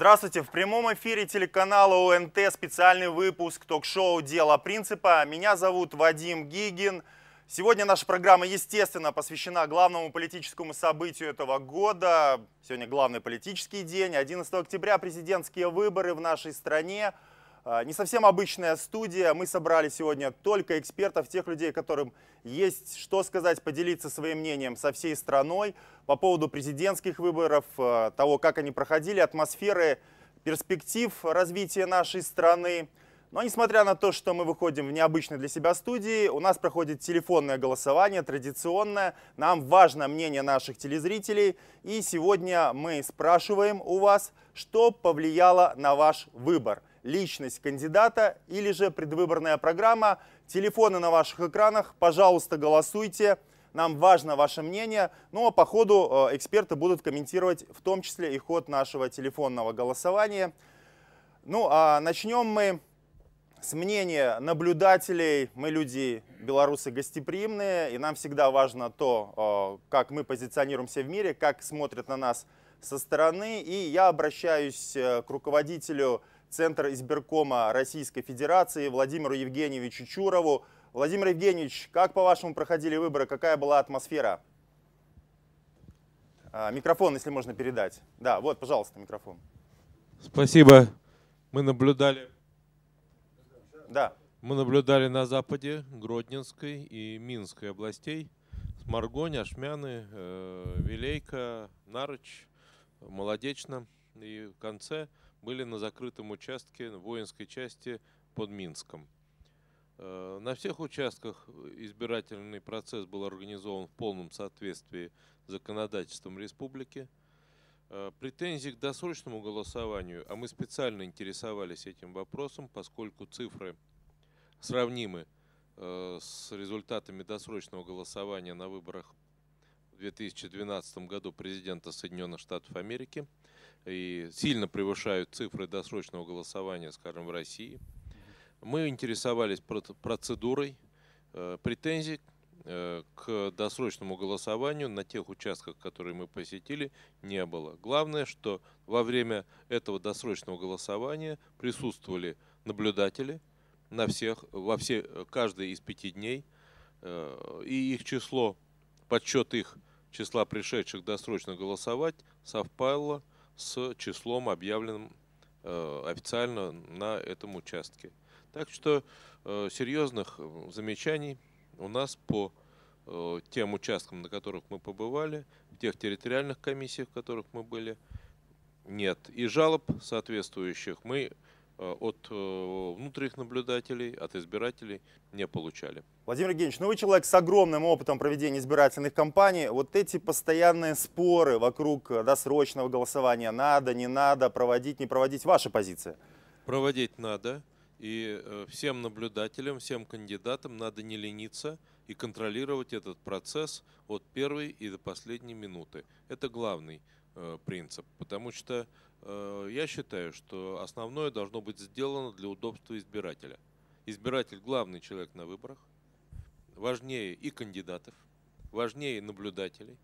Здравствуйте! В прямом эфире телеканала ОНТ специальный выпуск ток-шоу «Дело принципа». Меня зовут Вадим Гигин. Сегодня наша программа, естественно, посвящена главному политическому событию этого года. Сегодня главный политический день. 11 октября президентские выборы в нашей стране. Не совсем обычная студия. Мы собрали сегодня только экспертов, тех людей, которым есть что сказать, поделиться своим мнением со всей страной по поводу президентских выборов, того, как они проходили, атмосферы, перспектив развития нашей страны. Но несмотря на то, что мы выходим в необычной для себя студии, у нас проходит телефонное голосование, традиционное. Нам важно мнение наших телезрителей. И сегодня мы спрашиваем у вас, что повлияло на ваш выбор. Личность кандидата или же предвыборная программа. Телефоны на ваших экранах. Пожалуйста, голосуйте. Нам важно ваше мнение. Ну а по ходу эксперты будут комментировать в том числе и ход нашего телефонного голосования. Ну а начнем мы с мнения наблюдателей. Мы люди, белорусы, гостеприимные. И нам всегда важно то, как мы позиционируемся в мире, как смотрят на нас со стороны. И я обращаюсь к руководителю Центра избиркома Российской Федерации Владимиру Евгеньевичу Чурову. Владимир Евгеньевич, как по-вашему проходили выборы? Какая была атмосфера? Микрофон, если можно передать. Да, вот, пожалуйста, микрофон. Спасибо. Мы наблюдали на западе Гродненской и Минской областей. Сморгонь, Ашмяны, Вилейка, Нарыч, Молодечно. И в конце были на закрытом участке воинской части под Минском. На всех участках избирательный процесс был организован в полном соответствии с законодательством республики. Претензий к досрочному голосованию, а мы специально интересовались этим вопросом, поскольку цифры сравнимы с результатами досрочного голосования на выборах в 2012 году президента Соединенных Штатов Америки и сильно превышают цифры досрочного голосования, скажем, в России. Мы интересовались процедурой. Претензий к досрочному голосованию на тех участках, которые мы посетили, не было. Главное, что во время этого досрочного голосования присутствовали наблюдатели каждый из 5 дней, и их число, подсчет их числа пришедших досрочно голосовать совпало с числом, объявленным официально на этом участке. Так что серьезных замечаний у нас по тем участкам, на которых мы побывали, в тех территориальных комиссиях, в которых мы были, нет. И жалоб соответствующих мы от внутренних наблюдателей, от избирателей не получали. Владимир Евгеньевич, ну вы человек с огромным опытом проведения избирательных кампаний. Вот эти постоянные споры вокруг досрочного голосования, надо, не надо, проводить, не проводить, ваша позиция? Проводить надо. И всем наблюдателям, всем кандидатам надо не лениться и контролировать этот процесс от первой и до последней минуты. Это главный принцип, потому что я считаю, что основное должно быть сделано для удобства избирателя. Избиратель – главный человек на выборах, важнее и кандидатов, важнее наблюдателей,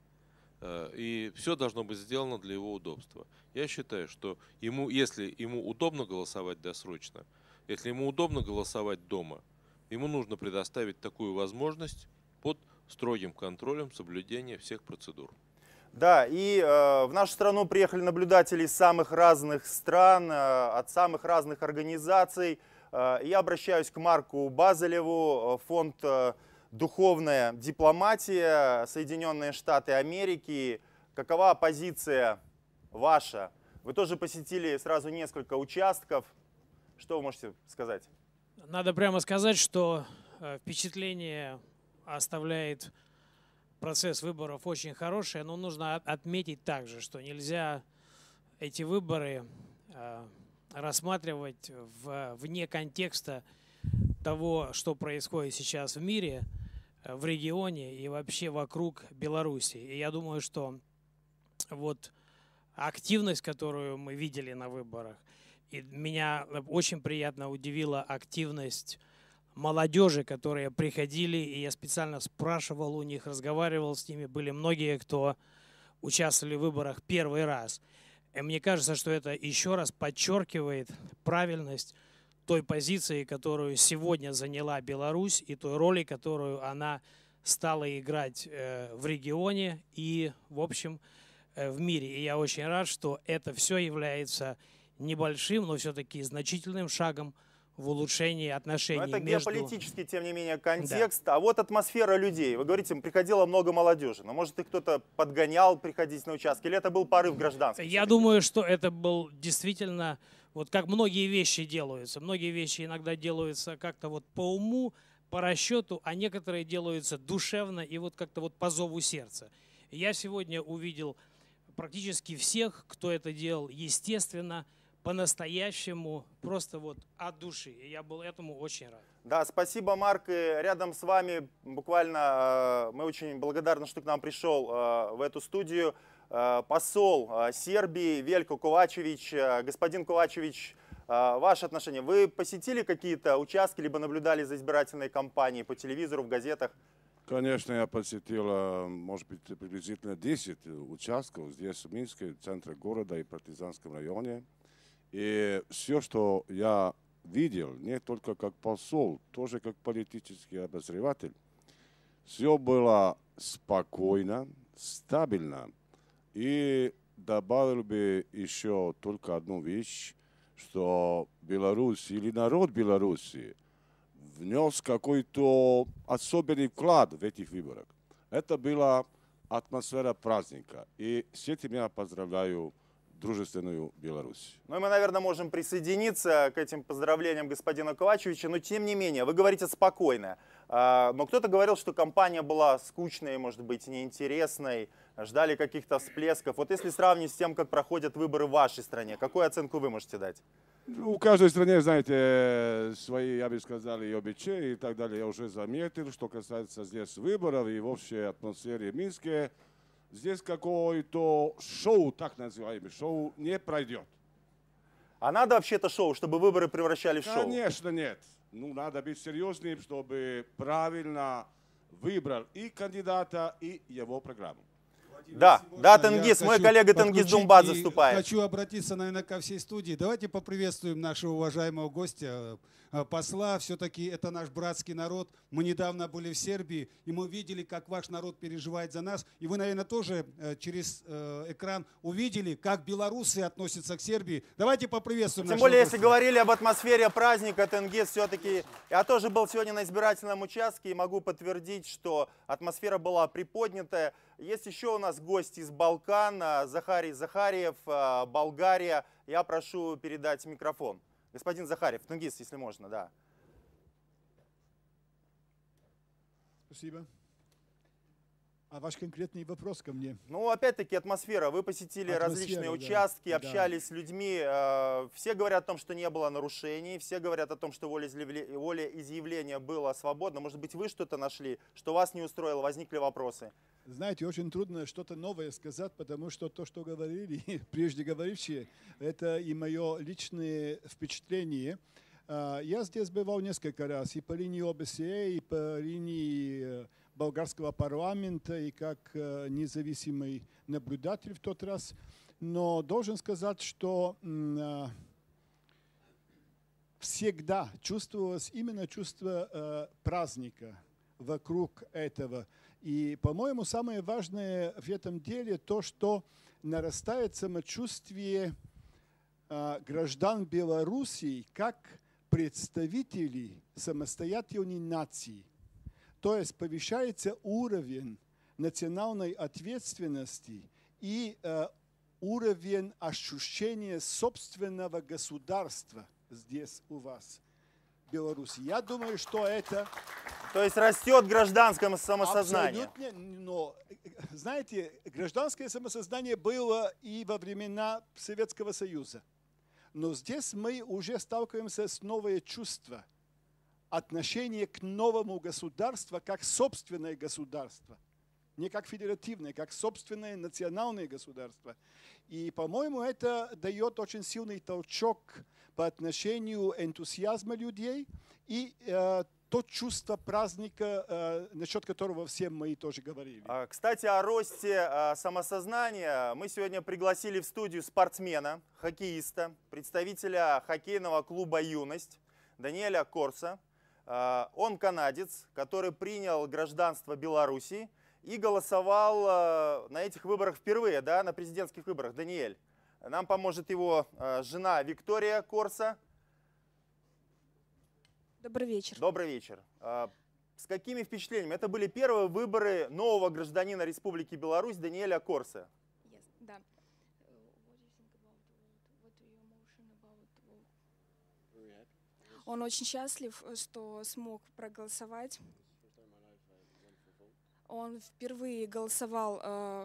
и все должно быть сделано для его удобства. Я считаю, что если ему удобно голосовать досрочно, если ему удобно голосовать дома, ему нужно предоставить такую возможность под строгим контролем соблюдения всех процедур. Да, и в нашу страну приехали наблюдатели из самых разных стран, от самых разных организаций. Я обращаюсь к Марку Базелеву, фонд «Духовная дипломатия», Соединенные Штаты Америки. Какова позиция ваша? Вы тоже посетили сразу несколько участков. Что вы можете сказать? Надо прямо сказать, что впечатление оставляет процесс выборов очень хороший, но нужно отметить также, что нельзя эти выборы рассматривать вне контекста того, что происходит сейчас в мире, в регионе и вообще вокруг Беларуси. И я думаю, что вот активность, которую мы видели на выборах, и меня очень приятно удивила активность молодежи, которые приходили, и я специально спрашивал у них, разговаривал с ними. Были многие, кто участвовали в выборах первый раз. И мне кажется, что это еще раз подчеркивает правильность той позиции, которую сегодня заняла Беларусь, и той роли, которую она стала играть в регионе и, в общем, в мире. И я очень рад, что это все является небольшим, но все-таки значительным шагом в улучшении отношений Но это между... геополитический, тем не менее, контекст. Да. А вот атмосфера людей. Вы говорите, приходило много молодежи. Но, может, их кто-то подгонял приходить на участки? Или это был порыв гражданский? Я думаю, что это был действительно... Вот как многие вещи делаются. Многие вещи иногда делаются как-то вот по уму, по расчету, а некоторые делаются душевно и вот как-то вот по зову сердца. Я сегодня увидел практически всех, кто это делал естественно, по-настоящему, просто вот от души. И я был этому очень рад. Да, спасибо, Марк. И рядом с вами буквально мы очень благодарны, что к нам пришел в эту студию посол Сербии Велько Ковачевич. Господин Ковачевич, ваши отношения. Вы посетили какие-то участки, либо наблюдали за избирательной кампанией по телевизору, в газетах? Конечно, я посетил, может быть, приблизительно 10 участков здесь, в Минске, в центре города и партизанском районе. И все, что я видел, не только как посол, тоже как политический обозреватель, все было спокойно, стабильно. И добавил бы еще только одну вещь, что Беларусь или народ Беларуси внес какой-то особенный вклад в этих выборах. Это была атмосфера праздника. И с этим я поздравляю дружественную Беларусь. Ну и мы, наверное, можем присоединиться к этим поздравлениям господина Ковачевича, но тем не менее, вы говорите спокойно. Но кто-то говорил, что кампания была скучной, может быть, неинтересной, ждали каких-то всплесков. Вот если сравнить с тем, как проходят выборы в вашей стране, какую оценку вы можете дать? У каждой страны, знаете, свои, я бы сказал, и обычаи и так далее. Я уже заметил, что касается здесь выборов и вообще атмосферы в Минске. Здесь какое-то шоу, так называемое, шоу не пройдет. А надо вообще-то шоу, чтобы выборы превращали в шоу? Конечно, нет. Ну, надо быть серьезным, чтобы правильно выбрал и кандидата, и его программу. Да, да, Тенгиз, мой коллега Тенгиз Думбадзе выступает. Хочу обратиться, наверное, ко всей студии. Давайте поприветствуем нашего уважаемого гостя, посла. Все-таки это наш братский народ. Мы недавно были в Сербии, и мы видели, как ваш народ переживает за нас. И вы, наверное, тоже через экран увидели, как белорусы относятся к Сербии. Давайте поприветствуем Тем нашего более, гостя. если говорили об атмосфере праздника, Тенгиз, все-таки... Я тоже был сегодня на избирательном участке и могу подтвердить, что атмосфера была приподнятая. Есть еще у нас гость из Балкан, Захарий Захарьев, Болгария. Я прошу передать микрофон. Господин Захарьев, Тенгиз, если можно, да. Спасибо. А ваш конкретный вопрос ко мне? Ну, опять-таки, атмосфера. Вы посетили различные участки, общались с людьми. Все говорят о том, что не было нарушений. Все говорят о том, что волеизъявление было свободно. Может быть, вы что-то нашли, что вас не устроило, возникли вопросы? Знаете, очень трудно что-то новое сказать, потому что то, что говорили прежде говорившие, это и мое личное впечатление. Я здесь бывал несколько раз и по линии ОБСЕ, и по линии болгарского парламента, и как независимый наблюдатель в тот раз. Но должен сказать, что всегда чувствовалось именно чувство праздника вокруг этого. И, по-моему, самое важное в этом деле то, что нарастает самочувствие граждан Белоруссии как представителей самостоятельной нации. То есть повышается уровень национальной ответственности и уровень ощущения собственного государства здесь у вас, в Беларуси. Я думаю, что это... То есть растет гражданское самосознание. Абсолютно, но, знаете, гражданское самосознание было и во времена Советского Союза. Но здесь мы уже сталкиваемся с новым чувством отношения к новому государству как собственное государство. Не как федеративное, как собственное национальное государство. И, по-моему, это дает очень сильный толчок по отношению энтузиазма людей и то чувство праздника, насчет которого все мы тоже говорили. Кстати, о росте самосознания. Мы сегодня пригласили в студию спортсмена, хоккеиста, представителя хоккейного клуба «Юность» Даниэля Корса. Он канадец, который принял гражданство Беларуси и голосовал на этих выборах впервые, да, на президентских выборах. Даниэль, нам поможет его жена Виктория Корса. Добрый вечер. Добрый вечер. С какими впечатлениями? Это были первые выборы нового гражданина Республики Беларусь Даниэля Корса. Да. Он очень счастлив, что смог проголосовать. Он впервые голосовал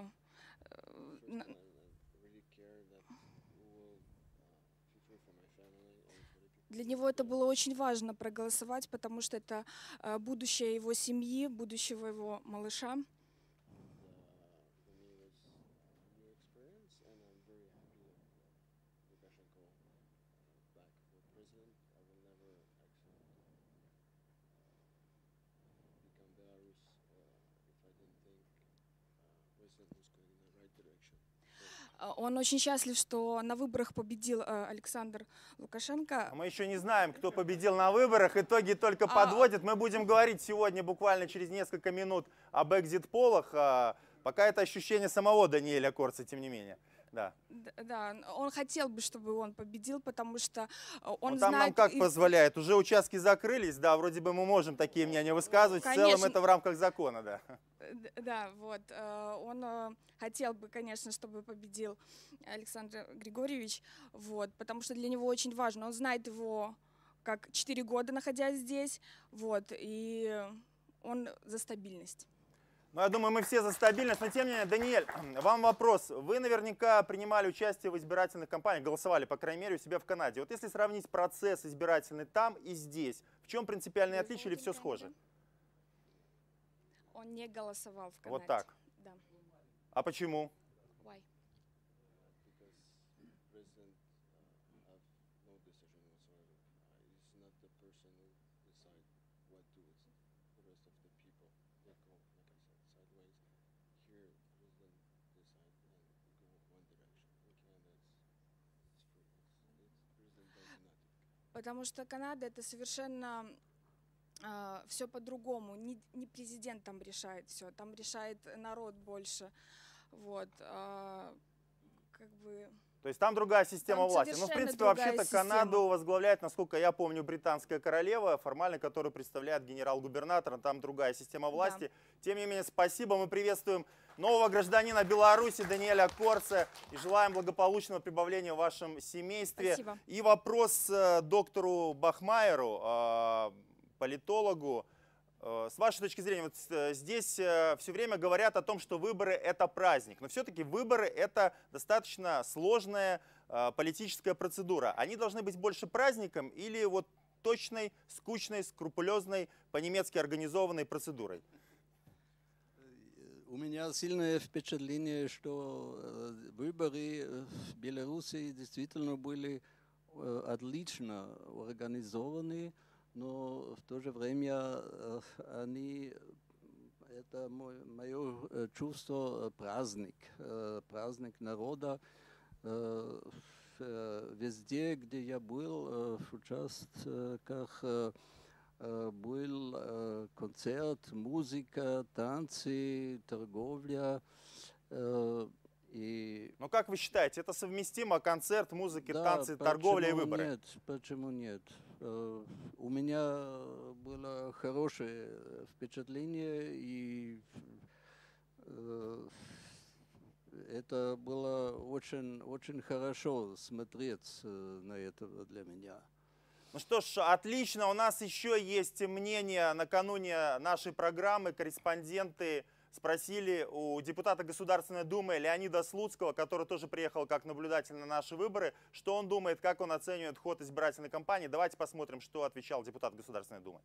для него это было очень важно проголосовать, потому что это будущее его семьи, будущего его малыша. Он очень счастлив, что на выборах победил Александр Лукашенко. Мы еще не знаем, кто победил на выборах. Итоги только подводят. Мы будем говорить сегодня буквально через несколько минут об экзит-полах. Пока это ощущение самого Даниэля Корса, тем не менее. Да. Да, он хотел бы, чтобы он победил, потому что он там знает... нам как позволяет? Уже участки закрылись, да, вроде бы мы можем такие мнения высказывать. Конечно. В целом это в рамках закона, да. Да, вот. Он хотел бы, конечно, чтобы победил Александр Григорьевич, вот, потому что для него очень важно. Он знает его как 4 года, находясь здесь, вот, и он за стабильность. Ну, я думаю, мы все за стабильность, но тем не менее, Даниэль, вам вопрос. Вы наверняка принимали участие в избирательных кампаниях, голосовали, по крайней мере, у себя в Канаде. Вот если сравнить процесс избирательный там и здесь, в чем принципиальные отличия или все схоже? Он не голосовал в Канаде. Вот так? Да. А почему? Why? Потому что Канада это совершенно все по-другому. Не президент там решает все, там решает народ больше. Вот, как бы... То есть там другая система Там власти. Ну, в принципе, вообще-то Канаду возглавляет, насколько я помню, британская королева, формально которую представляет генерал-губернатор. Там другая система власти. Да. Тем не менее, спасибо. Мы приветствуем нового гражданина Беларуси Даниэля Корса и желаем благополучного прибавления в вашем семействе. Спасибо. И вопрос доктору Бахмайеру, политологу. С вашей точки зрения, вот здесь все время говорят о том, что выборы – это праздник. Но все-таки выборы – это достаточно сложная политическая процедура. Они должны быть больше праздником или вот точной, скучной, скрупулезной, по-немецки организованной процедурой? У меня сильное впечатление, что выборы в Беларуси действительно были отлично организованы. Но в то же время они, это мое чувство праздник народа. Везде, где я был, в участках был концерт, музыка, танцы, торговля. Но как вы считаете, это совместимо? Концерт, музыка, да, танцы, торговля и выборы? Нет, почему нет? У меня было хорошее впечатление, и это было очень, очень хорошо смотреть на это для меня. Ну что ж, отлично. У нас еще есть мнение. Накануне нашей программы корреспонденты спросили у депутата Государственной Думы Леонида Слуцкого, который тоже приехал как наблюдатель на наши выборы, что он думает, как он оценивает ход избирательной кампании. Давайте посмотрим, что отвечал депутат Государственной Думы.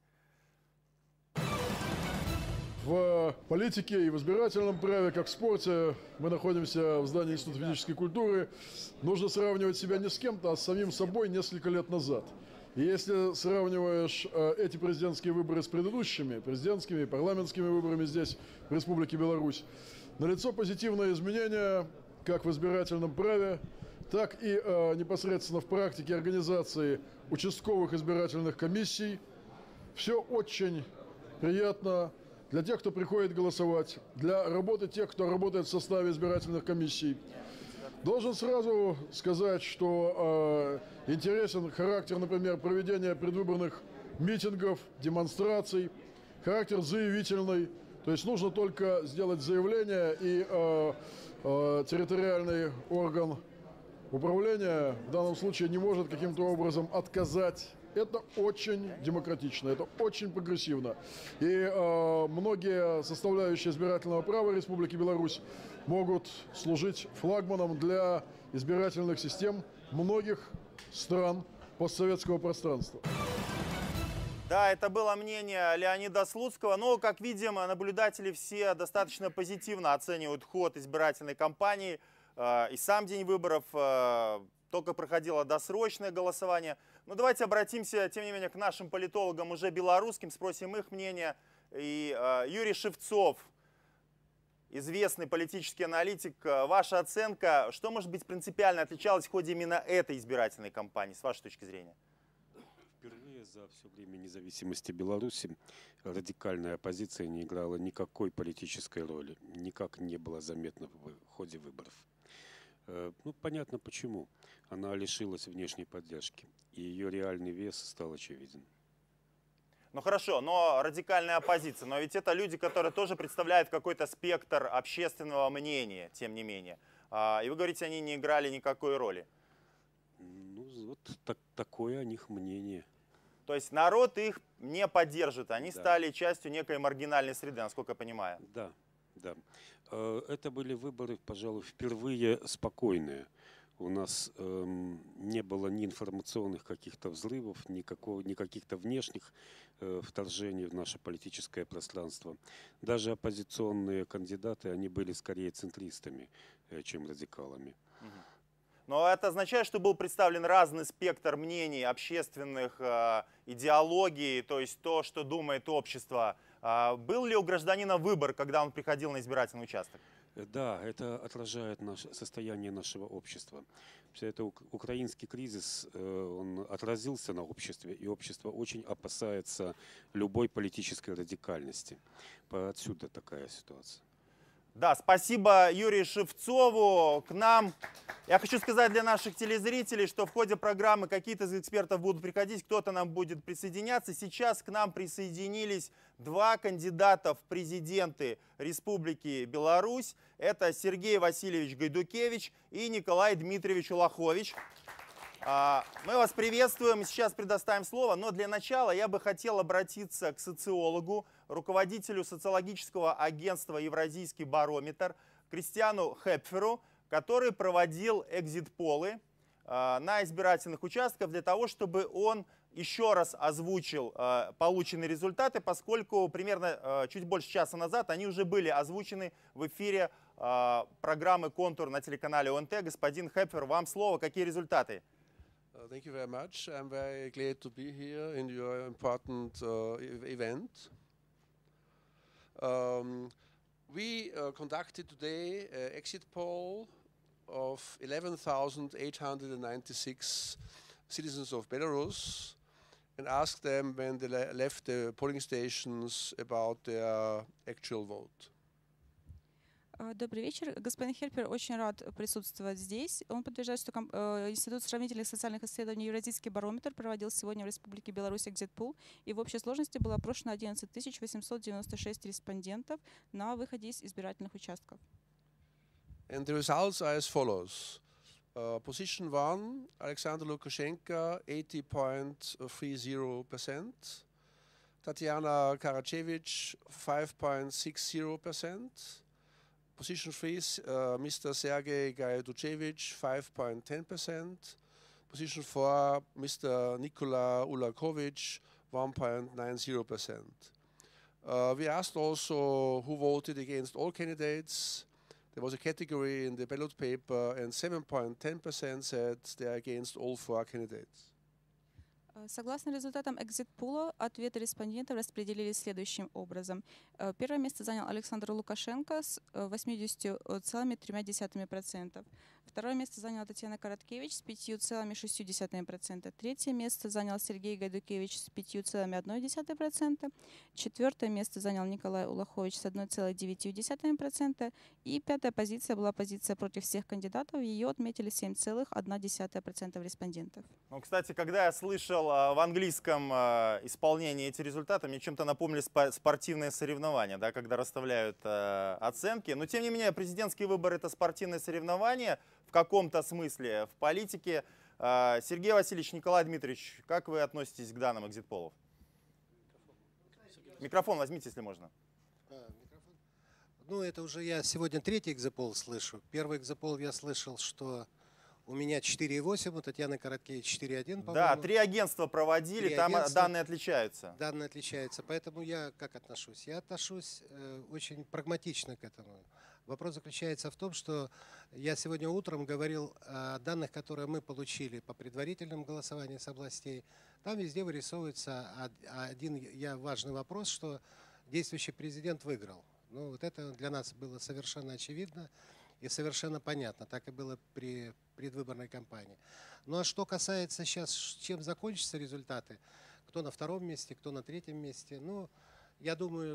В политике и в избирательном праве, как в спорте, мы находимся в здании Института физической культуры. Нужно сравнивать себя не с кем-то, а с самим собой несколько лет назад. И если сравниваешь эти президентские выборы с предыдущими президентскими и парламентскими выборами здесь, в Республике Беларусь, налицо позитивное изменение как в избирательном праве, так и непосредственно в практике организации участковых избирательных комиссий. Все очень приятно для тех, кто приходит голосовать, для работы тех, кто работает в составе избирательных комиссий. Должен сразу сказать, что интересен характер, например, проведения предвыборных митингов, демонстраций, характер заявительный. То есть нужно только сделать заявление, и территориальный орган управления в данном случае не может каким-то образом отказать. Это очень демократично, это очень прогрессивно. И многие составляющие избирательного права Республики Беларусь могут служить флагманом для избирательных систем многих стран постсоветского пространства. Да, это было мнение Леонида Слуцкого, но, как видим, наблюдатели все достаточно позитивно оценивают ход избирательной кампании. И сам день выборов, только проходило досрочное голосование. Но давайте обратимся, тем не менее, к нашим политологам уже белорусским, спросим их мнение. И Юрий Шевцов, известный политический аналитик, ваша оценка, что, может быть, принципиально отличалось в ходе именно этой избирательной кампании, с вашей точки зрения? Впервые за все время независимости Беларуси радикальная оппозиция не играла никакой политической роли, никак не было заметно в ходе выборов. Ну, понятно почему. Она лишилась внешней поддержки, и ее реальный вес стал очевиден. Ну хорошо, но радикальная оппозиция, но ведь это люди, которые тоже представляют какой-то спектр общественного мнения, тем не менее. И вы говорите, они не играли никакой роли. Ну, вот такое о них мнение. То есть народ их не поддержит, они стали частью некой маргинальной среды, насколько я понимаю. Да, да. Это были выборы, пожалуй, впервые спокойные. У нас не было ни информационных каких-то взрывов, ни каких-то внешних вторжений в наше политическое пространство. Даже оппозиционные кандидаты, они были скорее центристами, чем радикалами. Но это означает, что был представлен разный спектр мнений, общественных идеологий, то есть то, что думает общество. Был ли у гражданина выбор, когда он приходил на избирательный участок? Да, это отражает состояние нашего общества. Это украинский кризис, он отразился на обществе, и общество очень опасается любой политической радикальности. Отсюда такая ситуация. Да, спасибо Юрию Шевцову. К нам, я хочу сказать для наших телезрителей, что в ходе программы какие-то из экспертов будут приходить, кто-то нам будет присоединяться. Сейчас к нам присоединились два кандидата в президенты Республики Беларусь. Это Сергей Васильевич Гайдукевич и Николай Дмитриевич Улахович. Мы вас приветствуем и сейчас предоставим слово, но для начала я бы хотел обратиться к социологу, руководителю социологического агентства «Евразийский барометр» Кристиану Хепферу, который проводил экзит-полы на избирательных участках для того, чтобы он еще раз озвучил полученные результаты, поскольку примерно чуть больше часа назад они уже были озвучены в эфире программы «Контур» на телеканале ОНТ. Господин Хепфер, вам слово. Какие результаты? Thank you very much. I'm very glad to be here in your important event. We conducted today an exit poll of 11,896 citizens of Belarus and asked them when they left the polling stations about their actual vote. Добрый вечер. Господин Хепфер очень рад присутствовать здесь. Он подтверждает, что Институт сравнительных социальных исследований «Евразийский барометр» проводил сегодня в Республике Беларусь экзит-пул, и в общей сложности было опрошено 11 896 респондентов на выходе из избирательных участков. And the results are as follows. Position 1, Alexander Lukashenko, 80.30%. Tatiana Karachevich, 5.60%. Position 3, Mr. Sergei Gaiduchevich, 5.10%. Position 4, Mr. Nikola Ulakovich, 1.90%. We asked also who voted against all candidates. There was a category in the ballot paper, and 7.10% said they are against all 4 candidates. Согласно результатам экзит-пула, ответы респондентов распределились следующим образом. Первое место занял Александр Лукашенко с 80,3%. Второе место заняла Татьяна Короткевич с 5,6%. Третье место занял Сергей Гайдукевич с 5,1%. Четвертое место занял Николай Улахович с 1,9%. И пятая позиция была позиция против всех кандидатов. Ее отметили 7,1% респондентов. Ну, кстати, когда я слышал в английском исполнении эти результаты, мне чем-то напомнили спортивные соревнования, да, когда расставляют оценки. Но, тем не менее, президентские выборы – это спортивные соревнования в каком-то смысле. В политике. Сергей Васильевич, Николай Дмитриевич, как вы относитесь к данным экзит-полов? Микрофон возьмите, если можно. Ну, это уже я сегодня третий экзит-пол слышу. Первый экзит-пол я слышал, что у меня 4,8, у Татьяны Короткевич 4,1, по-моему. Да, 3 агентства проводили, там данные отличаются. Данные отличаются, поэтому я как отношусь? Я отношусь очень прагматично к этому. Вопрос заключается в том, что я сегодня утром говорил о данных, которые мы получили по предварительному голосованию с областей. Там везде вырисовывается один важный вопрос, что действующий президент выиграл. Ну, вот это для нас было совершенно очевидно и совершенно понятно. Так и было при предвыборной кампании. Ну, а что касается сейчас, чем закончатся результаты, кто на втором месте, кто на третьем месте, ну, я думаю,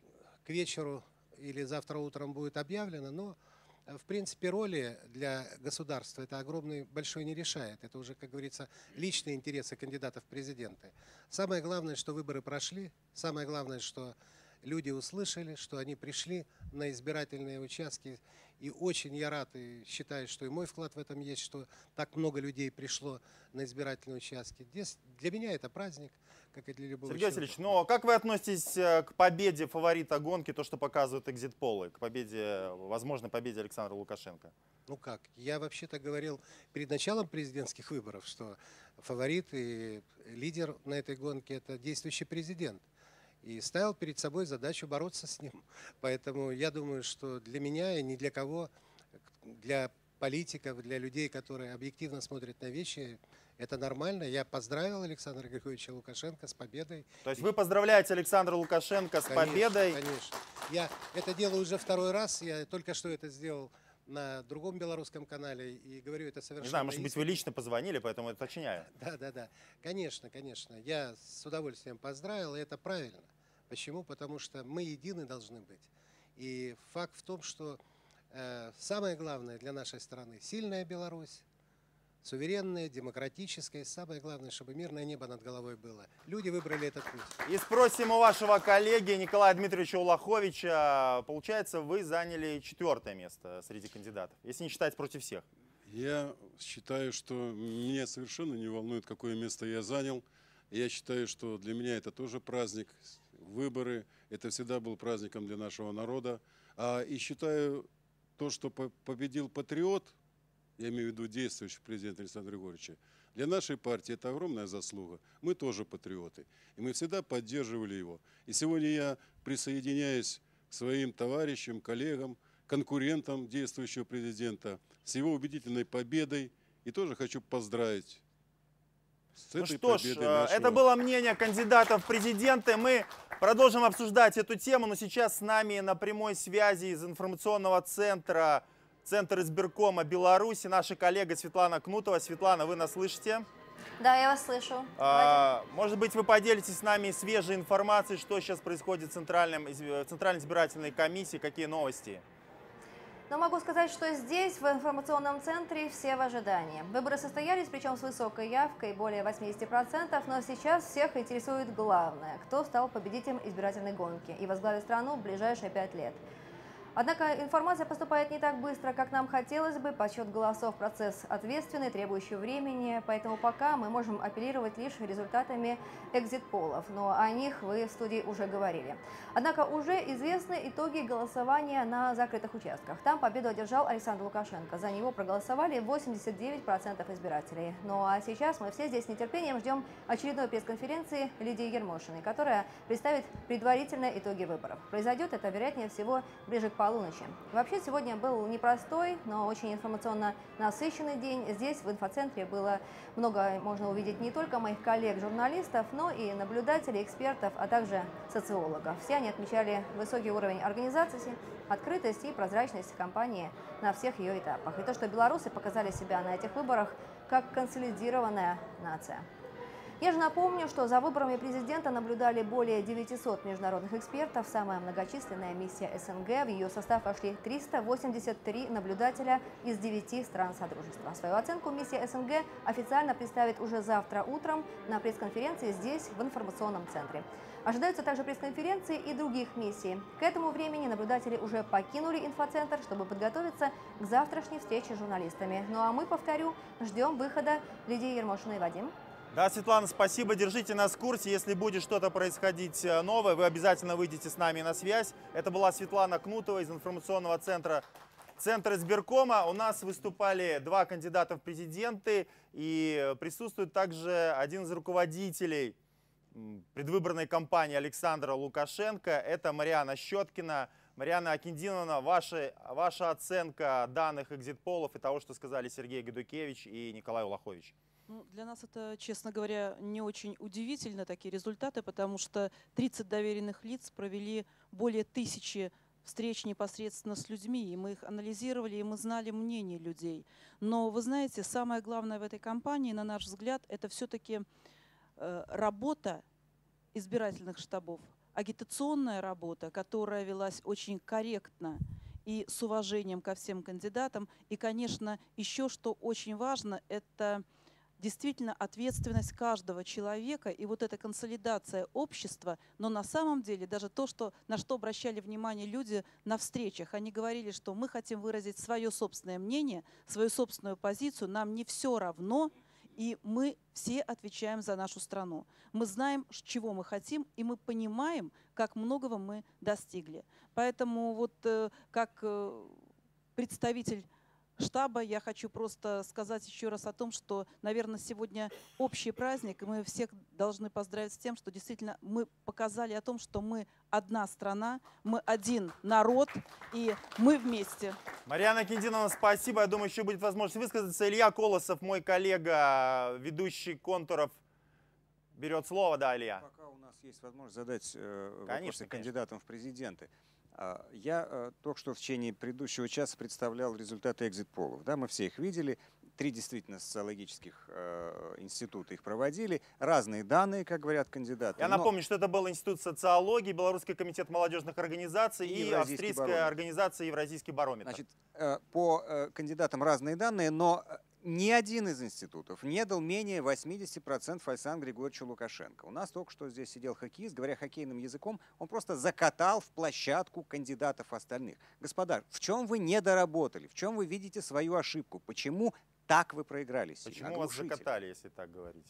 к вечеру или завтра утром будет объявлено, но, в принципе, роли для государства это большой не решает. Это уже, как говорится, личные интересы кандидатов в президенты. Самое главное, что выборы прошли, самое главное, что люди услышали, что они пришли на избирательные участки. И очень я рад и считаю, что и мой вклад в этом есть, что так много людей пришло на избирательные участки. Для меня это праздник, как и для любого Сергей Васильевич, но как вы относитесь к победе фаворита гонки, то, что показывают экзит-полы, к победе, возможной победе Александра Лукашенко? Ну как, я вообще-то говорил перед началом президентских выборов, что фаворит и лидер на этой гонке – это действующий президент. И ставил перед собой задачу бороться с ним. Поэтому я думаю, что для меня и ни для кого, для политиков, для людей, которые объективно смотрят на вещи, это нормально. Я поздравил Александра Григорьевича Лукашенко с победой. То есть вы поздравляете Александра Лукашенко с победой? Конечно. Я это делаю уже второй раз. Я только что это сделал на другом белорусском канале и говорю, это совершенно... Не знаю, может быть, вы лично позвонили, поэтому это уточняю. Да. Конечно, конечно. Я с удовольствием поздравил, и это правильно. Почему? Потому что мы едины должны быть. И факт в том, что самое главное для нашей страны – сильная Беларусь, суверенная, демократическая. Самое главное, чтобы мирное небо над головой было. Люди выбрали этот путь. И спросим у вашего коллеги Николая Дмитриевича Улаховича. Получается, вы заняли 4-е место среди кандидатов, если не считать против всех. Я считаю, что меня совершенно не волнует, какое место я занял. Я считаю, что для меня это тоже праздник. Выборы – это всегда был праздником для нашего народа. И считаю, то, что победил патриот, я имею в виду действующий президент Александра Григорьевича, для нашей партии это огромная заслуга. Мы тоже патриоты. И мы всегда поддерживали его. И сегодня я присоединяюсь к своим товарищам, коллегам, конкурентам действующего президента с его убедительной победой. И тоже хочу поздравить. Ну что ж, это было мнение кандидатов в президенты. Мы продолжим обсуждать эту тему, но сейчас с нами на прямой связи из информационного центра, Центр избиркома Беларуси, наша коллега Светлана Кнутова. Светлана, вы нас слышите? Да, я вас слышу. Может быть, вы поделитесь с нами свежей информацией, что сейчас происходит в Центральной избирательной комиссии, какие новости? Но могу сказать, что здесь, в информационном центре, все в ожидании. Выборы состоялись, причем с высокой явкой, более 80%, но сейчас всех интересует главное, кто стал победителем избирательной гонки и возглавит страну в ближайшие 5 лет. Однако информация поступает не так быстро, как нам хотелось бы. Подсчет голосов – процесс ответственный, требующий времени, поэтому пока мы можем апеллировать лишь результатами экзит-полов, но о них вы в студии уже говорили. Однако уже известны итоги голосования на закрытых участках. Там победу одержал Александр Лукашенко. За него проголосовали 89% избирателей. Ну а сейчас мы все здесь с нетерпением ждем очередной пресс-конференции Лидии Ермошиной, которая представит предварительные итоги выборов. Произойдет это, вероятнее всего, ближе к полуночи. Вообще сегодня был непростой, но очень информационно насыщенный день. Здесь в инфоцентре было много, можно увидеть не только моих коллег-журналистов, но и наблюдателей, экспертов, а также социологов. Все они отмечали высокий уровень организации, открытость и прозрачность кампании на всех ее этапах. И то, что белорусы показали себя на этих выборах как консолидированная нация. Я же напомню, что за выборами президента наблюдали более 900 международных экспертов. Самая многочисленная миссия СНГ. В ее состав вошли 383 наблюдателя из 9 стран Содружества. Свою оценку миссия СНГ официально представит уже завтра утром на пресс-конференции здесь, в информационном центре. Ожидаются также пресс-конференции и других миссий. К этому времени наблюдатели уже покинули инфоцентр, чтобы подготовиться к завтрашней встрече с журналистами. Ну а мы, повторю, ждем выхода Лидии Ермошиной. Вадим. Да, Светлана, спасибо. Держите нас в курсе. Если будет что-то происходить новое, вы обязательно выйдете с нами на связь. Это была Светлана Кнутова из информационного центра избиркома. У нас выступали 2 кандидата в президенты и присутствует также один из руководителей предвыборной кампании Александра Лукашенко. Это Мариана Щеткина. Мариана Акиндиновна, ваша оценка данных экзит-полов и того, что сказали Сергей Гайдукевич и Николай Улахович? Ну, для нас это, честно говоря, не очень удивительно, такие результаты, потому что 30 доверенных лиц провели более 1000 встреч непосредственно с людьми, и мы их анализировали, и мы знали мнение людей. Но вы знаете, самое главное в этой кампании, на наш взгляд, это все-таки работа избирательных штабов, агитационная работа, которая велась очень корректно и с уважением ко всем кандидатам. И, конечно, еще что очень важно, это действительно ответственность каждого человека и вот эта консолидация общества. Но на самом деле даже то, на что обращали внимание люди на встречах, они говорили, что мы хотим выразить свое собственное мнение, свою собственную позицию, нам не все равно, и мы все отвечаем за нашу страну. Мы знаем, чего мы хотим, и мы понимаем, как многого мы достигли. Поэтому вот как представитель штаба я хочу просто сказать еще раз о том, что, наверное, сегодня общий праздник, и мы всех должны поздравить с тем, что действительно мы показали о том, что мы одна страна, мы один народ, и мы вместе. Мариана Акиндиновна, спасибо. Я думаю, еще будет возможность высказаться. Илья Колосов, мой коллега, ведущий «Контуров», берет слово. Да, Илья. Пока у нас есть возможность задать вопросы кандидатам в президенты. Я только что в течение предыдущего часа представлял результаты экзит-полов. Да, мы все их видели. 3 действительно социологических института их проводили. Разные данные, как говорят кандидаты. Я напомню, что это был Институт социологии, Белорусский комитет молодежных организаций и австрийская организация «Евразийский барометр». Значит, по кандидатам разные данные, но ни один из институтов не дал менее 80% Александру Григорьевичу Лукашенко. У нас только что здесь сидел хоккеист, говоря хоккейным языком, он просто закатал в площадку кандидатов остальных. Господа, в чем вы не доработали? В чем вы видите свою ошибку? Почему так вы проиграли? Почему вас закатали, если так говорить?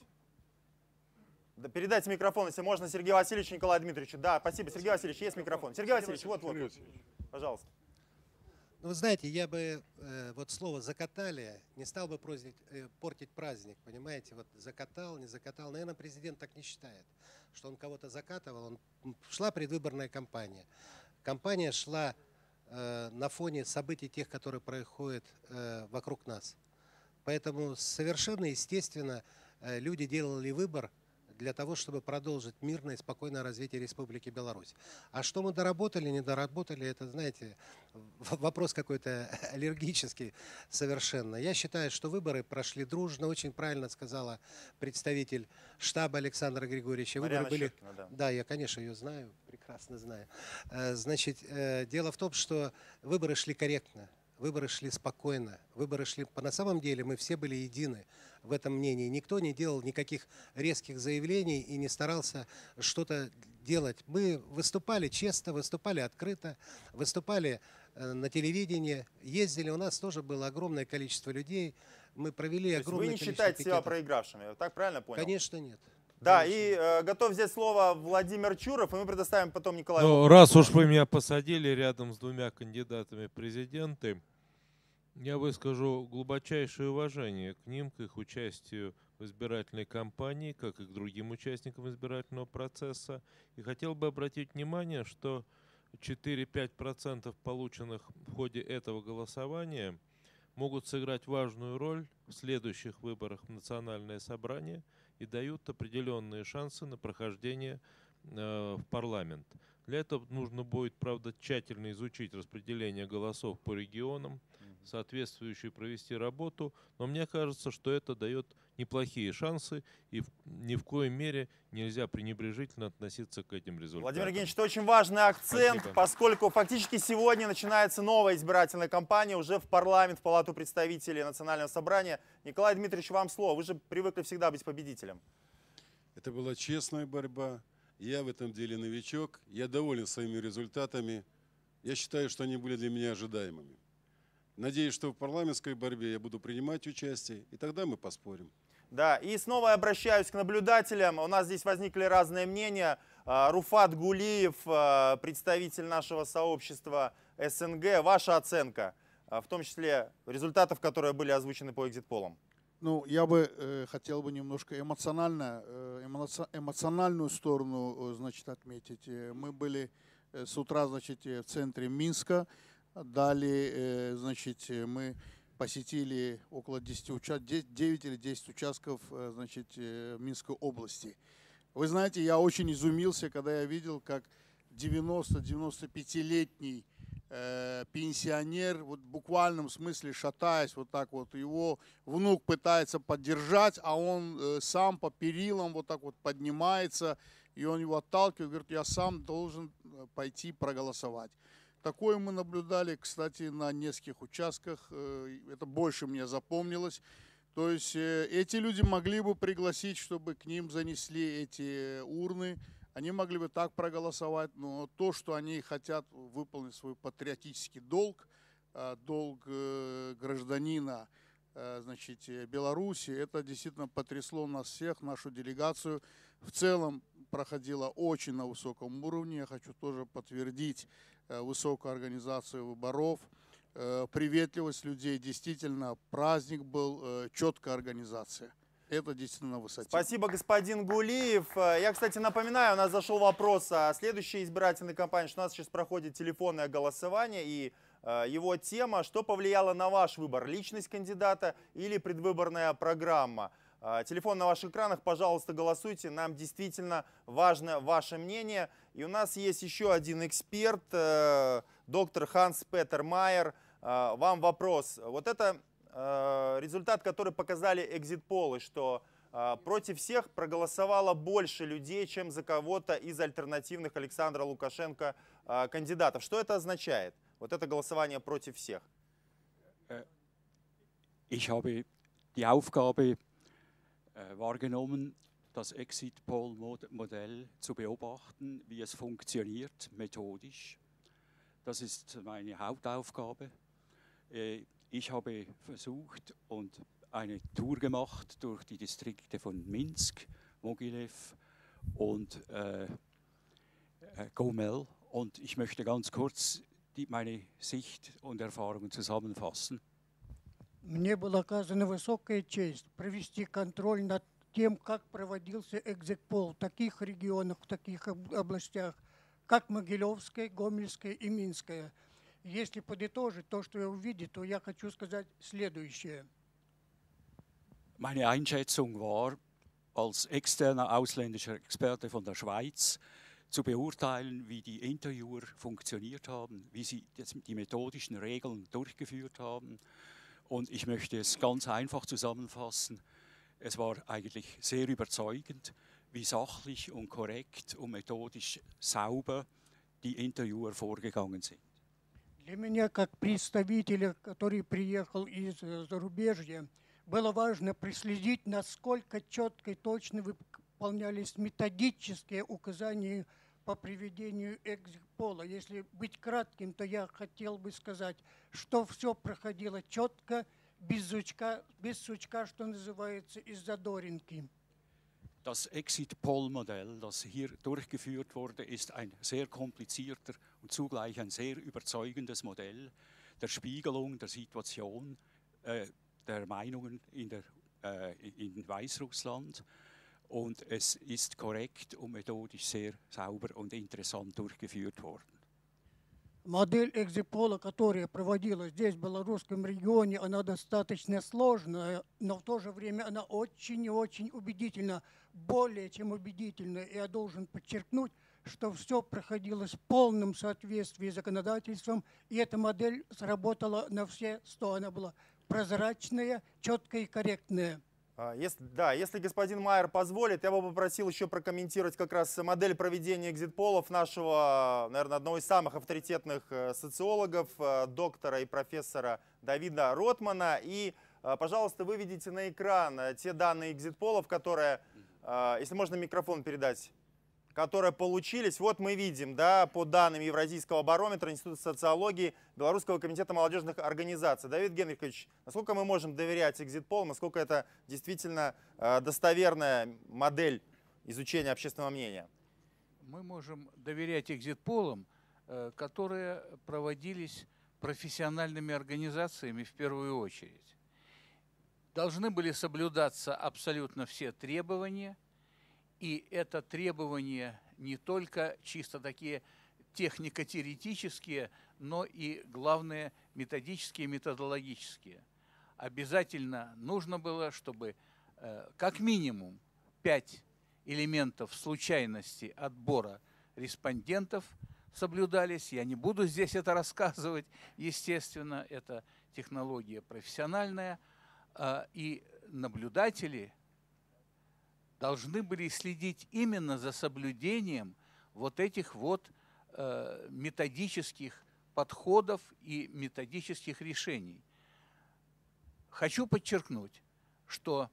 Да, передайте микрофон, если можно, Сергею Васильевичу, Николаю Дмитриевичу. Да, спасибо. Сергей Васильевич, есть микрофон. Сергей Васильевич, вот. Пожалуйста. Ну, вы знаете, я бы вот слово «закатали» не стал бы портить праздник, понимаете? Вот закатал, не закатал. Наверное, президент так не считает, что он кого-то закатывал. Шла предвыборная кампания. Кампания шла на фоне событий тех, которые происходят вокруг нас. Поэтому совершенно естественно люди делали выбор для того, чтобы продолжить мирное и спокойное развитие Республики Беларусь. А что мы доработали, не доработали, это, знаете, вопрос какой-то аллергический совершенно. Я считаю, что выборы прошли дружно, очень правильно сказала представитель штаба Александра Григорьевича. Выборы были... Щеткина, да, я, конечно, ее знаю, прекрасно знаю. Значит, дело в том, что выборы шли корректно. Выборы шли спокойно, выборы шли... На самом деле мы все были едины в этом мнении. Никто не делал никаких резких заявлений и не старался что-то делать. Мы выступали честно, выступали открыто, выступали на телевидении, ездили. У нас тоже было огромное количество людей. Мы провели огромное количество пикетов. Вы не считаете себя проигравшими, я так правильно понял? Конечно, нет. Да, и готов взять слово Владимир Чуров, и мы предоставим потом Николаю. Ну, раз уж вы меня посадили рядом с 2 кандидатами в президенты, я выскажу глубочайшее уважение к ним, к их участию в избирательной кампании, как и к другим участникам избирательного процесса. И хотел бы обратить внимание, что 4-5% полученных в ходе этого голосования могут сыграть важную роль в следующих выборах в Национальное собрание и дают определенные шансы на прохождение в парламент. Для этого нужно будет, правда, тщательно изучить распределение голосов по регионам, соответствующую провести работу, но мне кажется, что это дает неплохие шансы, и ни в коей мере нельзя пренебрежительно относиться к этим результатам. Владимир Евгеньевич, это очень важный акцент, Спасибо. поскольку фактически сегодня начинается новая избирательная кампания уже в парламент, в Палату представителей Национального собрания. Николай Дмитриевич, вам слово. Вы же привыкли всегда быть победителем. Это была честная борьба. Я в этом деле новичок. Я доволен своими результатами. Я считаю, что они были для меня ожидаемыми. Надеюсь, что в парламентской борьбе я буду принимать участие, и тогда мы поспорим. Да, и снова я обращаюсь к наблюдателям. У нас здесь возникли разные мнения. Руфат Гулиев, представитель нашего сообщества СНГ. Ваша оценка, в том числе результатов, которые были озвучены по экзит-полам? Ну, я бы хотел бы немножко эмоциональную сторону, значит, отметить. Мы были с утра, значит, в центре Минска. Далее, значит, мы посетили около 9 или 10 участков, значит, Минской области. Вы знаете, я очень изумился, когда я видел, как 90-95-летний пенсионер, вот в буквальном смысле шатаясь, вот так вот, его внук пытается поддержать, а он сам по перилам вот так вот поднимается, и он его отталкивает, говорит, я сам должен пойти проголосовать. Такое мы наблюдали, кстати, на нескольких участках, это больше мне запомнилось. То есть эти люди могли бы пригласить, чтобы к ним занесли эти урны, они могли бы так проголосовать, но то, что они хотят выполнить свой патриотический долг, долг гражданина, значит, Беларуси, это действительно потрясло нас всех, нашу делегацию. В целом проходила очень на высоком уровне, я хочу тоже подтвердить высокую организацию выборов, приветливость людей, действительно праздник был, четкая организация. Это действительно высоте. Спасибо, господин Гулиев. Я, кстати, напоминаю, у нас зашел вопрос о следующей избирательной кампании, что у нас сейчас проходит телефонное голосование, и его тема, что повлияло на ваш выбор, личность кандидата или предвыборная программа. Телефон на ваших экранах, пожалуйста, голосуйте, нам действительно важно ваше мнение. И у нас есть еще один эксперт, доктор Ханс Петер Майер. Вам вопрос. Вот это результат, который показали экзит-полы, что против всех проголосовало больше людей, чем за кого-то из альтернативных Александра Лукашенко кандидатов. Что это означает? Вот это голосование против всех. Ich habe die Aufgabe wahrgenommen, das Exit-Poll-Modell zu beobachten, wie es funktioniert, methodisch. Das ist meine Hauptaufgabe. Ich habe versucht und eine Tour gemacht durch die Distrikte von Minsk, Mogilev und Gomel. Und ich möchte ganz kurz meine Sicht und Erfahrungen zusammenfassen. Мне была оказана высокая честь провести контроль над тем, как проводился экзит-пол в таких регионах, в таких областях, как Могилевская, Гомельская и Минская. Если подытожить то, что я увидел, то я хочу сказать следующее. Meine Einschätzung war, als externer ausländischer Experte von der Schweiz zu beurteilen, wie die Interviewer funktioniert haben, wie sie die methodischen Regeln durchgeführt haben. Und ich möchte es ganz einfach zusammenfassen. Es war eigentlich sehr überzeugend, wie sachlich und korrekt und methodisch sauber die Interviewer vorgegangen sind. Для меня, как представителя, который приехал из зарубежья, было важно проследить, насколько четко и точно выполнялись методические указания по проведению экзит-пола. Если быть кратким, то я хотел бы сказать, что все проходило четко, без сучка, что называется, из задоринки. Das Exit-Poll-Modell, das hier durchgeführt wurde, ist ein sehr komplizierter und zugleich ein sehr überzeugendes Modell der Spiegelung der Situation, der Meinungen in Weißrussland. Und es ist korrekt und methodisch sehr sauber und interessant durchgeführt worden. модель экзит-пола, которая проводилась здесь, в белорусском регионе, она достаточно сложная, но в то же время она очень и очень убедительна, более чем убедительна. И я должен подчеркнуть, что все проходило в полном соответствии с законодательством, и эта модель сработала на все 100. Она была прозрачная, четкая и корректная. Если господин Майер позволит, я бы попросил еще прокомментировать как раз модель проведения экзит-полов нашего, наверное, одного из самых авторитетных социологов, доктора и профессора Давида Ротмана. И, пожалуйста, выведите на экран те данные экзит-полов, которые, если можно микрофон передать, которые получились. Вот мы видим, да, по данным Евразийского барометра, Института социологии, Белорусского комитета молодежных организаций. Давид Генрихович, насколько мы можем доверять экзит-полам, насколько это действительно достоверная модель изучения общественного мнения? Мы можем доверять экзит-полам, которые проводились профессиональными организациями в первую очередь. Должны были соблюдаться абсолютно все требования. И это требования не только чисто такие технико-теоретические, но и, главное, методические, методологические. Обязательно нужно было, чтобы как минимум 5 элементов случайности отбора респондентов соблюдались. Я не буду здесь это рассказывать, естественно, это технология профессиональная. И наблюдатели должны были следить именно за соблюдением вот этих вот методических подходов и методических решений. Хочу подчеркнуть, что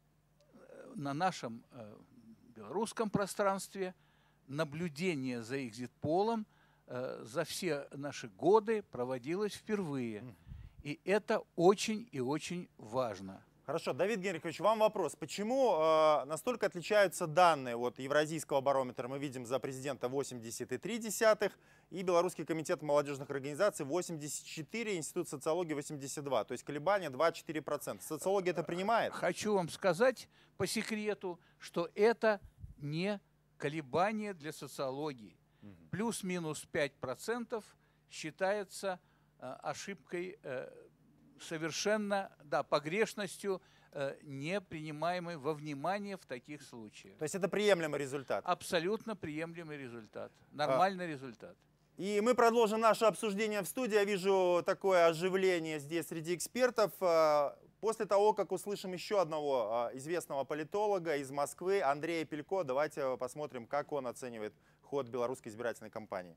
на нашем белорусском пространстве наблюдение за экзит-полом за все наши годы проводилось впервые. И это очень и очень важно. Хорошо, Давид Генрихович, вам вопрос. Почему настолько отличаются данные от Евразийского барометра? Мы видим за президента 80,3 и Белорусский комитет молодежных организаций 84, Институт социологии 82. То есть колебания 2-4%. Социология это принимает? Хочу вам сказать по секрету, что это не колебания для социологии. Плюс-минус 5% считается ошибкой совершенно, да, погрешностью, не принимаемой во внимание в таких случаях. То есть это приемлемый результат? Абсолютно приемлемый результат, нормальный результат. И мы продолжим наше обсуждение в студии. Я вижу такое оживление здесь среди экспертов. После того, как услышим еще одного известного политолога из Москвы, Андрея Пелько, давайте посмотрим, как он оценивает ход белорусской избирательной кампании.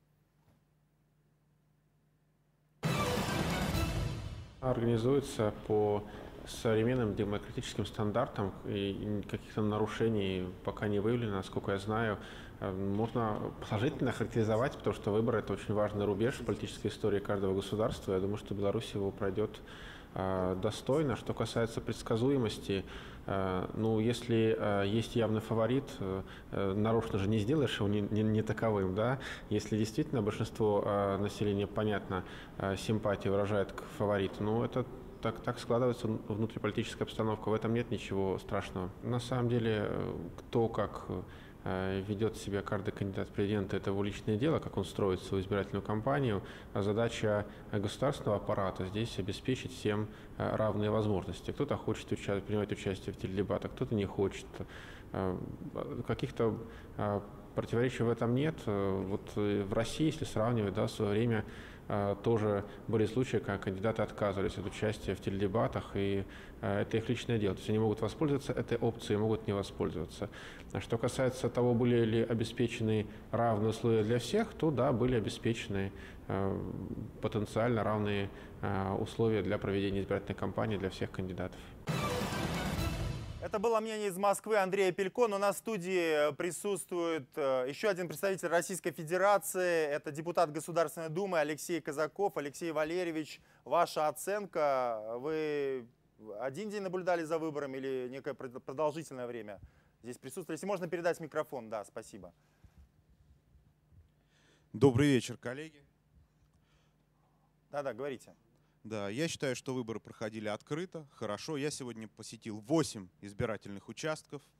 Организуется по современным демократическим стандартам, и каких-то нарушений пока не выявлено, насколько я знаю. Можно положительно характеризовать, потому что выборы – это очень важный рубеж в политической истории каждого государства. Я думаю, что Беларусь его пройдет достойно. Что касается предсказуемости, ну, если есть явный фаворит, нарочно же не сделаешь его не таковым, да? Если действительно большинство населения, понятно, симпатии выражает к фавориту, ну, это так складывается внутриполитическая обстановка, в этом нет ничего страшного. На самом деле, кто как ведет себя каждый кандидат в президенты, это его личное дело, как он строит свою избирательную кампанию. А задача государственного аппарата здесь обеспечить всем равные возможности. Кто-то хочет принимать участие в теледебатах, кто-то не хочет. Каких-то противоречий в этом нет. Вот в России, если сравнивать, да, в свое время тоже были случаи, когда кандидаты отказывались от участия в теледебатах, и это их личное дело. То есть они могут воспользоваться этой опцией, могут не воспользоваться. Что касается того, были ли обеспечены равные условия для всех, то да, были обеспечены потенциально равные условия для проведения избирательной кампании для всех кандидатов. Это было мнение из Москвы Андрея Пелько, но на студии присутствует еще один представитель Российской Федерации. Это депутат Государственной Думы Алексей Казаков. Алексей Валерьевич, ваша оценка? Вы один день наблюдали за выборами или некое продолжительное время здесь присутствовали? Если можно передать микрофон, да, спасибо. Добрый вечер, коллеги. Да-да, говорите. Да, я считаю, что выборы проходили открыто, хорошо. Я сегодня посетил 8 избирательных участков.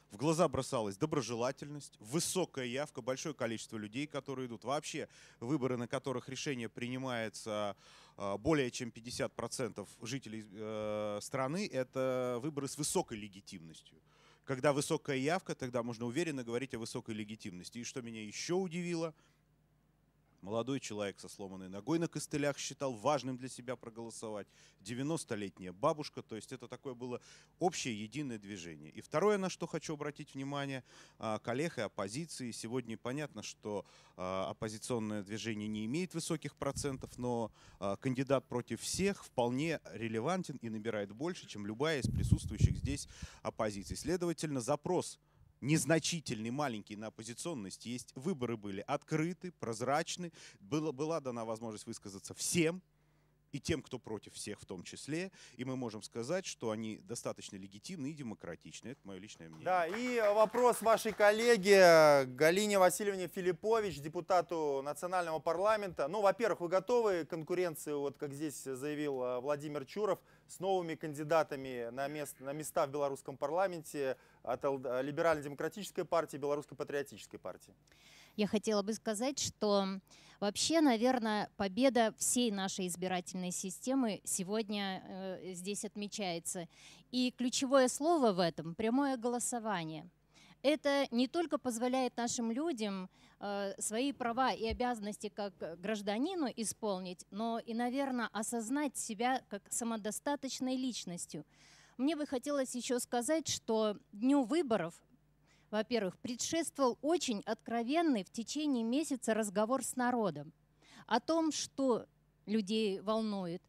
В глаза бросалась доброжелательность, высокая явка, большое количество людей, которые идут. Вообще выборы, на которых решение принимается более чем 50% жителей страны, это выборы с высокой легитимностью. Когда высокая явка, тогда можно уверенно говорить о высокой легитимности. И что меня еще удивило, молодой человек со сломанной ногой на костылях считал важным для себя проголосовать. 90-летняя бабушка, то есть это такое было общее единое движение. И второе, на что хочу обратить внимание, коллег и оппозиции. Сегодня понятно, что оппозиционное движение не имеет высоких процентов, но кандидат против всех вполне релевантен и набирает больше, чем любая из присутствующих здесь оппозиций. Следовательно, запрос незначительный, маленький на оппозиционность есть. Выборы были открыты, прозрачны. Была дана возможность высказаться всем, и тем, кто против всех в том числе. И мы можем сказать, что они достаточно легитимны и демократичны. Это мое личное мнение. Да, и вопрос вашей коллеге Галине Васильевне Филиппович, депутату национального парламента. Ну, во-первых, вы готовы к конкуренции, вот как здесь заявил Владимир Чуров, с новыми кандидатами на места в белорусском парламенте от Либерально-демократической партии, Белорусской патриотической партии? Я хотела бы сказать, что вообще, наверное, победа всей нашей избирательной системы сегодня здесь отмечается. И ключевое слово в этом – прямое голосование. Это не только позволяет нашим людям свои права и обязанности как гражданину исполнить, но и, наверное, осознать себя как самодостаточной личностью. Мне бы хотелось еще сказать, что дню выборов, во-первых, предшествовал очень откровенный в течение месяца разговор с народом о том, что людей волнует,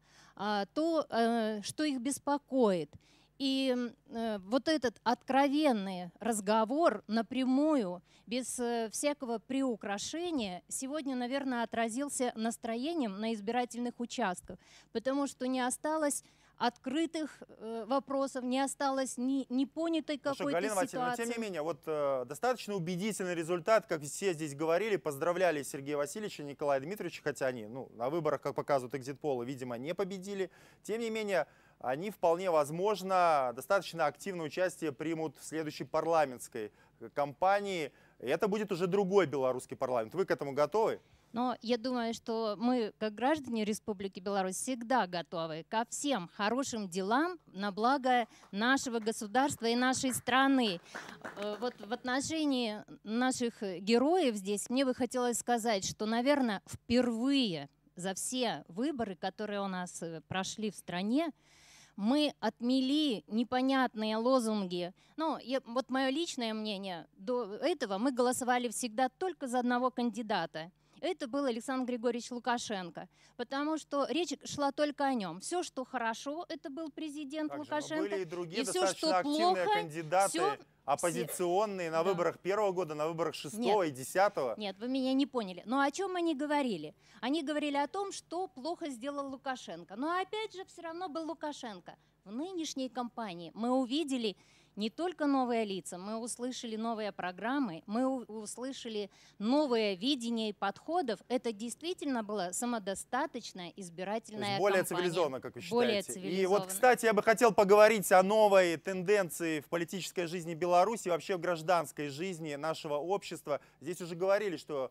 то, что их беспокоит. И вот этот откровенный разговор напрямую, без всякого приукрашения, сегодня, наверное, отразился настроением на избирательных участках, потому что не осталось открытых вопросов, не осталось непонятой какой-то Галина Васильевна, ситуации. тем не менее, вот достаточно убедительный результат, как все здесь говорили, поздравляли Сергея Васильевича и Николая Дмитриевича, хотя они на выборах, как показывают экзит-полы, видимо, не победили. Тем не менее, они вполне возможно достаточно активное участие примут в следующей парламентской кампании. И это будет уже другой белорусский парламент. Вы к этому готовы? Но я думаю, что мы, как граждане Республики Беларусь, всегда готовы ко всем хорошим делам на благо нашего государства и нашей страны. Вот в отношении наших героев здесь мне бы хотелось сказать, что, наверное, впервые за все выборы, которые у нас прошли в стране, мы отмели непонятные лозунги. Ну, вот мое личное мнение, до этого мы голосовали всегда только за одного кандидата. Это был Александр Григорьевич Лукашенко, потому что речь шла только о нем. Все, что хорошо, это был президент Лукашенко. Были и другие и все, достаточно что активные плохо, кандидаты, оппозиционные на выборах первого года, на выборах 6-го и 10-го. Нет, вы меня не поняли. Но о чем они говорили? Они говорили о том, что плохо сделал Лукашенко. Но опять же, все равно был Лукашенко. В нынешней кампании мы увидели не только новые лица, мы услышали новые программы, мы услышали новое видение и подходов. Это действительно была самодостаточная избирательная более кампания. Цивилизованно, как вы считаете. Более цивилизованно. И вот, кстати, я бы хотел поговорить о новой тенденции в политической жизни Беларуси, вообще в гражданской жизни нашего общества. Здесь уже говорили, что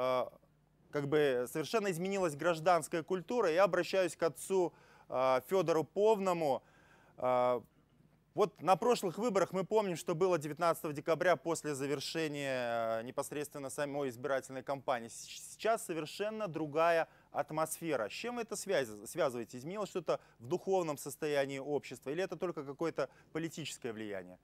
как бы совершенно изменилась гражданская культура. Я обращаюсь к отцу Федору Повному. Вот на прошлых выборах мы помним, что было 19 декабря после завершения непосредственно самой избирательной кампании. Сейчас совершенно другая атмосфера. С чем вы это связываете? Изменилось что-то в духовном состоянии общества или это только какое-то политическое влияние?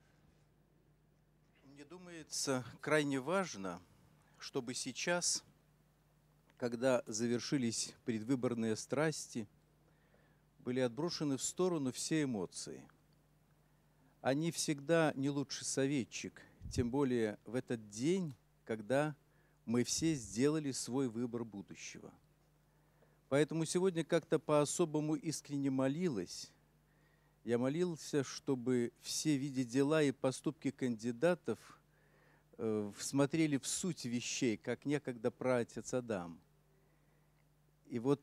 Мне думается, крайне важно, чтобы сейчас, когда завершились предвыборные страсти, были отброшены в сторону все эмоции. Они всегда не лучший советчик, тем более в этот день, когда мы все сделали свой выбор будущего. Поэтому сегодня как-то по-особому искренне молилась. Я молился, чтобы все, видя дела и поступки кандидатов, всмотрели в суть вещей, как некогда праотец Адам. И вот,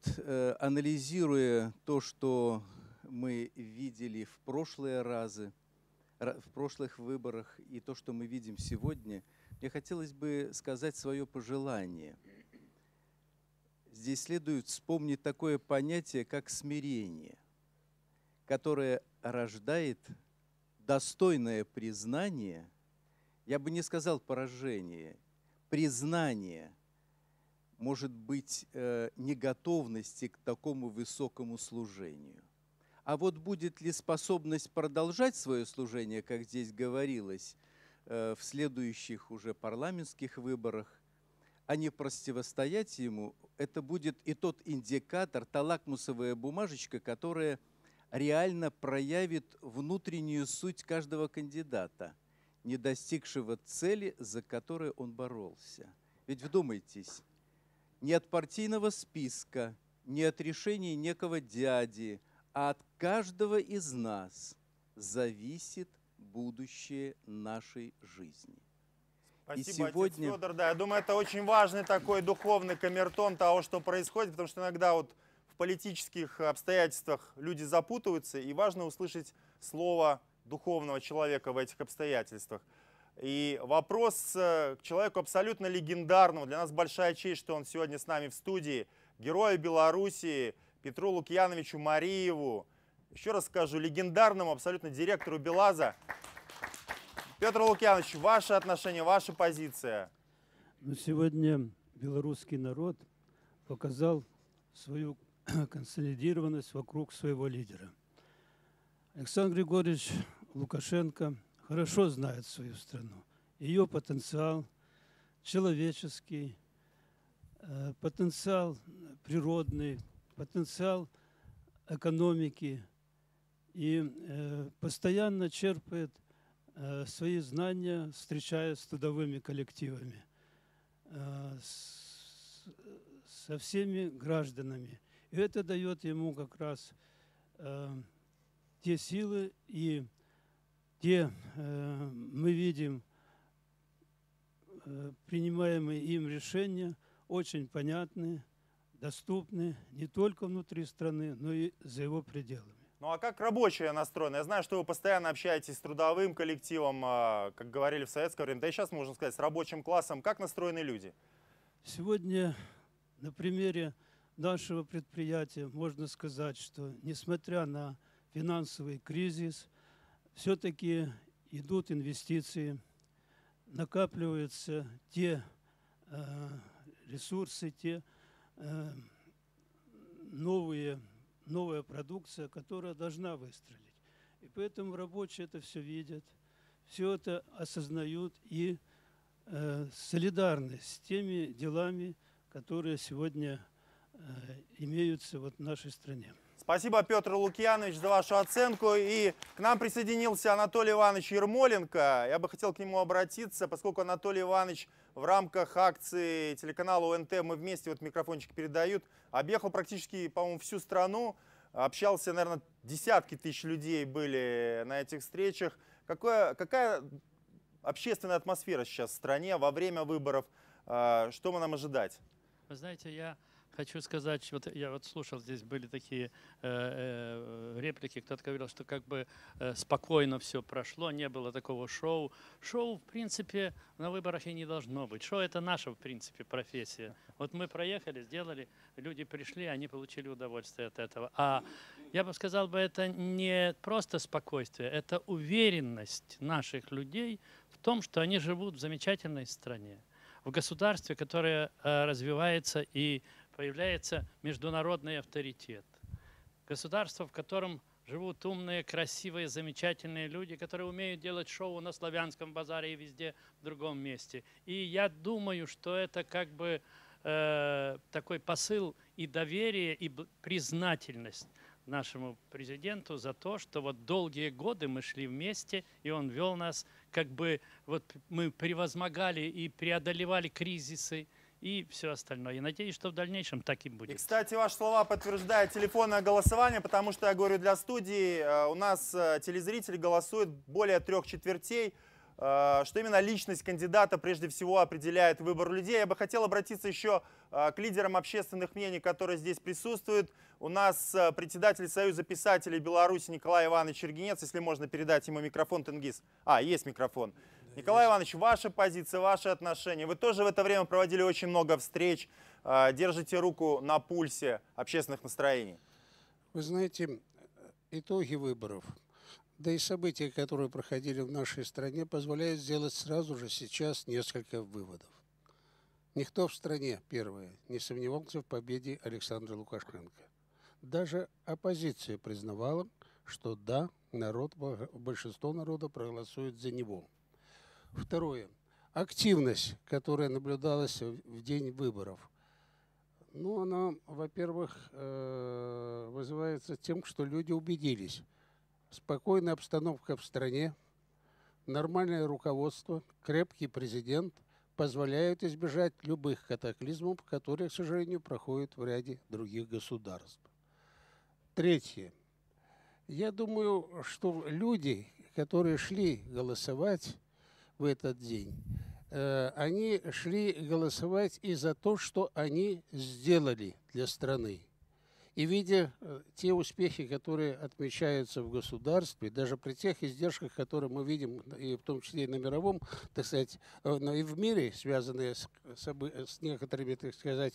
анализируя то, что мы видели в прошлые разы, в прошлых выборах и то, что мы видим сегодня, мне хотелось бы сказать свое пожелание. Здесь следует вспомнить такое понятие, как смирение, которое рождает достойное признание, я бы не сказал поражение, признание, может быть, неготовности к такому высокому служению. А вот будет ли способность продолжать свое служение, как здесь говорилось, в следующих уже парламентских выборах, а не противостоять ему, это будет и тот индикатор, та лакмусовая бумажечка, которая реально проявит внутреннюю суть каждого кандидата, не достигшего цели, за которой он боролся. Ведь вдумайтесь, не от партийного списка, не от решений некого дяди, а от каждого из нас зависит будущее нашей жизни. Спасибо, И сегодня... отец Федор. Да, я думаю, это очень важный такой духовный камертон того, что происходит, потому что иногда вот в политических обстоятельствах люди запутываются, и важно услышать слово духовного человека в этих обстоятельствах. И вопрос к человеку абсолютно легендарному. Для нас большая честь, что он сегодня с нами в студии. Герою Белоруссии Петру Лукьяновичу Мариеву. Еще раз скажу, легендарному абсолютно директору БелАЗа. Петр Лукьянович, ваше отношение, ваша позиция. Но сегодня белорусский народ показал свою консолидированность вокруг своего лидера. Александр Григорьевич Лукашенко хорошо знает свою страну, ее потенциал человеческий, потенциал природный, потенциал экономики и постоянно черпает свои знания, встречаясь с трудовыми коллективами, со всеми гражданами. И это дает ему как раз те силы и те, мы видим, принимаемые им решения очень понятны, доступны не только внутри страны, но и за его пределами. Ну а как рабочие настроены? Я знаю, что вы постоянно общаетесь с трудовым коллективом, как говорили в советское время, да и сейчас можно сказать, с рабочим классом. Как настроены люди? Сегодня на примере нашего предприятия можно сказать, что несмотря на финансовый кризис, все-таки идут инвестиции, накапливаются те ресурсы, те новая продукция, которая должна выстрелить. И поэтому рабочие это все видят, все это осознают и солидарны с теми делами, которые сегодня имеются вот в нашей стране. Спасибо, Петр Лукьянович, за вашу оценку. И к нам присоединился Анатолий Иванович Ермоленко. Я бы хотел к нему обратиться, поскольку Анатолий Иванович в рамках акции телеканала ОНТ «Мы вместе», вот микрофончик передают, объехал практически, по-моему, всю страну. Общался, наверное, десятки тысяч людей были на этих встречах. Какая общественная атмосфера сейчас в стране во время выборов? Что нам ожидать? Вы знаете, я хочу сказать, вот я вот слушал, здесь были такие реплики, кто-то говорил, что как бы спокойно все прошло, не было такого шоу. Шоу, в принципе, на выборах и не должно быть. Шоу — это наша, в принципе, профессия. Вот мы проехали, сделали, люди пришли, они получили удовольствие от этого. А я бы сказал, это не просто спокойствие, это уверенность наших людей в том, что они живут в замечательной стране, в государстве, которое развивается и появляется международный авторитет. Государство, в котором живут умные, красивые, замечательные люди, которые умеют делать шоу на Славянском базаре и везде в другом месте. И я думаю, что это как бы такой посыл и доверие, и признательность нашему президенту за то, что вот долгие годы мы шли вместе, и он вел нас, как бы вот мы превозмогали и преодолевали кризисы и все остальное. И надеюсь, что в дальнейшем так и будет. И, кстати, ваши слова подтверждает телефонное голосование, потому что, я говорю для студии, у нас телезрители голосуют более 3/4. что именно личность кандидата прежде всего определяет выбор людей. Я бы хотел обратиться еще к лидерам общественных мнений, которые здесь присутствуют. У нас председатель Союза писателей Беларуси Николай Иванович Чергенец, если можно передать ему микрофон, Тенгиз. Есть микрофон. Николай Иванович, ваша позиция, ваши отношения. Вы тоже в это время проводили очень много встреч, держите руку на пульсе общественных настроений. Вы знаете, итоги выборов, да и события, которые проходили в нашей стране, позволяют сделать сразу же сейчас несколько выводов. Никто в стране, первое, не сомневался в победе Александра Лукашенко. Даже оппозиция признавала, что да, большинство народа проголосует за него. Второе. Активность, которая наблюдалась в день выборов, она, во-первых, вызывается тем, что люди убедились. Спокойная обстановка в стране, нормальное руководство, крепкий президент позволяют избежать любых катаклизмов, которые, к сожалению, проходят в ряде других государств. Третье. Я думаю, что люди, которые шли голосовать в этот день, они шли голосовать и за то, что они сделали для страны. И видя те успехи, которые отмечаются в государстве, даже при тех издержках, которые мы видим, и в том числе и на мировом, так сказать, но и в мире, связанные с некоторыми, так сказать,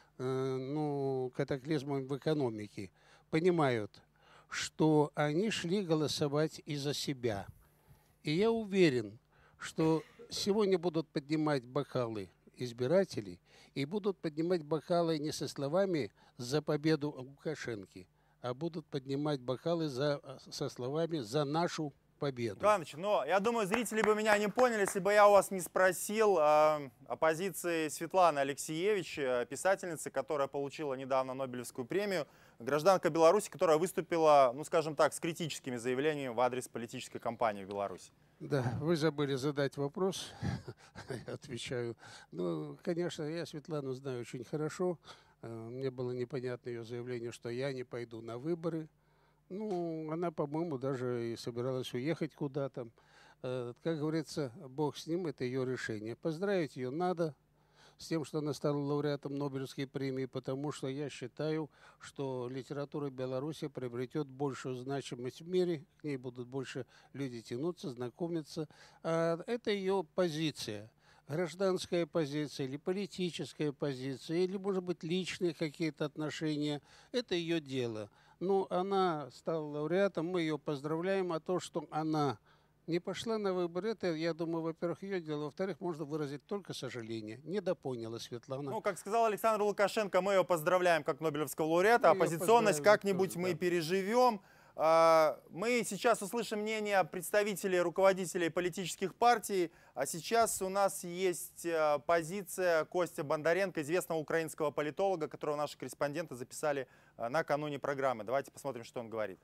катаклизмами в экономике, понимают, что они шли голосовать и за себя. И я уверен, что сегодня будут поднимать бокалы избирателей и будут поднимать бокалы не со словами «за победу Лукашенко», а будут поднимать бокалы со словами «за нашу победу». Иванович, я думаю, зрители бы меня не поняли, если бы я у вас не спросил о позиции Светланы Алексеевич, писательницы, которая получила недавно Нобелевскую премию, гражданка Беларуси, которая выступила, скажем так, с критическими заявлениями в адрес политической кампании в Беларуси. Да, вы забыли задать вопрос, я отвечаю. Конечно, я Светлану знаю очень хорошо. Мне было непонятно ее заявление, что я не пойду на выборы. Она, по-моему, даже и собиралась уехать куда-то. Как говорится, Бог с ним, это ее решение. Поздравить ее надо с тем, что она стала лауреатом Нобелевской премии, потому что я считаю, что литература Беларуси приобретет большую значимость в мире, к ней будут больше люди тянуться, знакомиться. Это ее позиция. Гражданская позиция или политическая позиция, или, может быть, личные какие-то отношения. Это ее дело. Она стала лауреатом, мы ее поздравляем, а то, что она не пошла на выборы, это, я думаю, во-первых, ее дело, во-вторых, можно выразить только сожаление. Недопоняла Светлана. Как сказал Александр Лукашенко, мы ее поздравляем как Нобелевского лауреата, оппозиционность как-нибудь мы переживем. Мы сейчас услышим мнение представителей, руководителей политических партий, а сейчас у нас есть позиция Костя Бондаренко, известного украинского политолога, которого наши корреспонденты записали накануне программы. Давайте посмотрим, что он говорит.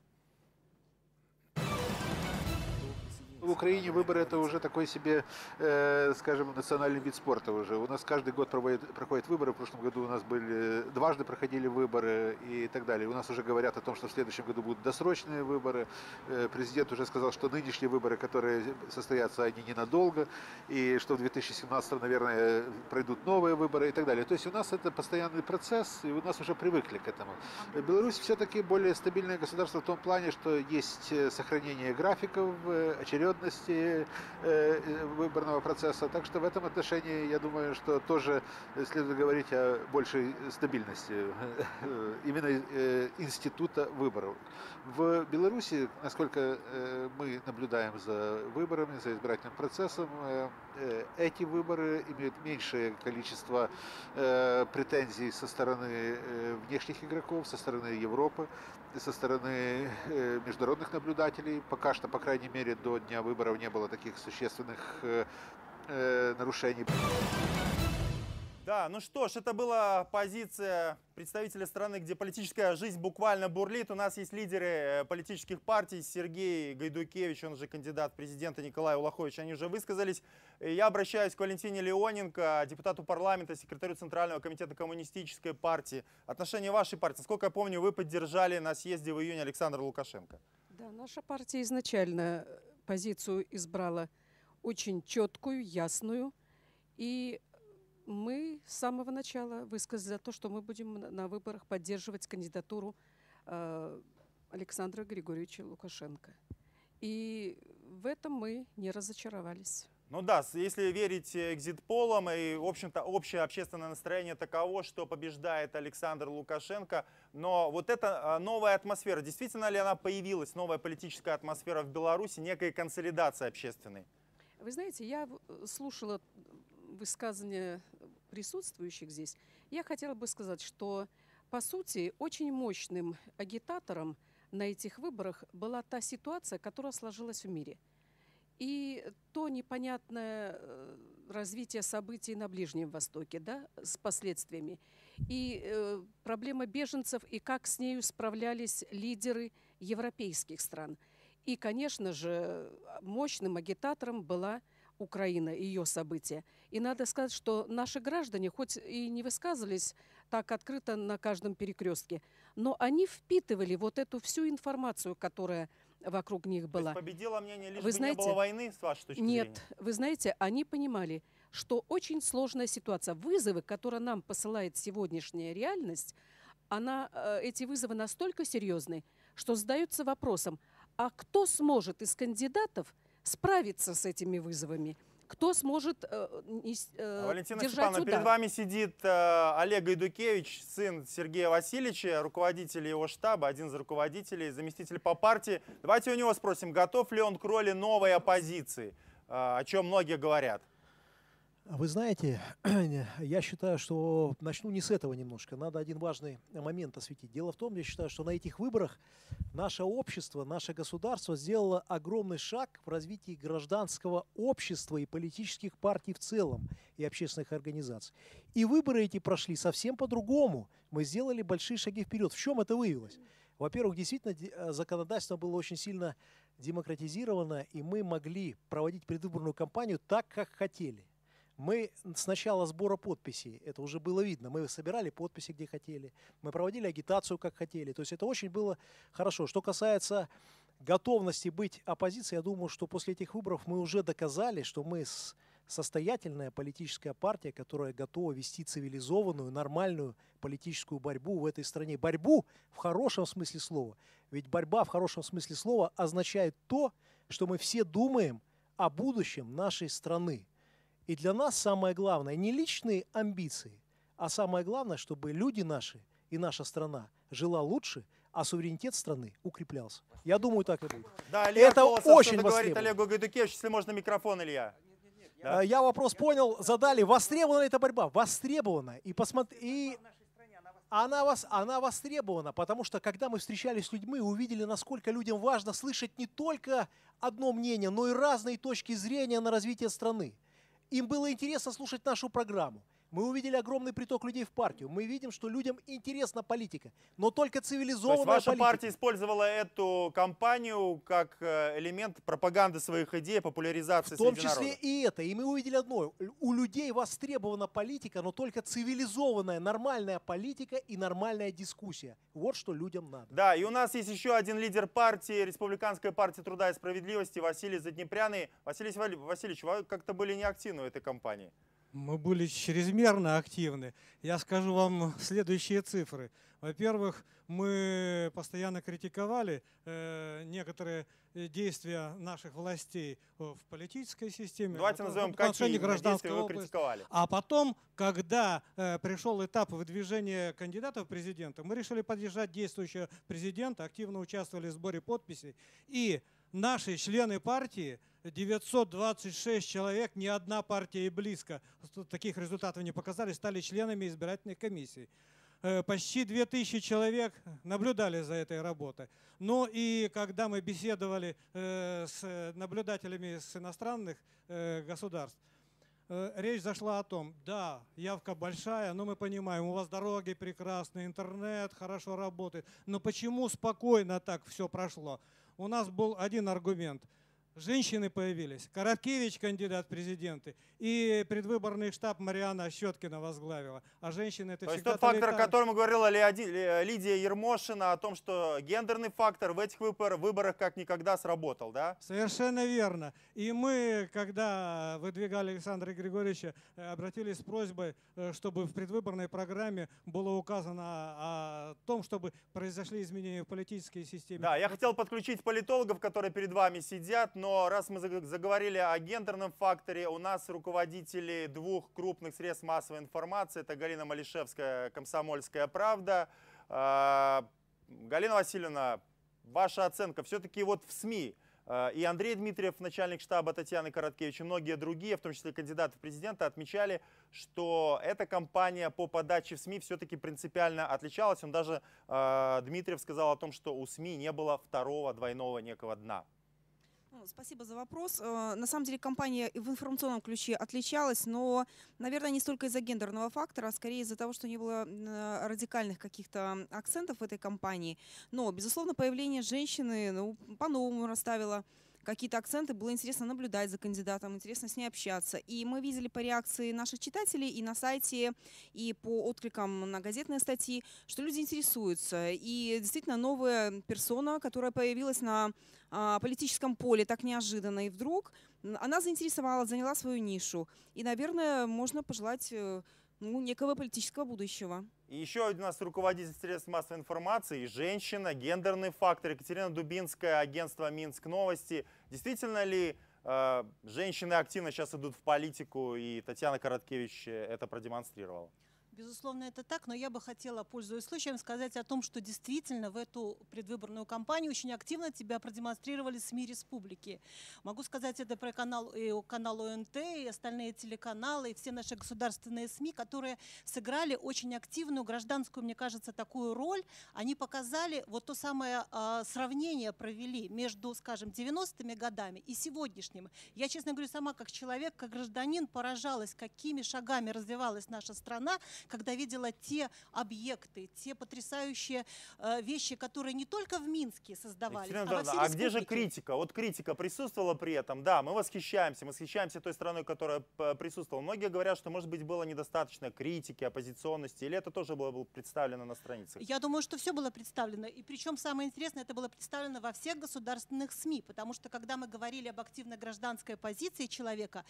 В Украине выборы – это уже такой себе, скажем, национальный вид спорта уже. У нас каждый год проходят выборы. В прошлом году у нас дважды проходили выборы и так далее. У нас уже говорят о том, что в следующем году будут досрочные выборы. Президент уже сказал, что нынешние выборы, которые состоятся, они ненадолго. И что в 2017, наверное, пройдут новые выборы и так далее. То есть у нас это постоянный процесс, и у нас уже привыкли к этому. Беларусь все-таки более стабильное государство в том плане, что есть сохранение графиков, очередности выборного процесса. Так что в этом отношении, я думаю, что тоже следует говорить о большей стабильности именно института выборов. В Беларуси, насколько мы наблюдаем за выборами, за избирательным процессом, эти выборы имеют меньшее количество претензий со стороны внешних игроков, со стороны Европы, со стороны международных наблюдателей. Пока что, по крайней мере, до дня выборов не было таких существенных нарушений. Да, что ж, это была позиция представителя страны, где политическая жизнь буквально бурлит. У нас есть лидеры политических партий. Сергей Гайдукевич, он же кандидат в президенты, Николай Улахович, они уже высказались. Я обращаюсь к Валентине Леоненко, депутату парламента, секретарю Центрального комитета коммунистической партии. Отношение вашей партии, насколько я помню, вы поддержали на съезде в июне Александра Лукашенко. Да, наша партия изначально позицию избрала очень четкую, ясную. И мы с самого начала высказали за то, что мы будем на выборах поддерживать кандидатуру Александра Григорьевича Лукашенко. И в этом мы не разочаровались. Ну да, если верить экзит-полам, и, в общем-то, общее общественное настроение таково, что побеждает Александр Лукашенко. Но вот эта новая атмосфера, действительно ли она появилась, новая политическая атмосфера в Беларуси, некая консолидация общественной? Вы знаете, я слушала высказывания присутствующих здесь. Я хотела бы сказать, что, по сути, очень мощным агитатором на этих выборах была та ситуация, которая сложилась в мире. И то непонятное развитие событий на Ближнем Востоке, да, с последствиями. И проблема беженцев, и как с нею справлялись лидеры европейских стран. И, конечно же, мощным агитатором была Украина и ее события. И надо сказать, что наши граждане, хоть и не высказывались так открыто на каждом перекрестке, но они впитывали вот эту всю информацию, которая вокруг них была. То есть победило мнение, лишь Вы бы знаете, не было войны, с вашей точки нет, зрения? вы знаете, они понимали, что очень сложная ситуация. Вызовы, которые нам посылает сегодняшняя реальность, эти вызовы настолько серьезны, что задаются вопросом, а кто сможет из кандидатов справиться с этими вызовами? Кто сможет Валентина держать Степановна, удар? перед вами сидит Олег Гайдукевич, сын Сергея Васильевича, руководитель его штаба, один из руководителей, заместитель по партии. Давайте у него спросим, готов ли он к роли новой оппозиции, о чем многие говорят. Вы знаете, я считаю, что начну не с этого немножко. Надо один важный момент осветить. Дело в том, я считаю, что на этих выборах наше общество, наше государство сделало огромный шаг в развитии гражданского общества и политических партий в целом, и общественных организаций. И выборы эти прошли совсем по-другому. Мы сделали большие шаги вперед. В чем это выявилось? Во-первых, действительно, законодательство было очень сильно демократизировано, и мы могли проводить предвыборную кампанию так, как хотели. Мы с начала сбора подписей, это уже было видно, мы собирали подписи, где хотели, мы проводили агитацию, как хотели. То есть это очень было хорошо. Что касается готовности быть оппозицией, я думаю, что после этих выборов мы уже доказали, что мы состоятельная политическая партия, которая готова вести цивилизованную, нормальную политическую борьбу в этой стране. Борьбу в хорошем смысле слова. Ведь борьба в хорошем смысле слова означает то, что мы все думаем о будущем нашей страны. И для нас самое главное не личные амбиции, а самое главное, чтобы люди наши и наша страна жила лучше, а суверенитет страны укреплялся. Я думаю, так и будет. Да, Илья это Колосов очень что-то говорит востребовано. Олегу Гайдукевичу, если можно микрофон, Илья. Да? Я вопрос понял, задали. Востребована ли эта борьба? Востребована. И посмотри, она востребована, потому что когда мы встречались с людьми, увидели, насколько людям важно слышать не только одно мнение, но и разные точки зрения на развитие страны. Им было интересно слушать нашу программу. Мы увидели огромный приток людей в партию. Мы видим, что людям интересна политика, но только цивилизованная То есть ваша политика. партия использовала эту кампанию как элемент пропаганды своих идей, популяризации В том среди числе народа. и это. И мы увидели одно. У людей востребована политика, но только цивилизованная, нормальная политика и нормальная дискуссия. Вот что людям надо. Да, и у нас есть еще один лидер партии, Республиканская партия труда и справедливости, Василий Заднепряный. Василий Васильевич, вы как-то были неактивны в этой кампании. Мы были чрезмерно активны. Я скажу вам следующие цифры. Во-первых, мы постоянно критиковали некоторые действия наших властей в политической системе. Давайте назовем, в отношении какие гражданской действия вы области. критиковали. А потом, когда пришел этап выдвижения кандидатов в президенты, мы решили поддержать действующего президента, активно участвовали в сборе подписей. И наши члены партии, 926 человек, ни одна партия и близко таких результатов не показали, стали членами избирательных комиссий. Почти 2000 человек наблюдали за этой работой. Ну и когда мы беседовали с наблюдателями с иностранных государств, речь зашла о том, да, явка большая, но мы понимаем, у вас дороги прекрасные, интернет хорошо работает, но почему спокойно так все прошло? У нас был один аргумент. женщины появились. Короткевич, кандидат в президенты, и предвыборный штаб Марианна Щеткина возглавила. А женщины это То есть всегда тот фактор, о котором говорила Лидия Ермошина, о том, что гендерный фактор в этих выборах как никогда сработал, да? Совершенно верно. И мы, когда выдвигали Александра Григорьевича, обратились с просьбой, чтобы в предвыборной программе было указано о том, чтобы произошли изменения в политической системе. Да, я хотел подключить политологов, которые перед вами сидят, но раз мы заговорили о гендерном факторе, у нас руководители двух крупных средств массовой информации, это Галина Малишевская, «Комсомольская правда». Галина Васильевна, ваша оценка, все-таки вот в СМИ и Андрей Дмитриев, начальник штаба Татьяны Короткевич, и многие другие, в том числе кандидаты в президенты, отмечали, что эта кампания по подаче в СМИ все-таки принципиально отличалась. Он даже, Дмитриев, сказал о том, что у СМИ не было второго двойного некого дна. Спасибо за вопрос. На самом деле кампания в информационном ключе отличалась, но, наверное, не столько из-за гендерного фактора, а скорее из-за того, что не было радикальных каких-то акцентов в этой кампании. Но, безусловно, появление женщины по-новому расставило какие-то акценты, было интересно наблюдать за кандидатом, интересно с ней общаться. И мы видели по реакции наших читателей и на сайте, и по откликам на газетные статьи, что люди интересуются. И действительно новая персона, которая появилась на политическом поле так неожиданно и вдруг, она заинтересовала, заняла свою нишу. И, наверное, можно пожелать некого политического будущего. И еще один у нас руководитель средств массовой информации, женщина, гендерный фактор, Екатерина Дубинская, агентство «Минск Новости». Действительно ли женщины активно сейчас идут в политику, и Татьяна Короткевич это продемонстрировала? Безусловно, это так, но я бы хотела, пользуясь случаем, сказать о том, что действительно в эту предвыборную кампанию очень активно тебя продемонстрировали СМИ республики. Могу сказать это про канал ОНТ, и остальные телеканалы, и все наши государственные СМИ, которые сыграли очень активную гражданскую, мне кажется, такую роль. Они показали, вот то самое сравнение провели между, скажем, 90-ми годами и сегодняшним. Я, честно говорю, сама как человек, как гражданин поражалась, какими шагами развивалась наша страна, когда видела те объекты, те потрясающие вещи, которые не только в Минске создавались, а во всей республике. Где же критика? Вот критика присутствовала при этом. Да, мы восхищаемся той страной, которая присутствовала. Многие говорят, что, может быть, было недостаточно критики, оппозиционности, или это тоже было представлено на страницах? Я думаю, что все было представлено. И причем самое интересное, это было представлено во всех государственных СМИ, потому что, когда мы говорили об активной гражданской позиции человека,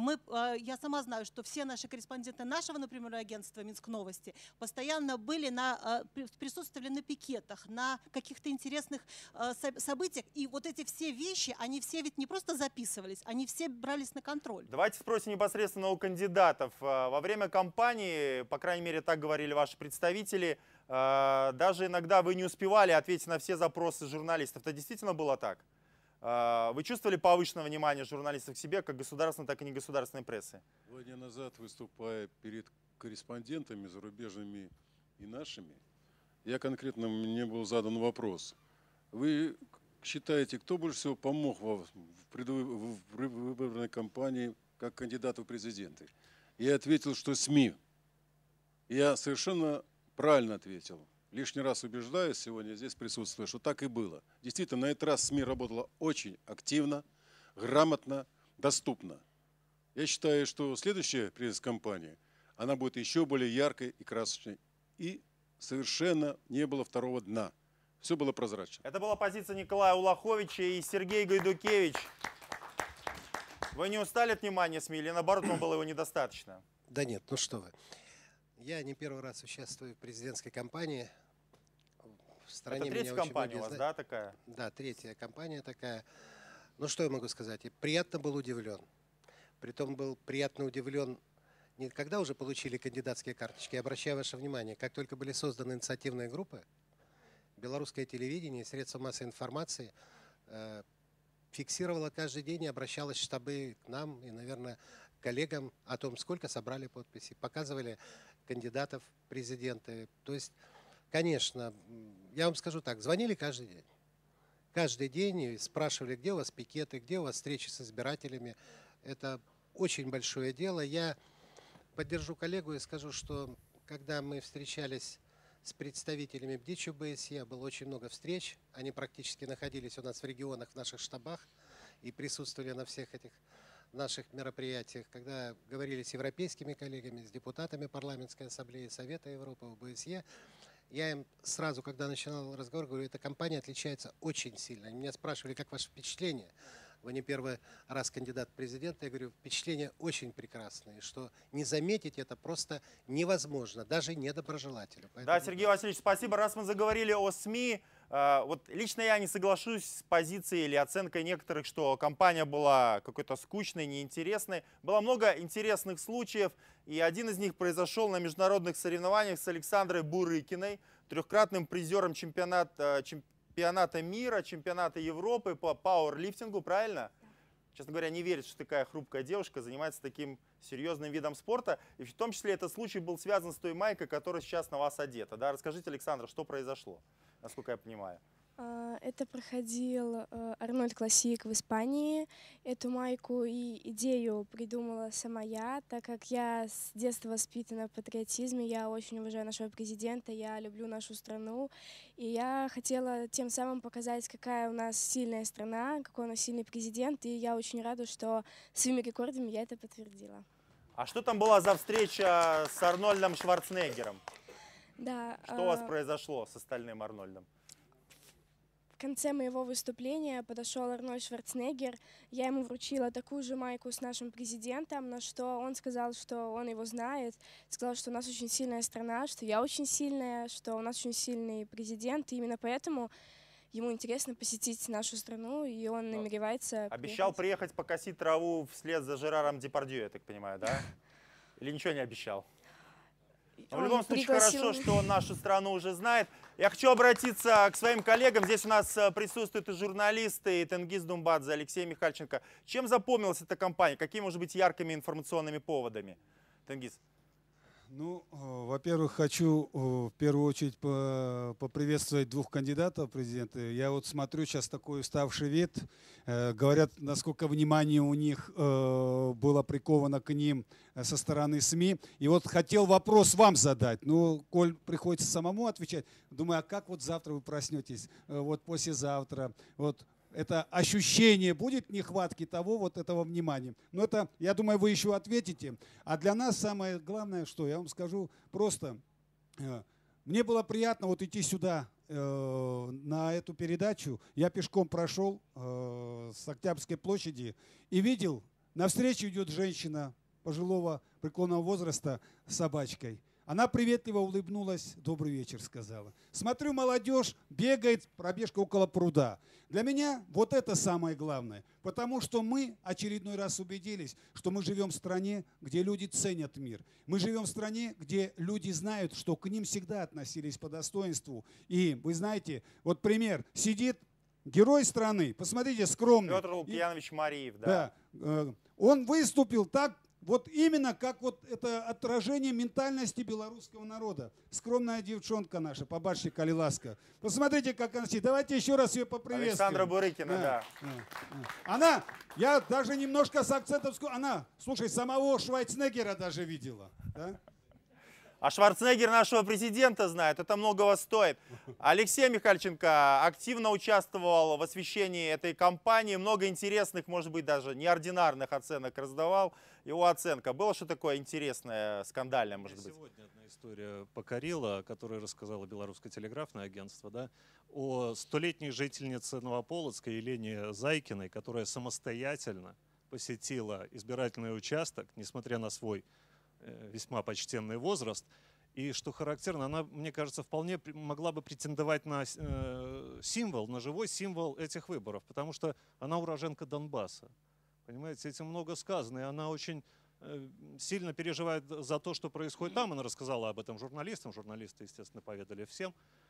я сама знаю, что все наши корреспонденты нашего, например, агентства «Минск Новости» постоянно присутствовали на пикетах, на каких-то интересных событиях. И вот эти все вещи, они все ведь не просто записывались, они все брались на контроль. Давайте спросим непосредственно у кандидатов. Во время кампании, по крайней мере, так говорили ваши представители, даже иногда вы не успевали ответить на все запросы журналистов. Это действительно было так? Вы чувствовали повышенное внимание журналистов к себе, как государственной, так и негосударственной прессы? 2 дня назад, выступая перед корреспондентами зарубежными и нашими, мне был задан вопрос. Вы считаете, кто больше всего помог в предвыборной кампании как кандидату в президенты? Я ответил, что СМИ. Я совершенно правильно ответил. Лишний раз убеждаюсь сегодня здесь присутствуя, что так и было. Действительно, на этот раз СМИ работала очень активно, грамотно, доступно. Я считаю, что следующая пресс-кампания, она будет еще более яркой и красочной. И совершенно не было второго дна. Все было прозрачно. Это была позиция Николая Улаховича и Сергей Гайдукевич. Вы не устали от внимания СМИ или наоборот, вам было его недостаточно? Да нет, ну что вы. Я не первый раз участвую в президентской кампании. В стране это третья кампания у вас, да, такая? Да, третья кампания такая. Ну что я могу сказать? Я приятно был удивлен. Притом был приятно удивлен не когда уже получили кандидатские карточки. Я обращаю ваше внимание, как только были созданы инициативные группы, белорусское телевидение, средства массовой информации фиксировало каждый день и обращалось в штабы к нам и, наверное, коллегам о том, сколько собрали подписей, показывали кандидатов в президенты. То есть, конечно, я вам скажу так, звонили каждый день. Каждый день и спрашивали, где у вас пикеты, где у вас встречи с избирателями. Это очень большое дело. Я поддержу коллегу и скажу, что когда мы встречались с представителями БДИЧ ОБСЕ, было очень много встреч. Они практически находились у нас в регионах, в наших штабах. и присутствовали на всех этих наших мероприятиях, когда говорили с европейскими коллегами, с депутатами парламентской ассамблеи Совета Европы, ОБСЕ. Я им сразу, когда начинал разговор, говорю, эта компания отличается очень сильно. Они меня спрашивали, как ваше впечатление? Вы не первый раз кандидат в президенты. Я говорю, впечатления очень прекрасные, что не заметить это просто невозможно, даже недоброжелателю. Да, Сергей Васильевич, спасибо. Раз мы заговорили о СМИ, вот лично я не соглашусь с позицией или оценкой некоторых, что кампания была какой-то скучной, неинтересной. Было много интересных случаев, и один из них произошел на международных соревнованиях с Александрой Бурыкиной, трехкратным призером чемпионата мира, чемпионата Европы по пауэрлифтингу, правильно? Честно говоря, не верится, что такая хрупкая девушка занимается таким серьезным видом спорта. И в том числе этот случай был связан с той майкой, которая сейчас на вас одета. Да? Расскажите, Александра, что произошло, насколько я понимаю. Это проходил Арнольд Классик в Испании. Эту майку и идею придумала сама я, так как я с детства воспитана в патриотизме, я очень уважаю нашего президента, я люблю нашу страну. И я хотела тем самым показать, какая у нас сильная страна, какой у нас сильный президент. И я очень рада, что своими рекордами я это подтвердила. А что там была за встреча с Арнольдом Шварценеггером? Да. Что у вас произошло с остальным Арнольдом? В конце моего выступления подошел Арнольд Шварценеггер. Я ему вручила такую же майку с нашим президентом, на что он сказал, что он его знает. Сказал, что у нас очень сильная страна, что я очень сильная, что у нас очень сильный президент. И именно поэтому ему интересно посетить нашу страну, и он намеревается Обещал приехать покосить траву вслед за Жераром Депардье, я так понимаю, да? Или ничего не обещал? Но в любом случае хорошо, что он нашу страну уже знает. Я хочу обратиться к своим коллегам. Здесь у нас присутствуют и журналисты, и Тенгиз Думбадзе, Алексей Михальченко. Чем запомнилась эта кампания? Какими, может быть, яркими информационными поводами? Тенгиз. Ну, во-первых, хочу в первую очередь поприветствовать двух кандидатов в президенты. Я вот смотрю сейчас такой уставший вид. Говорят, насколько внимание у них было приковано к ним со стороны СМИ. И вот хотел вопрос вам задать. Ну, коль приходится самому отвечать, думаю, а как вот завтра вы проснетесь, вот послезавтра, вот это ощущение будет нехватки того вот этого внимания. Но это, я думаю, вы еще ответите. А для нас самое главное, что я вам скажу просто, мне было приятно вот идти сюда на эту передачу. Я пешком прошел с Октябрьской площади и видел, навстречу идет женщина пожилого преклонного возраста с собачкой. Она приветливо улыбнулась, добрый вечер сказала. Смотрю, молодежь бегает, пробежка около пруда. Для меня вот это самое главное, потому что мы очередной раз убедились, что мы живем в стране, где люди ценят мир. Мы живем в стране, где люди знают, что к ним всегда относились по достоинству. И вы знаете, вот пример, сидит герой страны, посмотрите, скромный. Петр Лукьянович Мариев, да. Да, он выступил так, вот именно как вот это отражение ментальности белорусского народа. Скромная девчонка наша, побольше Калиласка. Посмотрите, как она сидит. Давайте еще раз ее поприветствуем. Александра Бурыкина, да. Она, я даже немножко с акцентом, она, слушай, самого Шварценеггера даже видела. Да? А Шварценеггер нашего президента знает, это многого стоит. Алексей Михальченко активно участвовал в освещении этой кампании, много интересных, может быть, даже неординарных оценок раздавал. Его оценка. Было что такое интересное, скандальное, может быть? Сегодня одна история покорила, которую рассказала Белорусское телеграфное агентство, да, о 100-летней жительнице Новополоцка Елене Зайкиной, которая самостоятельно посетила избирательный участок, несмотря на свой весьма почтенный возраст. И что характерно, она, мне кажется, вполне могла бы претендовать на символ, на живой символ этих выборов, потому что она уроженка Донбасса. Понимаете, этим много сказано, и она очень сильно переживает за то, что происходит там. Она рассказала об этом журналистам, журналисты, естественно, поведали всем.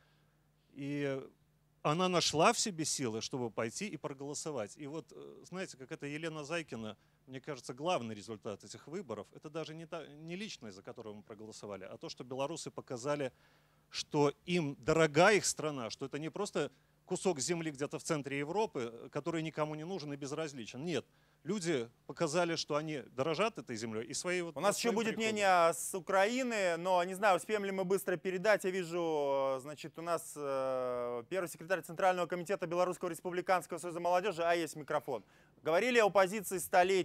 И она нашла в себе силы, чтобы пойти и проголосовать. И вот, знаете, как это Елена Зайкина, мне кажется, главный результат этих выборов, это даже не личность, за которую мы проголосовали, а то, что белорусы показали, что им дорога их страна, что это не просто кусок земли где-то в центре Европы, который никому не нужен и безразличен. Нет. Люди показали, что они дорожат этой землей и своей... У нас еще будет мнение с Украины, но не знаю, успеем ли мы быстро передать. Я вижу, значит, у нас первый секретарь Центрального комитета Белорусского республиканского союза молодежи, а есть микрофон. Говорили о позиции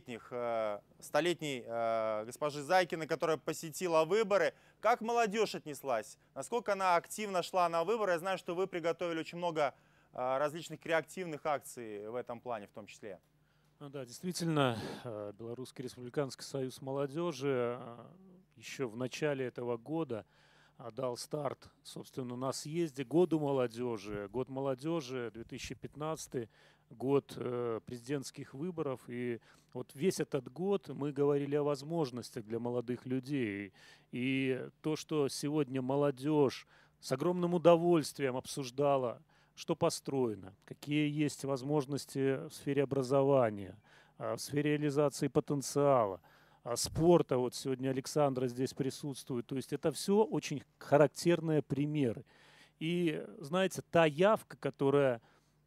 столетней госпожи Зайкиной, которая посетила выборы. Как молодежь отнеслась? Насколько она активно шла на выборы? Я знаю, что вы приготовили очень много различных креативных акций в этом плане в том числе. Ну да, действительно, Белорусский республиканский союз молодежи еще в начале этого года дал старт, собственно, на съезде Году молодежи. Год молодежи 2015, год президентских выборов. И вот весь этот год мы говорили о возможностях для молодых людей. И то, что сегодня молодежь с огромным удовольствием обсуждала, что построено, какие есть возможности в сфере образования, в сфере реализации потенциала, спорта. Вот сегодня Александра здесь присутствует. То есть это все очень характерные примеры. И, знаете, та явка, которая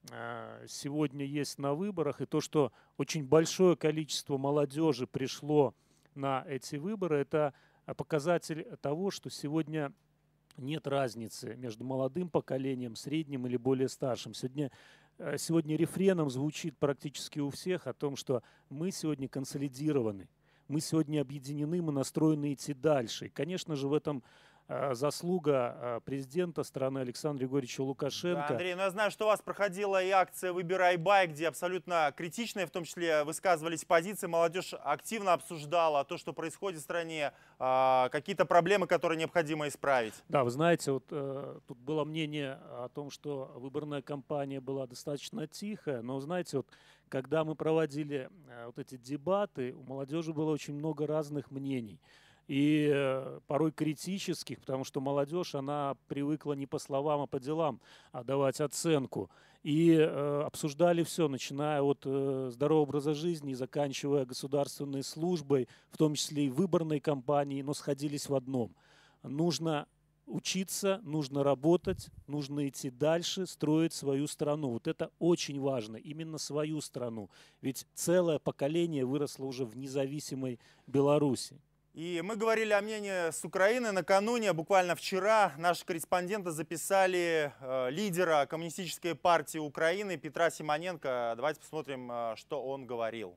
сегодня есть на выборах, и то, что очень большое количество молодежи пришло на эти выборы, это показатель того, что сегодня нет разницы между молодым поколением, средним или более старшим. Сегодня рефреном звучит практически у всех о том, что мы сегодня консолидированы, мы сегодня объединены, мы настроены идти дальше. И, конечно же, в этом заслуга президента страны Александра Григорьевича Лукашенко. Да, Андрей, ну я знаю, что у вас проходила и акция «Выбирай бай», где абсолютно критичные, в том числе, высказывались позиции. Молодежь активно обсуждала то, что происходит в стране, какие-то проблемы, которые необходимо исправить. Да, вы знаете, вот тут было мнение о том, что выборная кампания была достаточно тихая, но, знаете, вот когда мы проводили вот эти дебаты, у молодежи было очень много разных мнений. И порой критических, потому что молодежь, она привыкла не по словам, а по делам давать оценку. И обсуждали все, начиная от здорового образа жизни и заканчивая государственной службой, в том числе и выборной кампанией, но сходились в одном. Нужно учиться, нужно работать, нужно идти дальше, строить свою страну. Вот это очень важно, именно свою страну. Ведь целое поколение выросло уже в независимой Беларуси. И мы говорили о мнении с Украины. Накануне, буквально вчера, наши корреспонденты записали лидера Коммунистической партии Украины Петра Симоненко. Давайте посмотрим, что он говорил.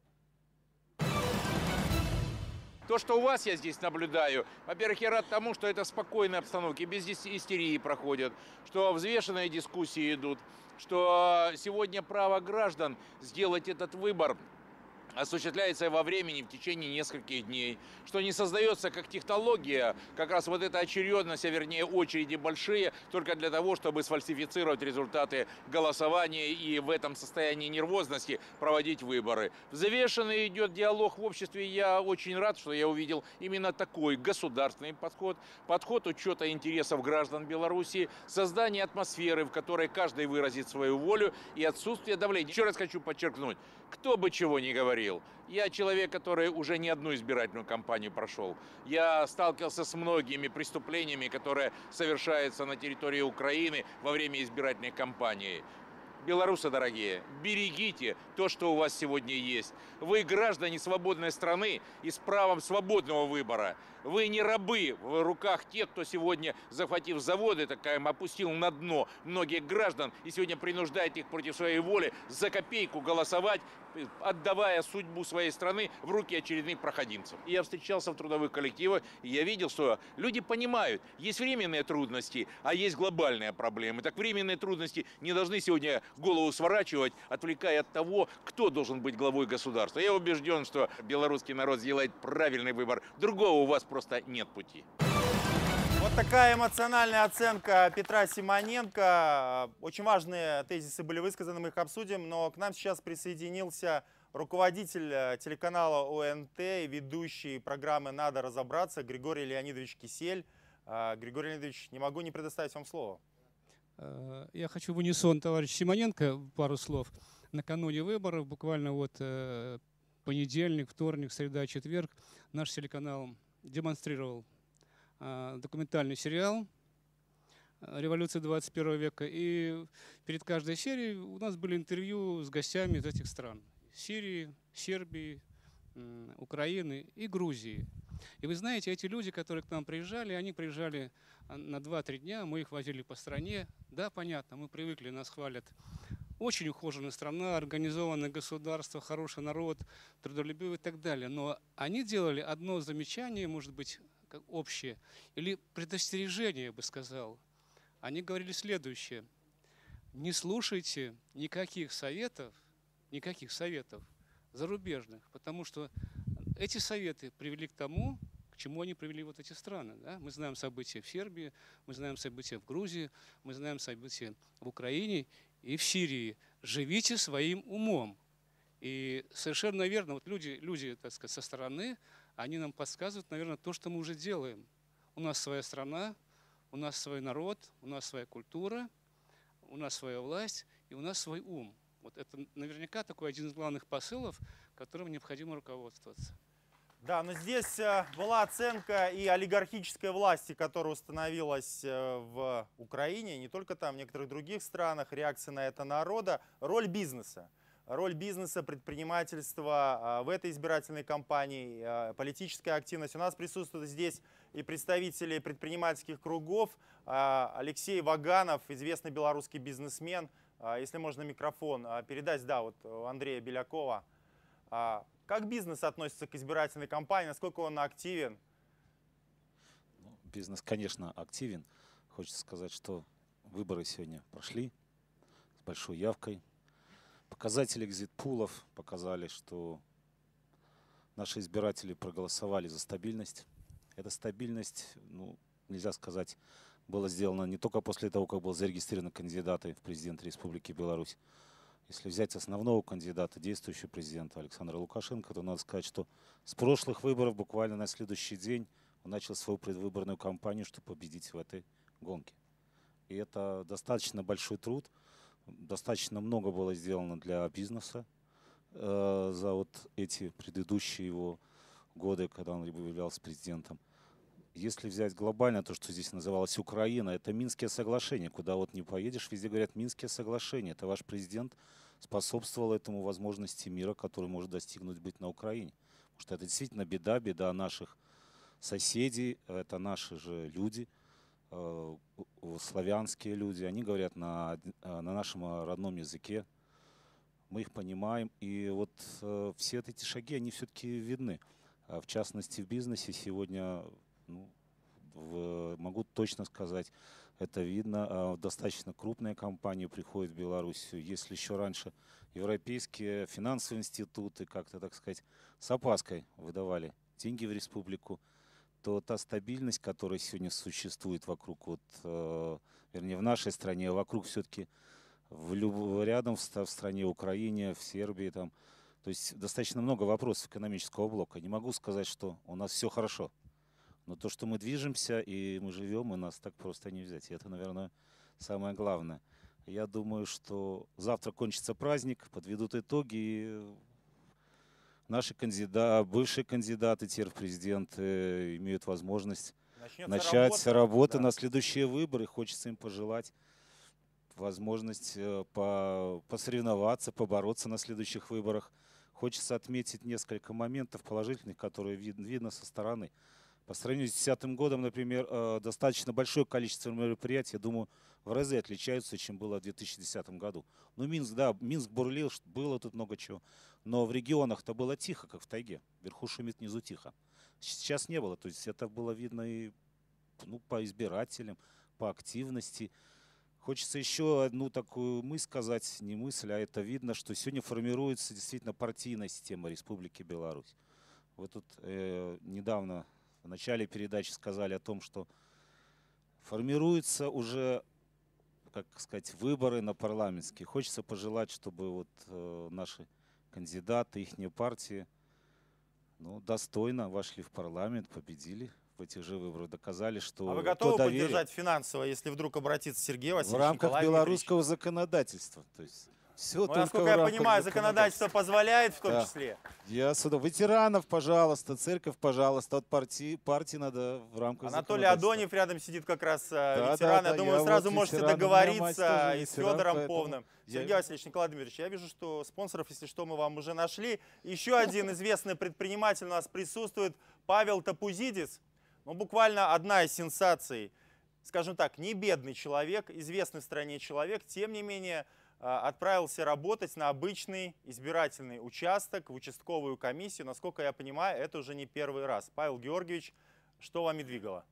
То, что у вас я здесь наблюдаю, во-первых, я рад тому, что это спокойная обстановка, без истерии проходят, что взвешенные дискуссии идут, что сегодня право граждан сделать этот выбор осуществляется во времени в течение нескольких дней, что не создается как технология, как раз вот эта очередность, а вернее очереди большие, только для того, чтобы сфальсифицировать результаты голосования и в этом состоянии нервозности проводить выборы. Взвешенный идет диалог в обществе, я очень рад, что я увидел именно такой государственный подход, подход учета интересов граждан Беларуси, создание атмосферы, в которой каждый выразит свою волю и отсутствие давления. Еще раз хочу подчеркнуть, кто бы чего ни говорил, я человек, который уже не одну избирательную кампанию прошел. Я сталкивался с многими преступлениями, которые совершаются на территории Украины во время избирательной кампании. Белорусы дорогие, берегите то, что у вас сегодня есть. Вы граждане свободной страны и с правом свободного выбора. Вы не рабы в руках тех, кто сегодня, захватив заводы, опустил на дно многих граждан и сегодня принуждает их против своей воли за копейку голосовать, отдавая судьбу своей страны в руки очередных проходимцев. И я встречался в трудовых коллективах, и я видел, что люди понимают, есть временные трудности, а есть глобальные проблемы. Так временные трудности не должны сегодня голову сворачивать, отвлекая от того, кто должен быть главой государства. Я убежден, что белорусский народ сделает правильный выбор. Другого у вас просто нет пути. Вот такая эмоциональная оценка Петра Симоненко. Очень важные тезисы были высказаны, мы их обсудим, но к нам сейчас присоединился руководитель телеканала ОНТ и ведущий программы «Надо разобраться» Григорий Леонидович Кисель. Григорий Леонидович, не могу не предоставить вам слово. Я хочу в унисон товарищ Симоненко пару слов. Накануне выборов, буквально вот понедельник, вторник, среда, четверг, наш телеканал демонстрировал документальный сериал «Революция 21 века». И перед каждой серией у нас были интервью с гостями из этих стран. Сирии, Сербии, Украины и Грузии. И вы знаете, эти люди, которые к нам приезжали, они приезжали на 2-3 дня, мы их возили по стране. Да, понятно, мы привыкли, нас хвалят. Очень ухоженная страна, организованное государство, хороший народ, трудолюбивый и так далее. Но они делали одно замечание, может быть, как общее, или предостережение, я бы сказал. Они говорили следующее. Не слушайте никаких советов зарубежных, потому что эти советы привели к тому, к чему они привели вот эти страны. Да? Мы знаем события в Сербии, мы знаем события в Грузии, мы знаем события в Украине и в Сирии. Живите своим умом. И совершенно верно, вот люди, так сказать, со стороны, они нам подсказывают, наверное, то, что мы уже делаем. У нас своя страна, у нас свой народ, у нас своя культура, у нас своя власть и у нас свой ум. Вот это наверняка такой один из главных посылов, которым необходимо руководствоваться. Да, но здесь была оценка и олигархической власти, которая установилась в Украине, не только там, в некоторых других странах, реакция на это народа, роль бизнеса, предпринимательства в этой избирательной кампании, политическая активность. У нас присутствуют здесь и представители предпринимательских кругов. Алексей Ваганов, известный белорусский бизнесмен. Если можно микрофон передать, да, вот Андрея Белякова. Как бизнес относится к избирательной кампании? Насколько он активен? Бизнес, конечно, активен. Хочется сказать, что выборы сегодня прошли с большой явкой. Показатели экзит-пулов показали, что наши избиратели проголосовали за стабильность. Эта стабильность, нельзя сказать, была сделана не только после того, как был зарегистрирован кандидаты в президенты Республики Беларусь. Если взять основного кандидата, действующего президента Александра Лукашенко, то надо сказать, что с прошлых выборов буквально на следующий день он начал свою предвыборную кампанию, чтобы победить в этой гонке. И это достаточно большой труд, достаточно много было сделано для бизнеса за вот эти предыдущие его годы, когда он являлся президентом. Если взять глобально то, что здесь называлось Украина, это Минские соглашения. Куда вот не поедешь, везде говорят Минские соглашения. Это ваш президент способствовал этому возможности мира, который может достигнуть быть на Украине. Потому что это действительно беда наших соседей, это наши же люди, славянские люди. Они говорят на нашем родном языке. Мы их понимаем. И вот все эти шаги, они все-таки видны. В частности, в бизнесе сегодня... могу точно сказать, это видно. Достаточно крупные компании приходят в Беларусь. Если еще раньше европейские финансовые институты как-то, так сказать, с опаской выдавали деньги в республику, то та стабильность, которая сегодня существует вокруг, вернее, в нашей стране, вокруг все-таки рядом в стране Украине, в Сербии, там, то есть достаточно много вопросов экономического блока. Не могу сказать, что у нас все хорошо. Но то, что мы движемся и мы живем, и нас так просто не взять. И это, наверное, самое главное. Я думаю, что завтра кончится праздник, подведут итоги, и наши бывшие кандидаты, теперь в президенты, имеют возможность начать работу на следующие выборы. Хочется им пожелать возможность посоревноваться, побороться на следующих выборах. Хочется отметить несколько моментов положительных, которые видно со стороны. По сравнению с 2010 годом, например, достаточно большое количество мероприятий, я думаю, в разы отличаются, чем было в 2010 году. Ну, Минск бурлил, было тут много чего. Но в регионах-то было тихо, как в тайге. Вверху шумит, внизу тихо. Сейчас не было. То есть это было видно и по избирателям, по активности. Хочется еще одну такую мысль сказать, не мысль, а это видно, что сегодня формируется действительно партийная система Республики Беларусь. Вы тут недавно в начале передачи сказали о том, что формируются уже, как сказать, выборы на парламентские. Хочется пожелать, чтобы вот наши кандидаты, ихние партии, достойно вошли в парламент, победили в этих же выборах, доказали, что... А вы готовы поддержать финансово, если вдруг обратится Сергей Васильевич в рамках белорусского законодательства. То есть Все, Ну, насколько я понимаю, законодательство позволяет в том Да. числе. Я сюда. Ветеранов, пожалуйста, церковь, пожалуйста. От партии надо в рамках Анатолий законодательства. Адонев рядом сидит как раз Да, ветеран. да, Я думаю, я сразу вот можете ветеран. У меня мать договориться тоже и с ветеран, Федором поэтому Повным. я- Сергей Васильевич, Николай Дмитриевич, я вижу, что спонсоров, если что, мы вам уже нашли. Еще один известный предприниматель у нас присутствует, Павел Тапузидис. Ну, буквально одна из сенсаций. Скажем так, не бедный человек, известный в стране человек, тем не менее, отправился работать на обычный избирательный участок, в участковую комиссию. Насколько я понимаю, это уже не первый раз. Павел Георгиевич, что вами двигало?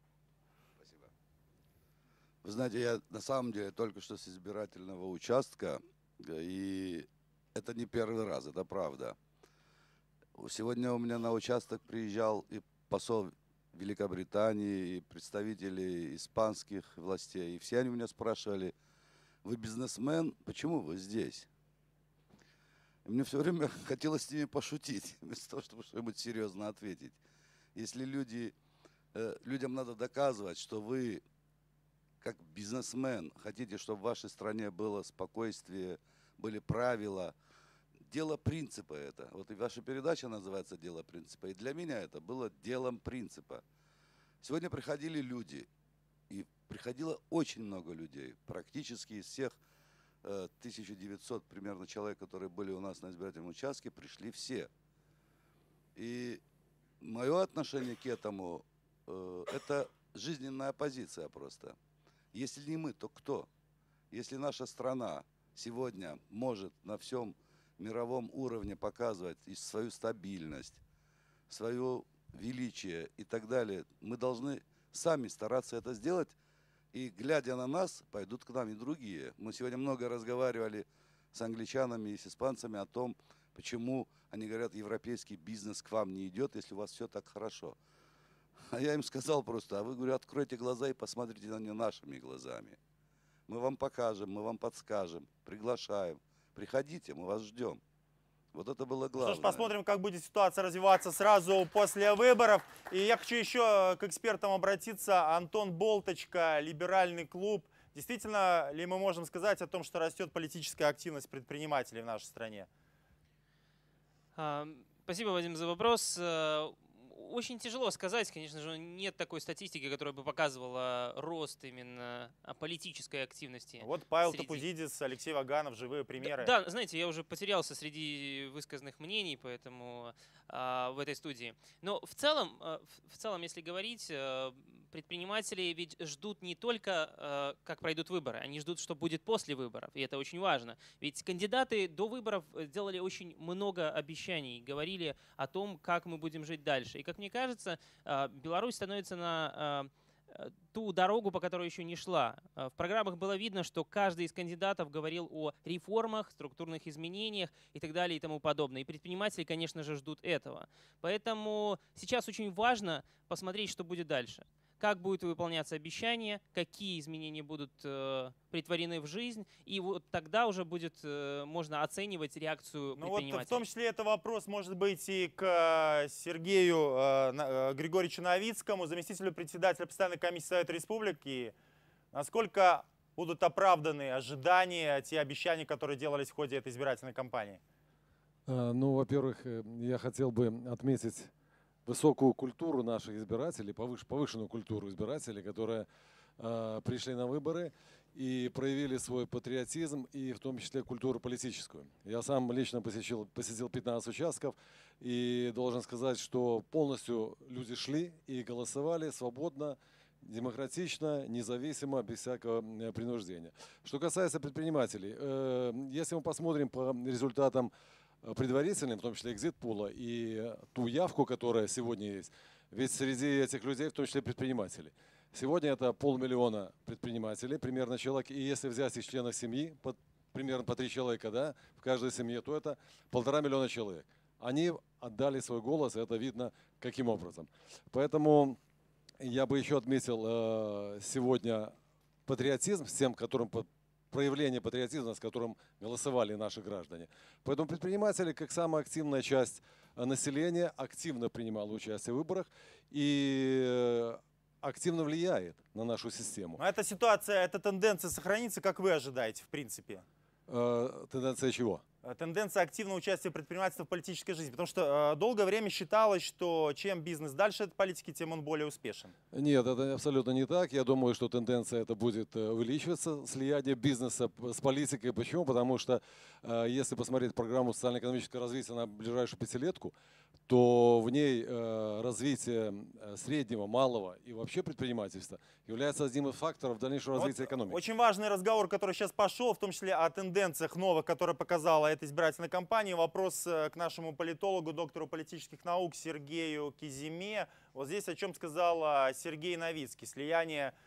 Вы знаете, я на самом деле только что с избирательного участка, и это не первый раз, это правда. Сегодня у меня на участок приезжал и посол Великобритании, и представители испанских властей, и все они меня спрашивали: вы бизнесмен, почему вы здесь? И мне все время хотелось с ними пошутить, вместо того, чтобы что-нибудь серьезно ответить. Если людям надо доказывать, что вы, как бизнесмен, хотите, чтобы в вашей стране было спокойствие, были правила, дело принципа это. Вот и ваша передача называется «Дело принципа». И для меня это было делом принципа. Сегодня приходили люди, и приходило очень много людей, практически из всех 1900 примерно человек, которые были у нас на избирательном участке, пришли все. И мое отношение к этому это жизненная позиция просто. Если не мы, то кто? Если наша страна сегодня может на всем мировом уровне показывать и свою стабильность, свое величие и так далее, мы должны сами стараться это сделать. И глядя на нас, пойдут к нам и другие. Мы сегодня много разговаривали с англичанами и с испанцами о том, почему они говорят, европейский бизнес к вам не идет, если у вас все так хорошо. А я им сказал просто: а вы, говорю, откройте глаза и посмотрите на нее нашими глазами. Мы вам покажем, мы вам подскажем, приглашаем. Приходите, мы вас ждем. Вот это было главное. Что ж, посмотрим, как будет ситуация развиваться сразу после выборов. И я хочу еще к экспертам обратиться. Антон Болточка, Либеральный клуб. Действительно ли мы можем сказать о том, что растет политическая активность предпринимателей в нашей стране? Спасибо, Вадим, за вопрос. Очень тяжело сказать, конечно же, нет такой статистики, которая бы показывала рост именно политической активности. Вот Павел Тапузидис, Алексей Ваганов, живые примеры. Да, знаете, я уже потерялся среди высказанных мнений, поэтому в этой студии. Но в целом, если говорить, предприниматели ведь ждут не только, как пройдут выборы, они ждут, что будет после выборов, и это очень важно. Ведь кандидаты до выборов делали очень много обещаний, говорили о том, как мы будем жить дальше. И, как мне кажется, Беларусь становится на ту дорогу, по которой еще не шла. В программах было видно, что каждый из кандидатов говорил о реформах, структурных изменениях и так далее и тому подобное. И предприниматели, конечно же, ждут этого. Поэтому сейчас очень важно посмотреть, что будет дальше. Как будут выполняться обещания, какие изменения будут притворены в жизнь, и вот тогда уже будет можно оценивать реакцию предпринимателей. Вот в том числе это вопрос может быть и к Сергею Григорьевичу Новицкому, заместителю председателя Постоянной комиссии Совета Республики. Насколько будут оправданы ожидания, те обещания, которые делались в ходе этой избирательной кампании? Ну, во-первых, я хотел бы отметить высокую культуру наших избирателей, повышенную культуру избирателей, которые пришли на выборы и проявили свой патриотизм, и в том числе культуру политическую. Я сам лично посетил 15 участков и должен сказать, что полностью люди шли и голосовали свободно, демократично, независимо, без всякого принуждения. Что касается предпринимателей, если мы посмотрим по результатам предварительным, в том числе экзит-пула, и ту явку, которая сегодня есть, ведь среди этих людей в том числе предприниматели. Сегодня это 500 000 предпринимателей, примерно человек, и если взять из членов семьи, примерно по 3 человека, да, в каждой семье, то это 1,5 миллиона человек. Они отдали свой голос, и это видно каким образом. Поэтому я бы еще отметил сегодня патриотизм, с тем, которым проявление патриотизма, с которым голосовали наши граждане. Поэтому предприниматели, как самая активная часть населения, активно принимали участие в выборах и активно влияет на нашу систему. Но эта ситуация, эта тенденция сохранится, как вы ожидаете, в принципе? Тенденция чего? Тенденция активного участия предпринимательства в политической жизни. Потому что долгое время считалось, что чем бизнес дальше от политики, тем он более успешен. Нет, это абсолютно не так. Я думаю, что тенденция это будет увеличиваться, слияние бизнеса с политикой. Почему? Потому что если посмотреть программу социально-экономического развития на ближайшую пятилетку, то в ней развитие среднего, малого и вообще предпринимательства является одним из факторов дальнейшего развития экономики. Очень важный разговор, который сейчас пошел, в том числе о тенденциях новых, которые показала эта избирательная кампания. Вопрос к нашему политологу, доктору политических наук Сергею Кизиме. Вот здесь о чем сказал Сергей Новицкий. Слияние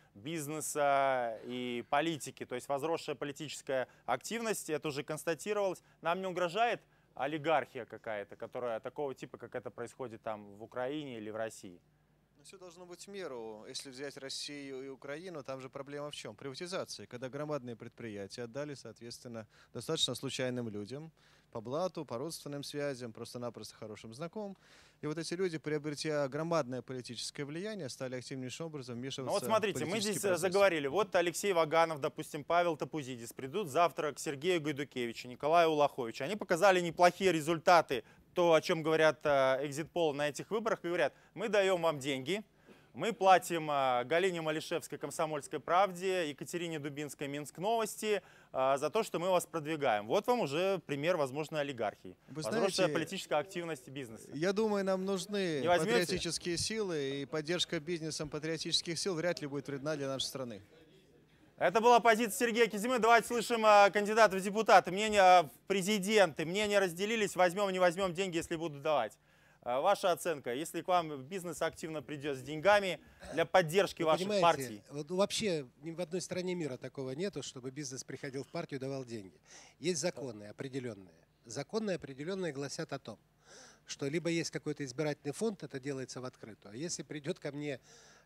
бизнеса и политики, то есть возросшая политическая активность, это уже констатировалось. Нам не угрожает олигархия какая-то, которая такого типа, как это происходит там в Украине или в России? Все должно быть в меру. Если взять Россию и Украину, там же проблема в чем? Приватизация. Когда громадные предприятия отдали, соответственно, достаточно случайным людям, по блату, по родственным связям, просто-напросто хорошим знакомым. И вот эти люди, приобретя громадное политическое влияние, стали активнейшим образом вмешиваться. Ну вот смотрите, мы здесь процесс. заговорили. Вот Алексей Ваганов, допустим, Павел Топузидис придут завтра к Сергею Гайдукевичу, Николаю Улаховичу. Они показали неплохие результаты, то, о чем говорят экзит-полы на этих выборах, и говорят, мы даем вам деньги, мы платим Галине Малишевской «Комсомольской правде», Екатерине Дубинской «Минск новости» за то, что мы вас продвигаем. Вот вам уже пример возможной олигархии. Возросшая политическая активность бизнеса. Я думаю, нам нужны патриотические силы, и поддержка бизнесом патриотических сил вряд ли будет вредна для нашей страны. Это была позиция Сергея Кизимы. Давайте слышим кандидата в депутаты. Мнения в президенты. Мнения разделились. Возьмем, не возьмем деньги, если будут давать. Ваша оценка, если к вам бизнес активно придет с деньгами для поддержки ваших партий? Вот вообще ни в одной стране мира такого нету, чтобы бизнес приходил в партию и давал деньги. Есть законы определенные. Законы определенные гласят о том, что либо есть какой-то избирательный фонд, это делается в открытую. А если придет ко мне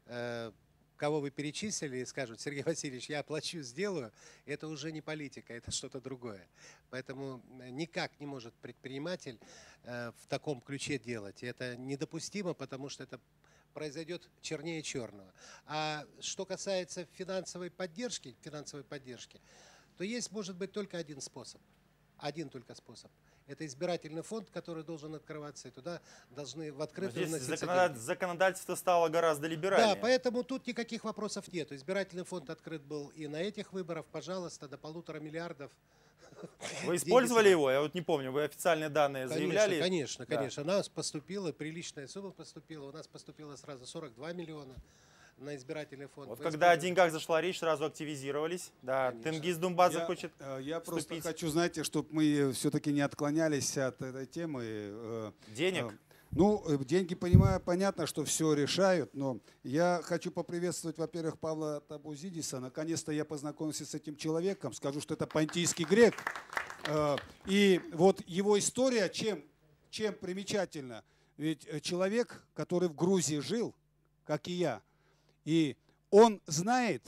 кого вы перечислили и скажут, Сергей Васильевич, я оплачу, сделаю, это уже не политика, это что-то другое. Поэтому никак не может предприниматель в таком ключе делать. И это недопустимо, потому что это произойдет чернее черного. А что касается финансовой поддержки, то есть, может быть, только один способ. Один только способ. Это избирательный фонд, который должен открываться, и туда должны в открытую вноситься деньги. Законодательство стало гораздо либеральнее. Да, поэтому тут никаких вопросов нет. Избирательный фонд открыт был и на этих выборах, пожалуйста, до 1,5 миллиарда. Вы использовали его? Я вот не помню, вы официальные данные заявляли? Конечно. У нас поступила, приличная сумма поступила. У нас поступило сразу 42 миллиона. На избирательный фонд. Вот когда о деньгах зашла речь, сразу активизировались. Да, Тенгиз Думбадзе хочет Я просто хочу, знаете, чтобы мы все-таки не отклонялись от этой темы. Денег? Ну, деньги, понимаю, понятно, что все решают, но я хочу поприветствовать, во-первых, Павла Топузидиса. Наконец-то я познакомился с этим человеком, скажу, что это понтийский грек. И вот его история, чем примечательна? Ведь человек, который в Грузии жил, как и я, и он знает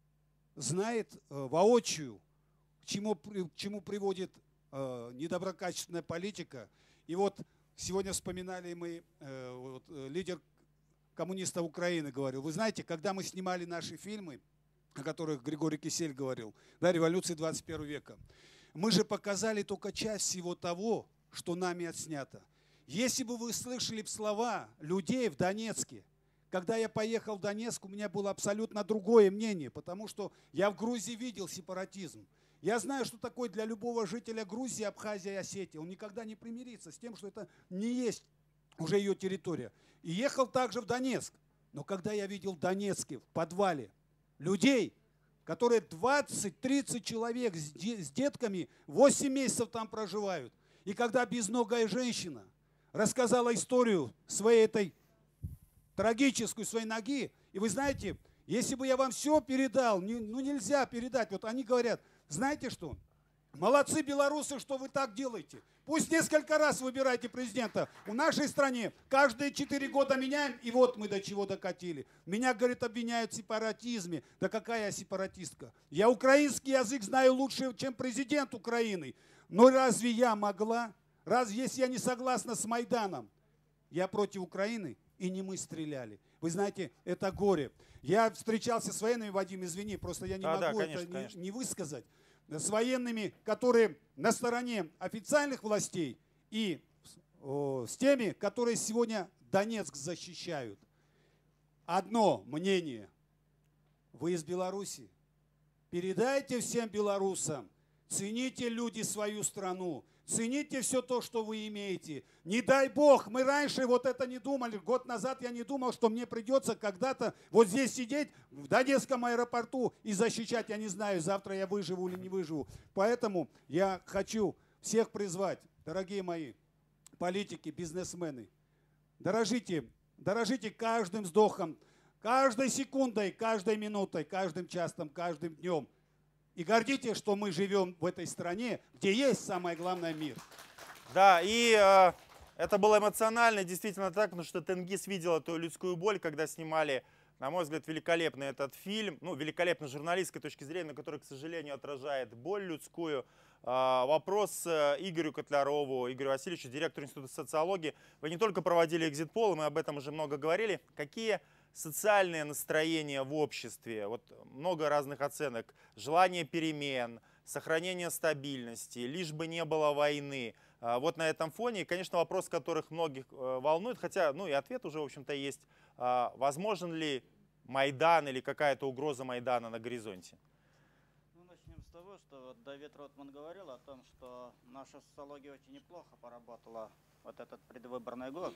воочию, к чему приводит недоброкачественная политика. И вот сегодня вспоминали мы, лидер коммунистов Украины говорил, вы знаете, когда мы снимали наши фильмы, о которых Григорий Кисель говорил, да, революции 21 века, мы же показали только часть всего того, что нами отснято. Если бы вы слышали слова людей в Донецке, когда я поехал в Донецк, у меня было абсолютно другое мнение, потому что я в Грузии видел сепаратизм. Я знаю, что такое для любого жителя Грузии, Абхазии и Осетии. Он никогда не примирится с тем, что это не есть уже ее территория. И ехал также в Донецк. Но когда я видел в Донецке, в подвале, людей, которые 20-30 человек с детками 8 месяцев там проживают, и когда безногая женщина рассказала историю своей этой трагическую своей ноги. И вы знаете, если бы я вам все передал, нельзя передать. Вот они говорят, знаете что, молодцы белорусы, что вы так делаете. Пусть несколько раз выбирайте президента. В нашей стране каждые 4 года меняем, и вот мы до чего докатили. Меня, говорит, обвиняют в сепаратизме. Да какая я сепаратистка? Я украинский язык знаю лучше, чем президент Украины. Но разве я могла? Разве если я не согласна с Майданом, я против Украины? И не мы стреляли. Вы знаете, это горе. Я встречался с военными, Вадим, извини, просто я не могу это не высказать. с военными, которые на стороне официальных властей, и с теми, которые сегодня Донецк защищают. Одно мнение. Вы из Беларуси. Передайте всем белорусам, цените, люди, свою страну, цените все то, что вы имеете. Не дай Бог, мы раньше вот это не думали. Год назад я не думал, что мне придется когда-то вот здесь сидеть в Донецком аэропорту и защищать. Я не знаю, завтра я выживу или не выживу. Поэтому я хочу всех призвать, дорогие мои политики, бизнесмены. Дорожите каждым вздохом, каждой секундой, каждой минутой, каждым часом, каждым днем. И гордитесь, что мы живем в этой стране, где есть самое главное мир. Да, и это было эмоционально, действительно так, потому что Тенгиз видел эту людскую боль, когда снимали, на мой взгляд, великолепный этот фильм. Ну, великолепно с журналистской точки зрения, но который, к сожалению, отражает боль людскую. Вопрос Игорю Котлярову, Игорю Васильевичу, директору Института социологии. Вы не только проводили экзит-полы, мы об этом уже много говорили. Какие социальные настроения в обществе? Вот много разных оценок. Желание перемен, сохранение стабильности, лишь бы не было войны. Вот на этом фоне, конечно, вопрос, которых многих волнует, хотя, ну и ответ уже, в общем-то, есть. Возможен ли Майдан или какая-то угроза Майдана на горизонте? Начнем с того, что вот Давид Ротман говорил о том, что наша социология очень неплохо поработала вот этот предвыборный год.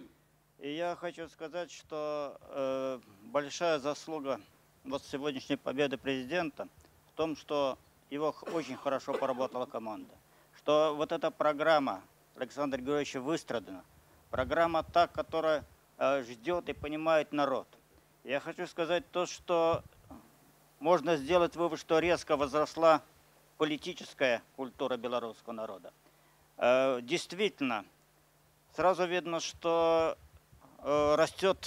И я хочу сказать, что большая заслуга вот сегодняшней победы президента в том, что его очень хорошо поработала команда. Что вот эта программа Александра Григорьевича выстрадана, программа та, которая ждет и понимает народ. Я хочу сказать то, что можно сделать вывод, что резко возросла политическая культура белорусского народа. Действительно, сразу видно, что растет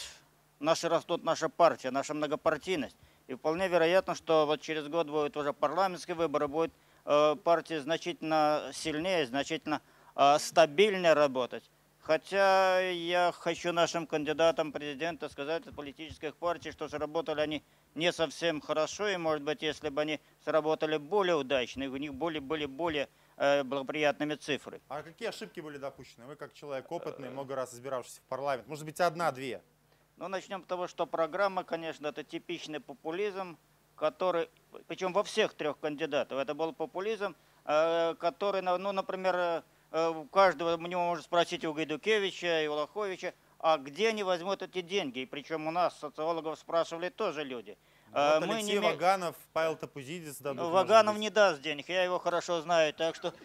наша партия, наша многопартийность. И вполне вероятно, что вот через год будут уже парламентские выборы, будет партия значительно сильнее, значительно стабильнее работать. Хотя я хочу нашим кандидатам президента сказать, от политических партий, что сработали они не совсем хорошо, и, может быть, если бы они сработали более удачно, у них были более благоприятными цифры. А какие ошибки были допущены? Вы как человек опытный, много раз избиравшийся в парламент, может быть, одна-две? Ну, начнем с того, что программа, конечно, это типичный популизм, который, причем во всех трех кандидатов, это был популизм, который, ну, например, каждого, мы можем спросить у Гайдукевича и у Лоховича, а где они возьмут эти деньги? И причем у нас социологов спрашивали тоже люди. Вот Алексей Ваганов, Павел Топузидис дадут. Ваганов не даст денег, я его хорошо знаю, так что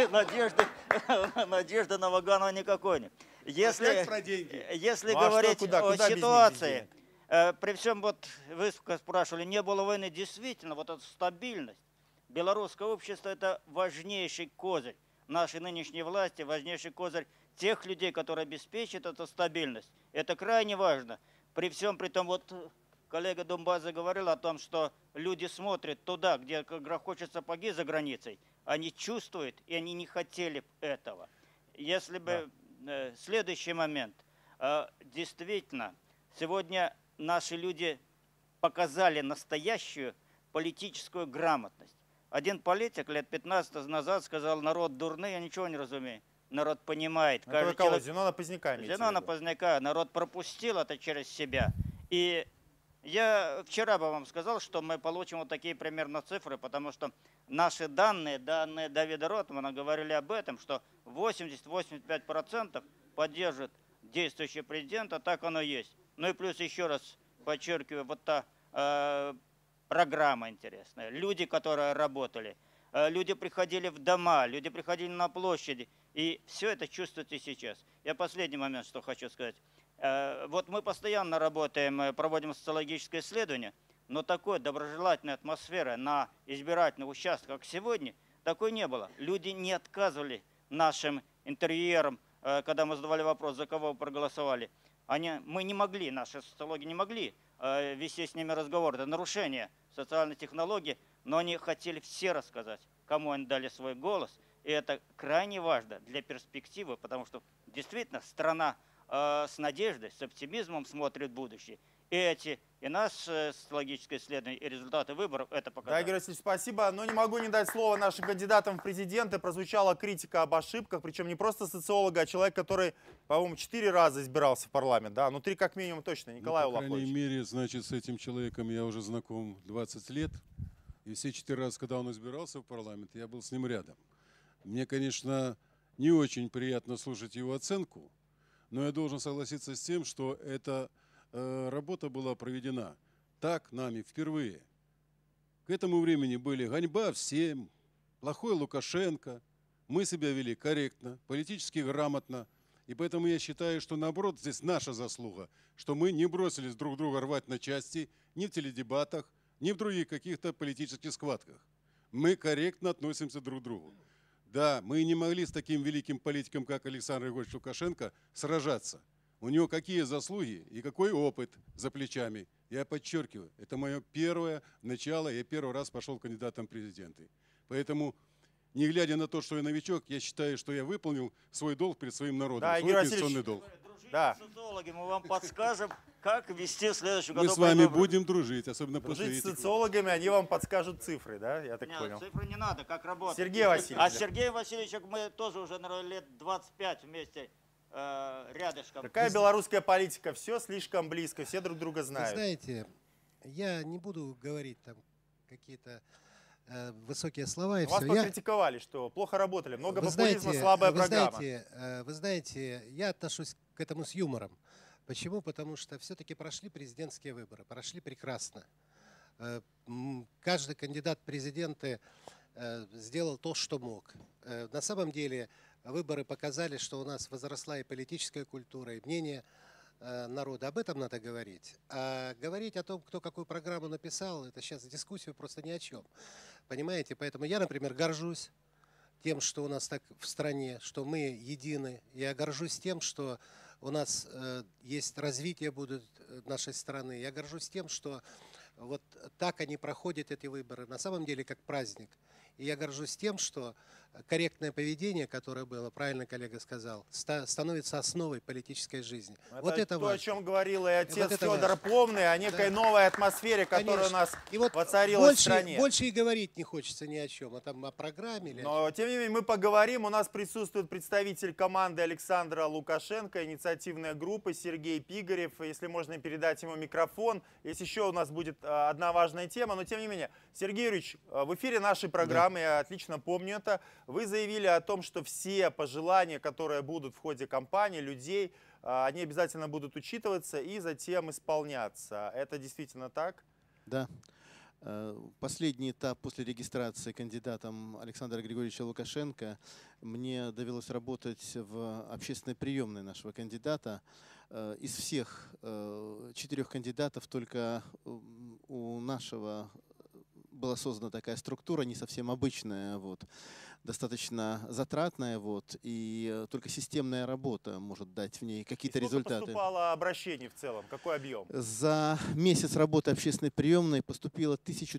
надежды на Ваганова никакой нет. Если говорить о ситуации, при всем, вот вы спрашивали, не было войны, действительно, вот эта стабильность. Белорусское общество – это важнейший козырь нашей нынешней власти, важнейший козырь тех людей, которые обеспечат эту стабильность. Это крайне важно. При всем при том, вот коллега Думбаза говорил о том, что люди смотрят туда, где грохочут сапоги за границей, они чувствуют, и они не хотели этого. Если бы следующий момент, действительно, сегодня наши люди показали настоящую политическую грамотность. Один политик лет 15 назад сказал: народ дурный, я ничего не разумею. Народ понимает. Это кого? Зенона Поздняка. Зенона Поздняка. Народ пропустил это через себя. И я вчера бы вам сказал, что мы получим вот такие примерно цифры, потому что наши данные Давида Ротмана говорили об этом, что 80-85% поддерживают действующего президента, так оно и есть. Ну и плюс еще раз подчеркиваю, вот та программа интересная. Люди, которые работали, люди приходили в дома, люди приходили на площади. И все это чувствуется сейчас. Я последний момент, что хочу сказать. Вот мы постоянно работаем, проводим социологическое исследование, но такой доброжелательной атмосферы на избирательных участках, как сегодня, такой не было. Люди не отказывали нашим интервьюерам, когда мы задавали вопрос, за кого вы проголосовали. Мы не могли, наши социологи не могли вести с ними разговор. Это нарушение социальной технологии, но они хотели все рассказать, кому они дали свой голос. И это крайне важно для перспективы, потому что действительно страна с надеждой, с оптимизмом смотрит в будущее. эти, и наше социологическое исследование, и результаты выборов это Да, показали. Игорь Васильевич, спасибо. Но не могу не дать слово нашим кандидатам в президенты. Прозвучала критика об ошибках, причем не просто социолога, а человек, который, по-моему, 4 раза избирался в парламент. Да? Ну, 3 как минимум точно. Николай По крайней Улахович. мере, значит, с этим человеком я уже знаком 20 лет. И все 4 раза, когда он избирался в парламент, я был с ним рядом. Мне, конечно, не очень приятно слушать его оценку, но я должен согласиться с тем, что эта работа была проведена так нами впервые. К этому времени были ганьба всем, плохой Лукашенко, мы себя вели корректно, политически грамотно. И поэтому я считаю, что наоборот здесь наша заслуга, что мы не бросились друг друга рвать на части ни в теледебатах, ни в других каких-то политических схватках. Мы корректно относимся друг к другу. Да, мы не могли с таким великим политиком, как Александр Григорьевич Лукашенко, сражаться. У него какие заслуги и какой опыт за плечами. Я подчеркиваю, это мое первое начало, я первый раз пошел кандидатом в президенты. Поэтому, не глядя на то, что я новичок, я считаю, что я выполнил свой долг перед своим народом, Да, свой Игорь конституционный Васильевич. долг. Да. Социологи, мы вам подскажем, как вести в следующем Мы году. с вами выборы. будем дружить, особенно после Дружить с этих. социологами, они вам подскажут цифры, да? Я так Нет, понял. цифры не надо, как работать. Сергей Васильевич. А с Сергеем Васильевичем мы тоже уже, наверное, лет 25 вместе рядышком. Какая белорусская политика? Все слишком близко, все друг друга Вы знают. знаете, я не буду говорить там какие-то высокие слова и Вас все. покритиковали, что плохо работали, много Вы популизма, знаете, слабая вы программа. вы знаете, я отношусь к этому с юмором. Почему? Потому что все-таки прошли президентские выборы, прошли прекрасно. Каждый кандидат в президенты сделал то, что мог. На самом деле выборы показали, что у нас возросла и политическая культура, и мнение народа. Об этом надо говорить. А говорить о том, кто какую программу написал, это сейчас дискуссию просто ни о чем. Понимаете? Поэтому я, например, горжусь тем, что у нас так в стране, что мы едины. Я горжусь тем, что у нас есть развитие будет нашей страны. Я горжусь тем, что вот так они проходят, эти выборы, на самом деле как праздник. И я горжусь тем, что корректное поведение, которое было, правильно коллега сказал, становится основой политической жизни. Это вот это то, важно. о чем говорил и отец Вот это Федор важно. Пломный, о некой новой атмосфере, которая Конечно. у нас И вот воцарилась в стране. больше и говорить не хочется ни о чем, о программе. Или Но, тем не менее, мы поговорим. У нас присутствует представитель команды Александра Лукашенко, инициативная группа Сергей Пигарев. Если можно передать ему микрофон. Есть еще у нас будет одна важная тема. Но, тем не менее, Сергей Юрьевич, в эфире нашей программы, я отлично помню это, вы заявили о том, что все пожелания, которые будут в ходе кампании людей, они обязательно будут учитываться и затем исполняться. Это действительно так? Да. Последний этап после регистрации кандидатом Александра Григорьевича Лукашенко мне довелось работать в общественной приемной нашего кандидата. Из всех 4 кандидатов только у нашего была создана такая структура, не совсем обычная, вот, достаточно затратная, вот, и только системная работа может дать в ней какие-то результаты. Сколько поступало обращений в целом? Какой объем? За месяц работы общественной приемной поступило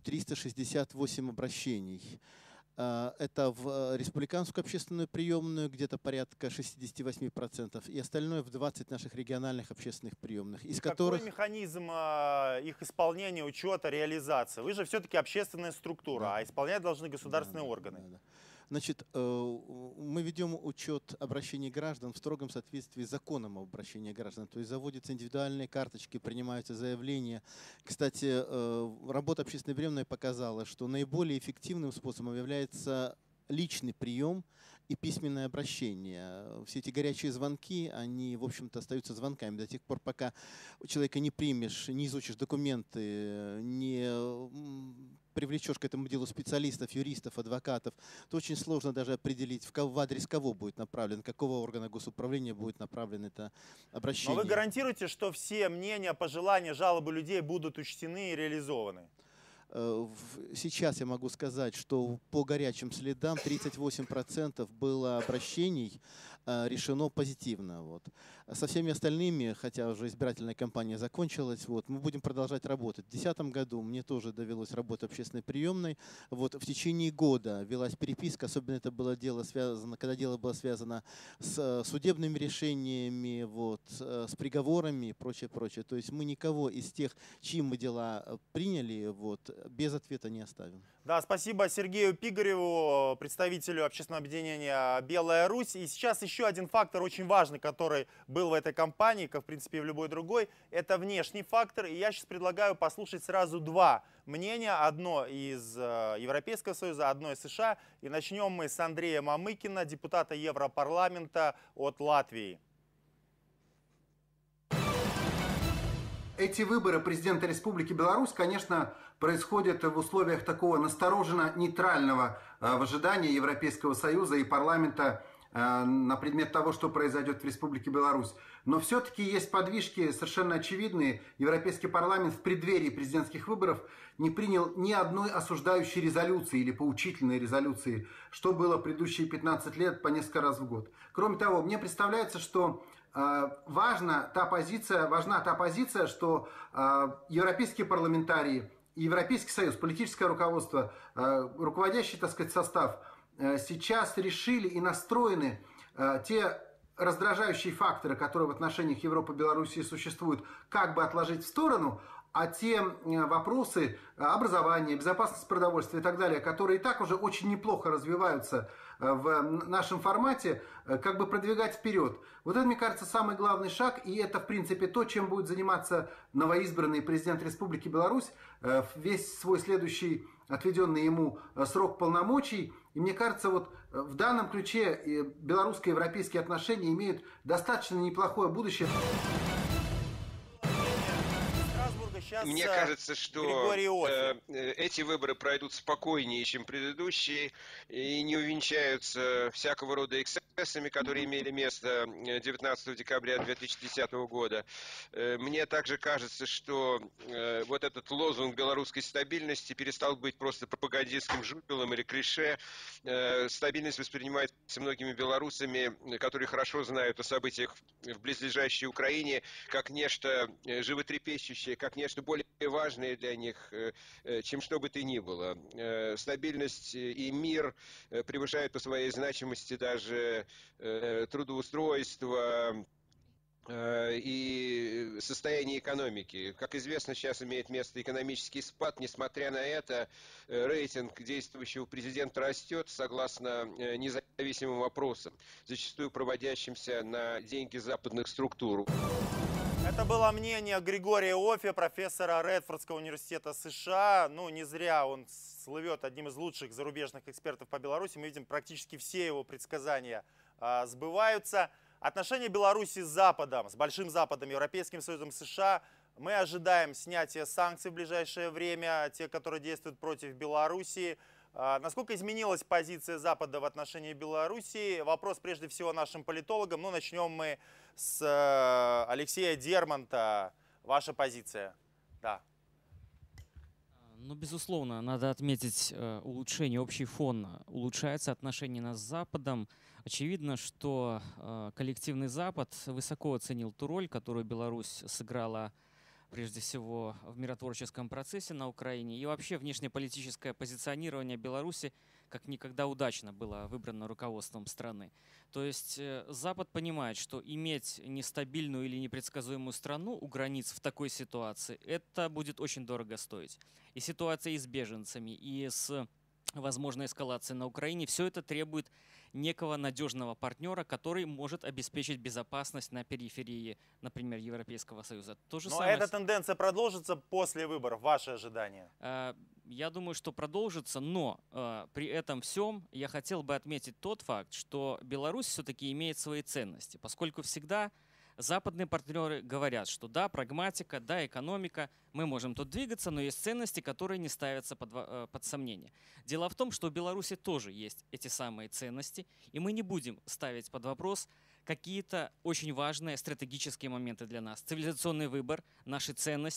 1368 обращений. Это в республиканскую общественную приемную где-то порядка 68%, и остальное в 20 наших региональных общественных приемных, из которых... Какой механизм их исполнения, учета, реализации? Вы же все-таки общественная структура, а исполнять должны государственные органы. Значит, мы ведем учет обращений граждан в строгом соответствии с законом об обращении граждан. То есть заводятся индивидуальные карточки, принимаются заявления. Кстати, работа общественной приемной показала, что наиболее эффективным способом является личный прием и письменное обращение. Все эти горячие звонки, они, в общем-то, остаются звонками до тех пор, пока у человека не примешь, не изучишь документы, не привлечешь к этому делу специалистов, юристов, адвокатов, то очень сложно даже определить, в адрес кого будет направлен, какого органа госуправления будет направлено это обращение. Но вы гарантируете, что все мнения, пожелания, жалобы людей будут учтены и реализованы? Сейчас я могу сказать, что по горячим следам 38% было обращений решено позитивно. Вот. со всеми остальными, хотя уже избирательная кампания закончилась, вот, мы будем продолжать работать. В 2010 году мне тоже довелось работать в общественной приемной. Вот, в течение года велась переписка, особенно это было дело связано, когда дело было связано с судебными решениями, вот, с приговорами и прочее, прочее. То есть мы никого из тех, чьи мы дела приняли, вот, без ответа не оставим. Да, спасибо Сергею Пигареву, представителю общественного объединения «Белая Русь». И сейчас еще один фактор очень важный, который был в этой кампании, как в принципе и в любой другой, это внешний фактор. И я сейчас предлагаю послушать сразу два мнения. Одно из Европейского Союза, одно из США. И начнем мы с Андрея Мамыкина, депутата Европарламента от Латвии. Эти выборы президента Республики Беларусь, конечно, происходят в условиях такого настороженно-нейтрального в ожидании Европейского Союза и парламента на предмет того, что произойдет в Республике Беларусь. Но все-таки есть подвижки совершенно очевидные. Европейский парламент в преддверии президентских выборов не принял ни одной осуждающей резолюции или поучительной резолюции, что было предыдущие 15 лет по несколько раз в год. Кроме того, мне представляется, что важна та позиция, что европейские парламентарии, Европейский Союз, политическое руководство, руководящий, так сказать, состав сейчас решили и настроены те раздражающие факторы, которые в отношениях Европы и Белоруссии существуют, как бы отложить в сторону, а те вопросы образования, безопасности продовольствия и так далее, которые и так уже очень неплохо развиваются в нашем формате, как бы продвигать вперед. Вот это, мне кажется, самый главный шаг, и это, в принципе, то, чем будет заниматься новоизбранный президент Республики Беларусь весь свой следующий отведенный ему срок полномочий. И мне кажется, вот в данном ключе белорусско-европейские отношения имеют достаточно неплохое будущее. Мне кажется, что эти выборы пройдут спокойнее, чем предыдущие, и не увенчаются всякого рода эксцессами, которые имели место 19 декабря 2010 года. Мне также кажется, что вот этот лозунг белорусской стабильности перестал быть просто пропагандистским жупелом или клише. Стабильность воспринимается многими белорусами, которые хорошо знают о событиях в близлежащей Украине, как нечто животрепещущее, как нечто более важное для них, чем что бы то ни было. Стабильность и мир превышают по своей значимости даже трудоустройство и состояние экономики. Как известно, сейчас имеет место экономический спад. Несмотря на это, рейтинг действующего президента растет согласно независимым опросам, зачастую проводящимся на деньги западных структур. Это было мнение Григория Оффе, профессора Редфордского университета США. Ну, не зря он слывет одним из лучших зарубежных экспертов по Беларуси. Мы видим, практически все его предсказания сбываются. Отношения Беларуси с Западом, с Большим Западом, Европейским Союзом, США. Мы ожидаем снятия санкций в ближайшее время, те, которые действуют против Беларуси. Насколько изменилась позиция Запада в отношении Белоруссии? Вопрос прежде всего нашим политологам. Ну, начнем мы с Алексея Дермонта. Ваша позиция? Да. Ну, безусловно, надо отметить улучшение, общий фон. Улучшается отношение нас с Западом. Очевидно, что коллективный Запад высоко оценил ту роль, которую Беларусь сыграла прежде всего в миротворческом процессе на Украине. И вообще внешнеполитическое позиционирование Беларуси как никогда удачно было выбрано руководством страны. То есть Запад понимает, что иметь нестабильную или непредсказуемую страну у границ в такой ситуации, это будет очень дорого стоить. И ситуация и с беженцами, и с возможной эскалацией на Украине, все это требует некого надежного партнера, который может обеспечить безопасность на периферии, например, Европейского Союза. То же самое. Эта тенденция продолжится после выборов, ваши ожидания? Я думаю, что продолжится, но при этом всем я хотел бы отметить тот факт, что Беларусь все-таки имеет свои ценности, поскольку всегда западные партнеры говорят, что да, прагматика, да, экономика, мы можем тут двигаться, но есть ценности, которые не ставятся под сомнение. Дело в том, что в Беларуси тоже есть эти самые ценности, и мы не будем ставить под вопрос какие-то очень важные стратегические моменты для нас. Цивилизационный выбор, наши ценности,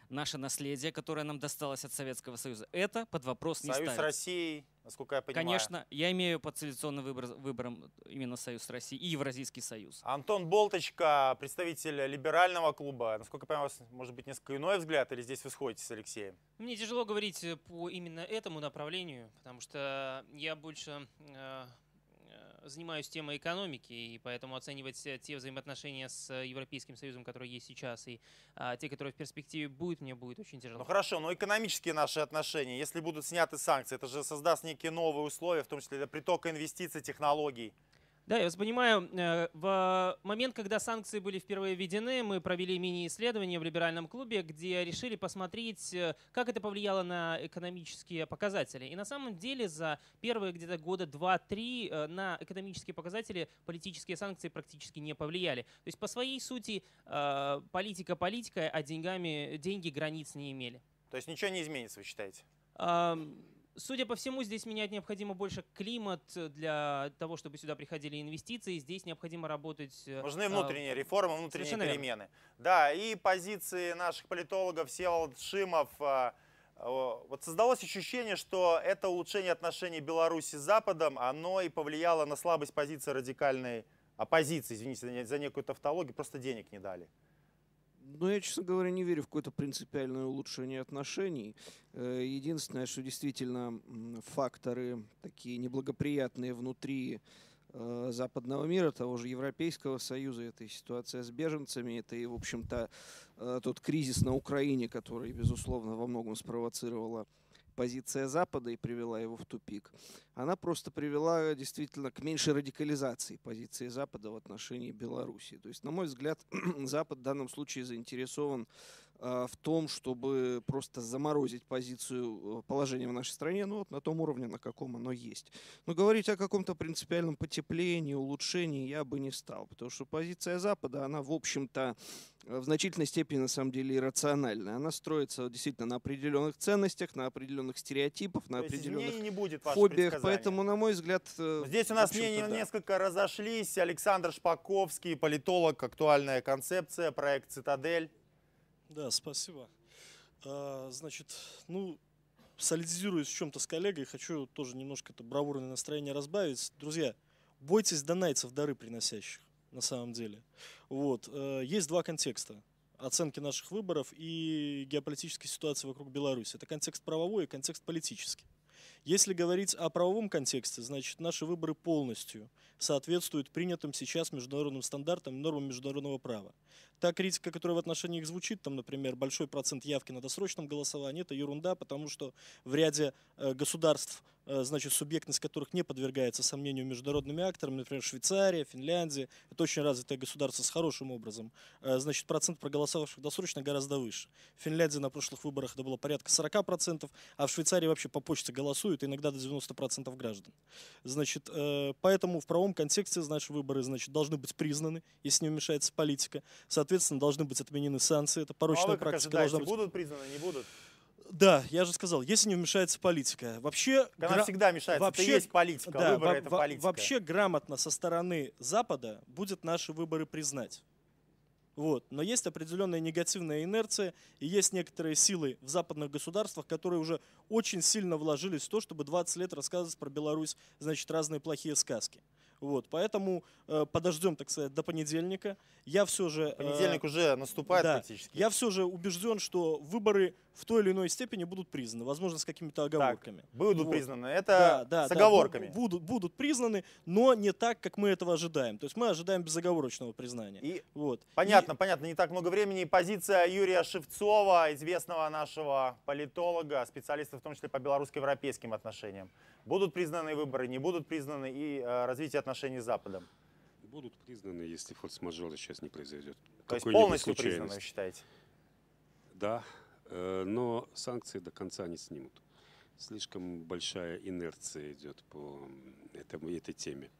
наше наследие, которое нам досталось от Советского Союза, это под вопрос не ставится. Союз России, насколько я понимаю. Конечно, я имею под селекционным выбором именно Союз России и Евразийский союз. Антон Болточка, представитель либерального клуба. Насколько я понимаю, у вас может быть несколько иной взгляд, или здесь вы сходите с Алексеем? Мне тяжело говорить по именно этому направлению, потому что я больше занимаюсь темой экономики, и поэтому оценивать те взаимоотношения с Европейским Союзом, которые есть сейчас, и те, которые в перспективе будут, мне будет очень тяжело. Ну хорошо, но экономические наши отношения, если будут сняты санкции, это же создаст некие новые условия, в том числе для притока инвестиций, технологий. Да, я вас понимаю. В момент, когда санкции были впервые введены, мы провели мини-исследование в либеральном клубе, где решили посмотреть, как это повлияло на экономические показатели. И на самом деле за первые где-то года 2-3 на экономические показатели политические санкции практически не повлияли. То есть по своей сути политика политикой, а деньги границ не имели. То есть ничего не изменится, вы считаете? Судя по всему, здесь менять необходимо больше климат для того, чтобы сюда приходили инвестиции. Здесь необходимо работать... Нужны внутренние реформы, внутренние перемены. Да, и позиции наших политологов Всеволод Шимов. Вот создалось ощущение, что это улучшение отношений Беларуси с Западом, оно и повлияло на слабость позиции радикальной оппозиции. Извините за некую тавтологию, просто денег не дали. Ну, я, честно говоря, не верю в какое-то принципиальное улучшение отношений. Единственное, что действительно факторы такие неблагоприятные внутри западного мира, того же Европейского Союза, это и ситуация с беженцами, это и, в общем-то, тот кризис на Украине, который, безусловно, во многом спровоцировала позиция Запада и привела его в тупик. Она просто привела действительно к меньшей радикализации позиции Запада в отношении Беларуси. То есть, на мой взгляд, Запад в данном случае заинтересован в том, чтобы просто заморозить позицию положения в нашей стране, ну вот на том уровне, на каком оно есть. Но говорить о каком-то принципиальном потеплении, улучшении я бы не стал, потому что позиция Запада, она, в общем-то, в значительной степени, на самом деле, иррациональная. Она строится действительно на определенных ценностях, на определенных стереотипах, на определенных не будет фобиях. Поэтому, на мой взгляд... Здесь у нас мнения несколько разошлись. Александр Шпаковский, политолог, актуальная концепция, проект «Цитадель». Да, спасибо. Значит, солидизируясь в чем-то с коллегой, хочу тоже немножко это бравурное настроение разбавить. Друзья, бойтесь донайцев, дары приносящих, на самом деле. Вот. Есть два контекста оценки наших выборов и геополитической ситуации вокруг Беларуси. Это контекст правовой и контекст политический. Если говорить о правовом контексте, значит, наши выборы полностью соответствуют принятым сейчас международным стандартам и нормам международного права. Та критика, которая в отношении их звучит, там, например, большой процент явки на досрочном голосовании, это ерунда, потому что в ряде государств, значит, субъектность которых не подвергается сомнению международными акторами, например, Швейцария, Финляндия, это очень развитое государство с хорошим образом, значит, процент проголосовавших досрочно гораздо выше. В Финляндии на прошлых выборах это было порядка 40%, а в Швейцарии вообще по почте голосуют, иногда до 90% граждан. Значит, поэтому в правовом контексте наши выборы, значит, должны быть признаны, если не вмешается политика. Соответственно, должны быть отменены санкции. Это порочная практика. Должна быть... Будут признаны, не будут? Да, я же сказал, если не вмешается политика. Вообще, она всегда мешается, это и есть политика, да, выборы это политика. Вообще грамотно со стороны Запада будет наши выборы признать. Вот. Но есть определенная негативная инерция, и есть некоторые силы в западных государствах, которые уже очень сильно вложились в то, чтобы 20 лет рассказывать про Беларусь, значит, разные плохие сказки. Вот. Поэтому подождем, так сказать, до понедельника. Я все же... Понедельник уже наступает практически. Я все же убежден, что выборы в той или иной степени будут признаны, возможно, с какими-то оговорками. Так, будут признаны, это с оговорками. Будут признаны, но не так, как мы этого ожидаем. То есть мы ожидаем безоговорочного признания. И, вот. Понятно, не так много времени. Позиция Юрия Шевцова, известного нашего политолога, специалиста в том числе по белорусско-европейским отношениям. Будут признаны выборы, не будут признаны, и развитие отношений с Западом? Будут признаны, если форс-мажора сейчас не произойдет. То есть полностью признаны, вы считаете? Да, но санкции до конца не снимут. Слишком большая инерция идет по этой теме.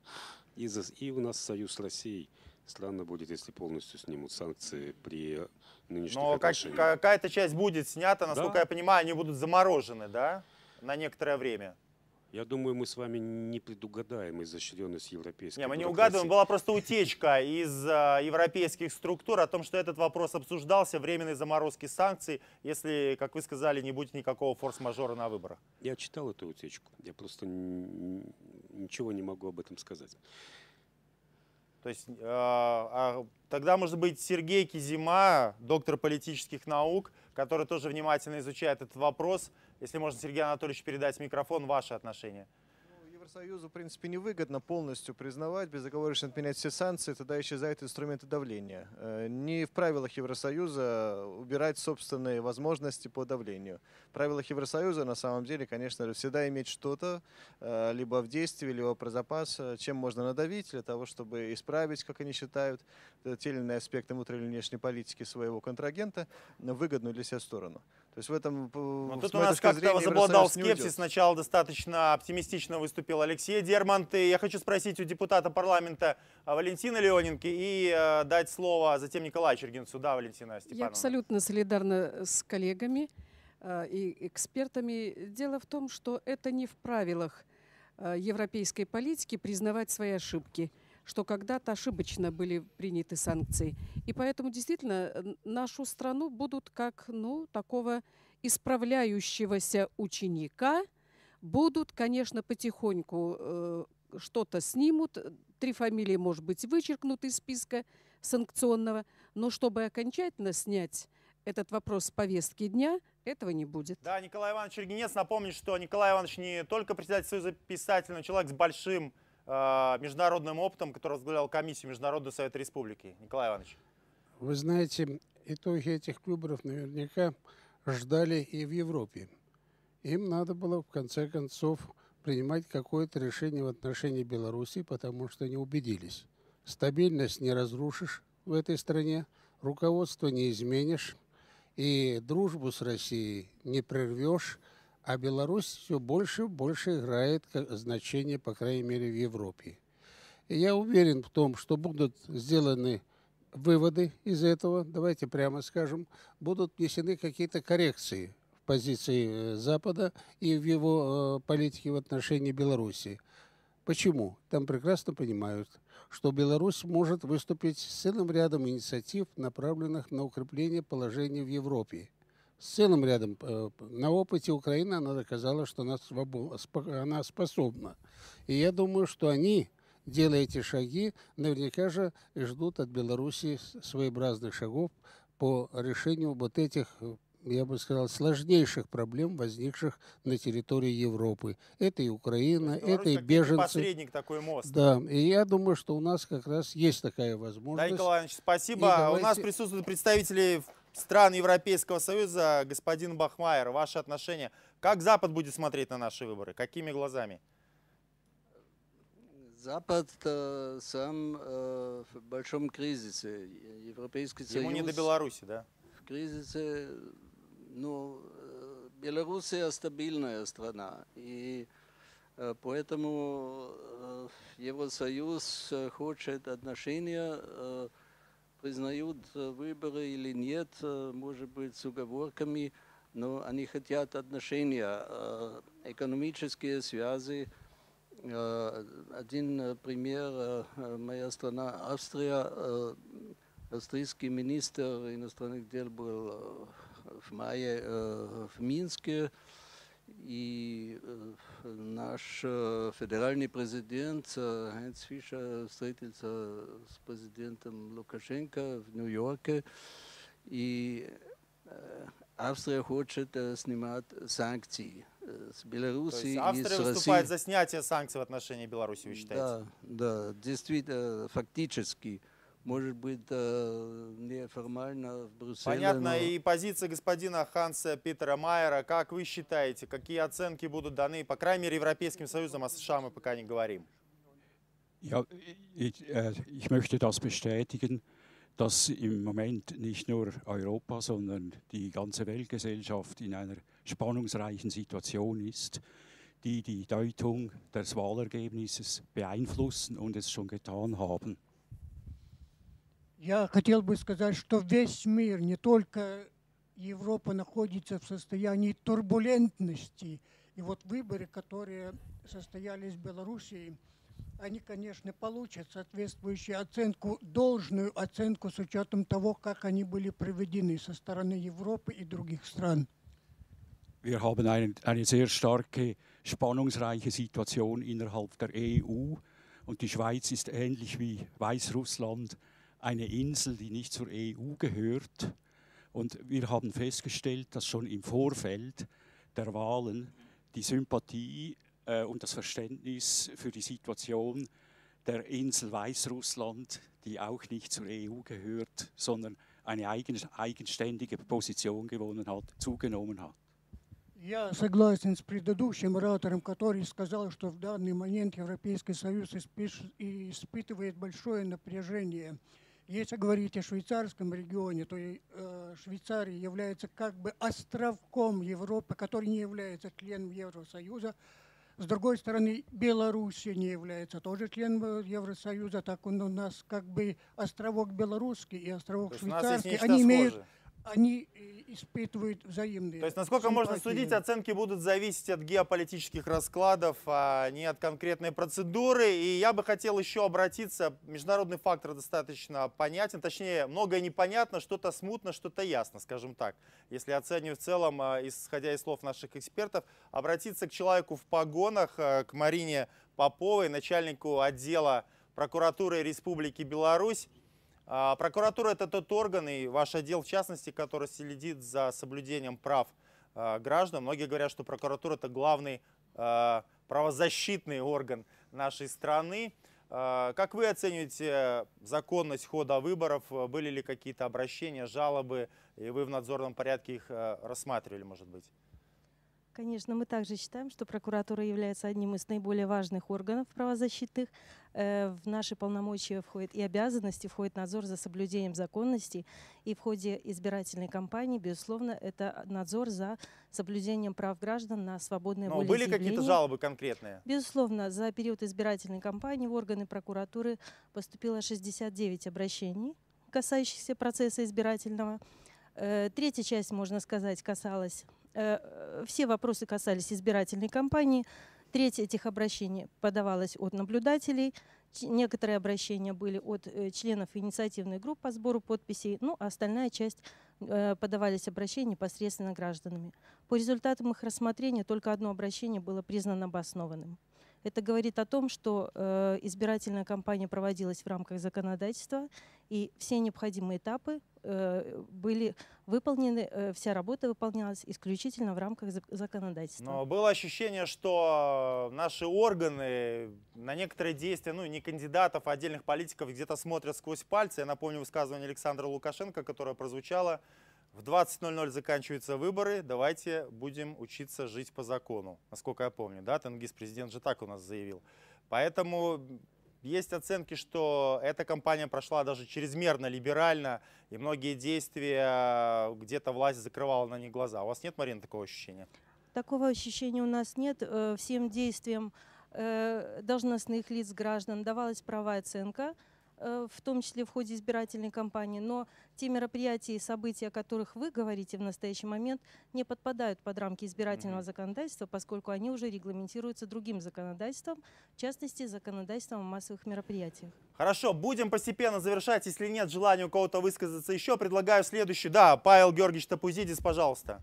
И у нас союз с Россией. Странно будет, если полностью снимут санкции при нынешних отношениях. Но какая-то часть будет снята, насколько я понимаю, они будут заморожены, да, на некоторое время. Я думаю, мы с вами не предугадаем изощренность европейской Не, мы не бюрократии. угадываем. Была просто утечка из европейских структур о том, что этот вопрос обсуждался, временной заморозки санкций, если, как вы сказали, не будет никакого форс-мажора на выборах. Я читал эту утечку. Я просто ничего не могу об этом сказать. То есть тогда, может быть, Сергей Кизима, доктор политических наук, который тоже внимательно изучает этот вопрос. Если можно, Сергей Анатольевич, передать микрофон, ваши отношения. Евросоюзу, в принципе, невыгодно полностью признавать, безоговорочно отменять все санкции, тогда исчезают инструменты давления. Не в правилах Евросоюза убирать собственные возможности по давлению. В правилах Евросоюза, на самом деле, конечно же, всегда иметь что-то, либо в действии, либо про запас, чем можно надавить для того, чтобы исправить, как они считают, те или иные аспекты внутренней или внешней политики своего контрагента на выгодную для себя сторону. То есть в этом... Тут у нас как-то возобладал скепсис. Сначала достаточно оптимистично выступил Алексей Дермант. И я хочу спросить у депутата парламента Валентины Леоненко и дать слово затем Николаю Чергинцу. Да, Валентина Степановна. Я абсолютно солидарна с коллегами и экспертами. Дело в том, что это не в правилах европейской политики признавать свои ошибки, что когда-то ошибочно были приняты санкции. И поэтому действительно нашу страну будут как такого исправляющегося ученика, будут, конечно, потихоньку что-то снимут, 3 фамилии, может быть, вычеркнут из списка санкционного, но чтобы окончательно снять этот вопрос с повестки дня, этого не будет. Да, Николай Иванович Чергинец. Напомню, что Николай Иванович не только председатель Союза писателей, но человек с большим международным опытом, который возглавлял комиссию Международного совета республики. Николай Иванович. Вы знаете, итоги этих выборов наверняка ждали и в Европе. Им надо было, в конце концов, принимать какое-то решение в отношении Беларуси, потому что они убедились. Стабильность не разрушишь в этой стране, руководство не изменишь, и дружбу с Россией не прервешь, а Беларусь все больше и больше играет значение, по крайней мере, в Европе. И я уверен в том, что будут сделаны выводы из этого, давайте прямо скажем, будут внесены какие-то коррекции в позиции Запада и в его политике в отношении Беларуси. Почему? Там прекрасно понимают, что Беларусь может выступить с целым рядом инициатив, направленных на укрепление положения в Европе. С целым рядом. На опыте Украины она доказала, что она способна. И я думаю, что они, делая эти шаги, наверняка же и ждут от Беларуси своеобразных шагов по решению вот этих, я бы сказал, сложнейших проблем, возникших на территории Европы. Это и Украина, это и беженцы. Посредник, такой мост. Да, и я думаю, что у нас как раз есть такая возможность. Да, Николай Иванович, спасибо. У нас присутствуют представители стран Европейского Союза. Господин Бахмайер, ваши отношения. Как Запад будет смотреть на наши выборы? Какими глазами? Запад сам в большом кризисе. Европейский Союз... Ему не до Беларуси, да? В кризисе, Белоруссия стабильная страна. И поэтому Евросоюз хочет отношения, признают выборы или нет, может быть, с уговорками, но они хотят отношения, экономические связи. Один пример, моя страна Австрия, австрийский министр иностранных дел был в мае в Минске, и наш федеральный президент Хайнц Фишер встретился с президентом Лукашенко в Нью-Йорке, и Австрия хочет снимать санкции с Беларуси и с Россией. Австрия выступает за снятие санкций в отношении Беларуси, вы считаете? Да, действительно, фактически. Может быть, неформально в Брюсселе. Понятно, и позиция господина Ханса Питера Майера. Как вы считаете, какие оценки будут даны, по крайней мере, Европейским Союзом, о США мы пока не говорим? Ja, ich möchte das bestätigen, dass im Moment nicht nur Europa, sondern die ganze Weltgesellschaft in einer spannungsreichen Situation ist, die die Deutung des Wahlergebnisses beeinflussen und es schon getan haben. Я хотел бы сказать, что весь мир, не только Европа, находится в состоянии турбулентности. И вот выборы, которые состоялись в Белоруссии, они, конечно, получат соответствующую оценку, должную оценку с учетом того, как они были проведены со стороны Европы и других стран. Wir haben eine sehr starke, spannungsreiche Situation innerhalb der EU und die Schweiz ist ähnlich wie Weißrussland eine Insel, die nicht zur EU gehört. Und wir haben festgestellt, dass schon im Vorfeld der Wahlen die Sympathie und das Verständnis für die Situation der Insel Weißrussland, die auch nicht zur EU gehört, sondern eine eigenständige Position gewonnen hat, zugenommen hat. Я согласен с предыдущим оратором, который сказал, что в данный момент Европейский Союз испытывает большое напряжение. Если говорить о швейцарском регионе, то Швейцария является как бы островком Европы, который не является членом Евросоюза. С другой стороны, Белоруссия не является тоже членом Евросоюза, так он у нас как бы островок белорусский и островок швейцарский. Они испытывают взаимные. То есть, насколько можно судить, оценки будут зависеть от геополитических раскладов, а не от конкретной процедуры. И я бы хотел еще обратиться, международный фактор достаточно понятен, точнее, многое непонятно, что-то смутно, что-то ясно, скажем так. Если оценивать в целом, исходя из слов наших экспертов, обратиться к человеку в погонах, к Марине Поповой, начальнику отдела прокуратуры Республики Беларусь. Прокуратура – это тот орган, и ваш отдел в частности, который следит за соблюдением прав граждан. Многие говорят, что прокуратура – это главный правозащитный орган нашей страны. Как вы оцениваете законность хода выборов? Были ли какие-то обращения, жалобы, и вы в надзорном порядке их рассматривали, может быть? Конечно, мы также считаем, что прокуратура является одним из наиболее важных органов правозащитных. В наши полномочия входят и обязанности, входит надзор за соблюдением законности. И в ходе избирательной кампании, безусловно, это надзор за соблюдением прав граждан на свободное волеизъявление. Были какие-то жалобы конкретные? Безусловно, за период избирательной кампании в органы прокуратуры поступило 69 обращений, касающихся процесса избирательного. Третья часть, можно сказать, касалась... Все вопросы касались избирательной кампании. Треть этих обращений подавалась от наблюдателей. Некоторые обращения были от членов инициативной группы по сбору подписей. Ну, а остальная часть подавались обращения непосредственно гражданами. По результатам их рассмотрения только одно обращение было признано обоснованным. Это говорит о том, что избирательная кампания проводилась в рамках законодательства, и все необходимые этапы были выполнены, вся работа выполнялась исключительно в рамках законодательства. Но было ощущение, что наши органы на некоторые действия, ну не кандидатов, а отдельных политиков где-то смотрят сквозь пальцы. Я напомню высказывание Александра Лукашенко, которое прозвучало: в 20:00 заканчиваются выборы, давайте будем учиться жить по закону. Насколько я помню, да, Тенгиз, президент же так у нас заявил. Поэтому есть оценки, что эта кампания прошла даже чрезмерно либерально, и многие действия где-то власть закрывала на них глаза. У вас нет, Марина, такого ощущения? Такого ощущения у нас нет. Всем действиям должностных лиц граждан давалась правовая оценка, в том числе в ходе избирательной кампании, но те мероприятия и события, о которых вы говорите в настоящий момент, не подпадают под рамки избирательного законодательства, поскольку они уже регламентируются другим законодательством, в частности, законодательством о массовых мероприятиях. Хорошо, будем постепенно завершать. Если нет желания у кого-то высказаться еще, предлагаю следующий. Да, Павел Георгиевич Топузидис, пожалуйста.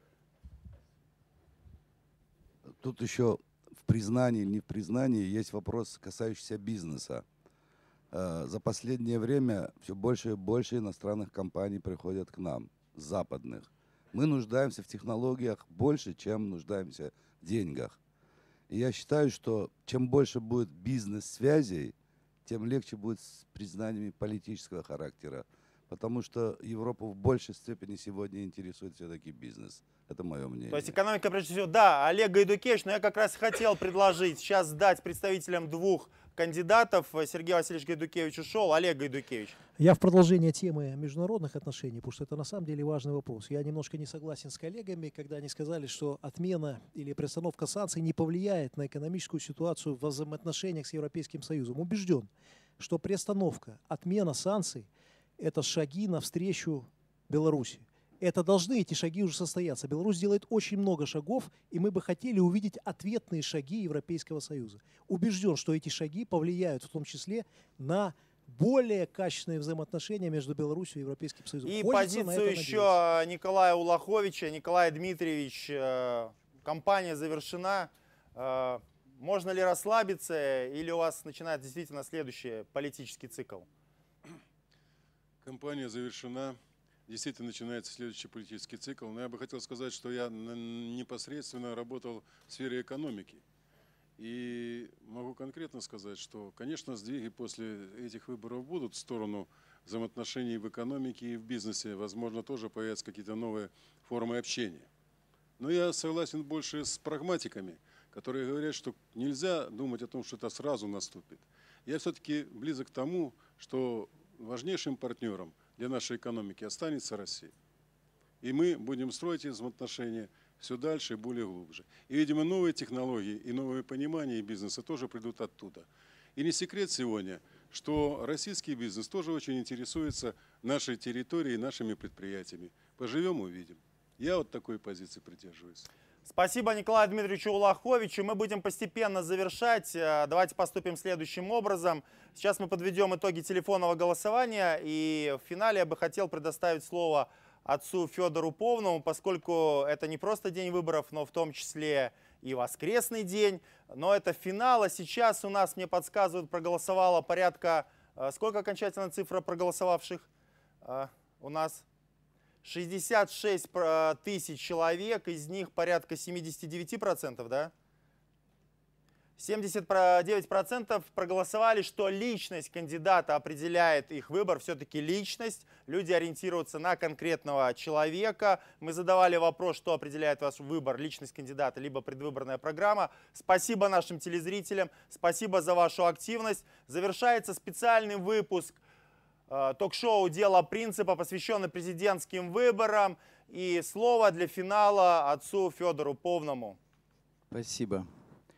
Тут еще в признании или не в признании есть вопрос, касающийся бизнеса. За последнее время все больше и больше иностранных компаний приходят к нам, западных. Мы нуждаемся в технологиях больше, чем нуждаемся в деньгах. И я считаю, что чем больше будет бизнес-связей, тем легче будет с признаниями политического характера. Потому что Европу в большей степени сегодня интересует все-таки бизнес. Это мое мнение. То есть экономика, прежде всего, да, Олег Гайдукевич, но я как раз хотел предложить сейчас дать представителям двух кандидатов. Сергей Васильевич Гайдукевич ушел. Олег Гайдукевич. Я в продолжение темы международных отношений, потому что это на самом деле важный вопрос. Я немножко не согласен с коллегами, когда они сказали, что отмена или приостановка санкций не повлияет на экономическую ситуацию во взаимоотношениях с Европейским Союзом. Убежден, что приостановка, отмена санкций – это шаги навстречу Беларуси. Это должны эти шаги уже состояться. Беларусь делает очень много шагов, и мы бы хотели увидеть ответные шаги Европейского Союза. Убежден, что эти шаги повлияют в том числе на более качественные взаимоотношения между Беларусью и Европейским Союзом. И Хочется позицию еще Николая Улаховича. Николай Дмитриевич, кампания завершена. Можно ли расслабиться, или у вас начинает действительно следующий политический цикл? Кампания завершена. Действительно начинается следующий политический цикл. Но я бы хотел сказать, что я непосредственно работал в сфере экономики. И могу конкретно сказать, что, конечно, сдвиги после этих выборов будут в сторону взаимоотношений в экономике и в бизнесе. Возможно, тоже появятся какие-то новые формы общения. Но я согласен больше с прагматиками, которые говорят, что нельзя думать о том, что это сразу наступит. Я все-таки близок к тому, что важнейшим партнером для нашей экономики останется Россия. И мы будем строить эти взаимоотношения все дальше и более глубже. И, видимо, новые технологии и новые понимания бизнеса тоже придут оттуда. И не секрет сегодня, что российский бизнес тоже очень интересуется нашей территорией, нашими предприятиями. Поживем – увидим. Я вот такой позиции придерживаюсь. Спасибо Николаю Дмитриевичу Улаховичу. Мы будем постепенно завершать. Давайте поступим следующим образом. Сейчас мы подведем итоги телефонного голосования. И в финале я бы хотел предоставить слово отцу Федору Повному, поскольку это не просто день выборов, но в том числе и воскресный день. Но это финал. А сейчас у нас, мне подсказывают, проголосовало порядка... Сколько окончательная цифра проголосовавших у нас? 66 тысяч человек, из них порядка 79%, да? 79% проголосовали, что личность кандидата определяет их выбор. Все-таки личность. Люди ориентируются на конкретного человека. Мы задавали вопрос, что определяет ваш выбор, личность кандидата, либо предвыборная программа. Спасибо нашим телезрителям. Спасибо за вашу активность. Завершается специальный выпуск ток-шоу «Дело принципа», посвященный президентским выборам. И слово для финала отцу Федору Повному. Спасибо.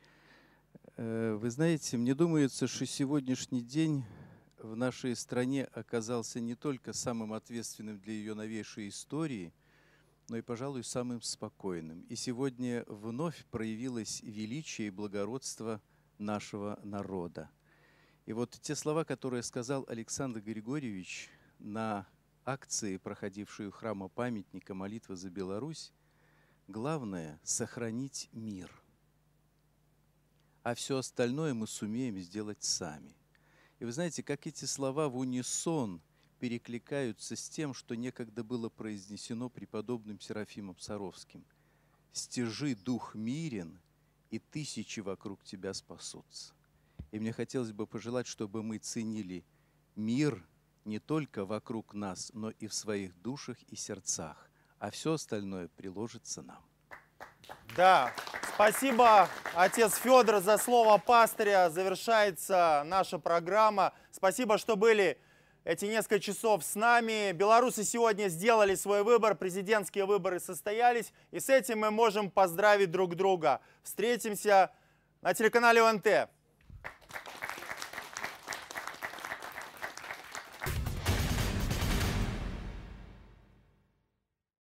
Вы знаете, мне думается, что сегодняшний день в нашей стране оказался не только самым ответственным для ее новейшей истории, но и, пожалуй, самым спокойным. И сегодня вновь проявилось величие и благородство нашего народа. И вот те слова, которые сказал Александр Григорьевич на акции, проходившей у храма памятника «Молитва за Беларусь», главное – сохранить мир. А все остальное мы сумеем сделать сами. И вы знаете, как эти слова в унисон перекликаются с тем, что некогда было произнесено преподобным Серафимом Саровским. «Стяжи дух мирен, и тысячи вокруг тебя спасутся». И мне хотелось бы пожелать, чтобы мы ценили мир не только вокруг нас, но и в своих душах и сердцах. А все остальное приложится нам. Да, спасибо, отец Федор, за слово пастыря. Завершается наша программа. Спасибо, что были эти несколько часов с нами. Белорусы сегодня сделали свой выбор, президентские выборы состоялись. И с этим мы можем поздравить друг друга. Встретимся на телеканале ОНТ.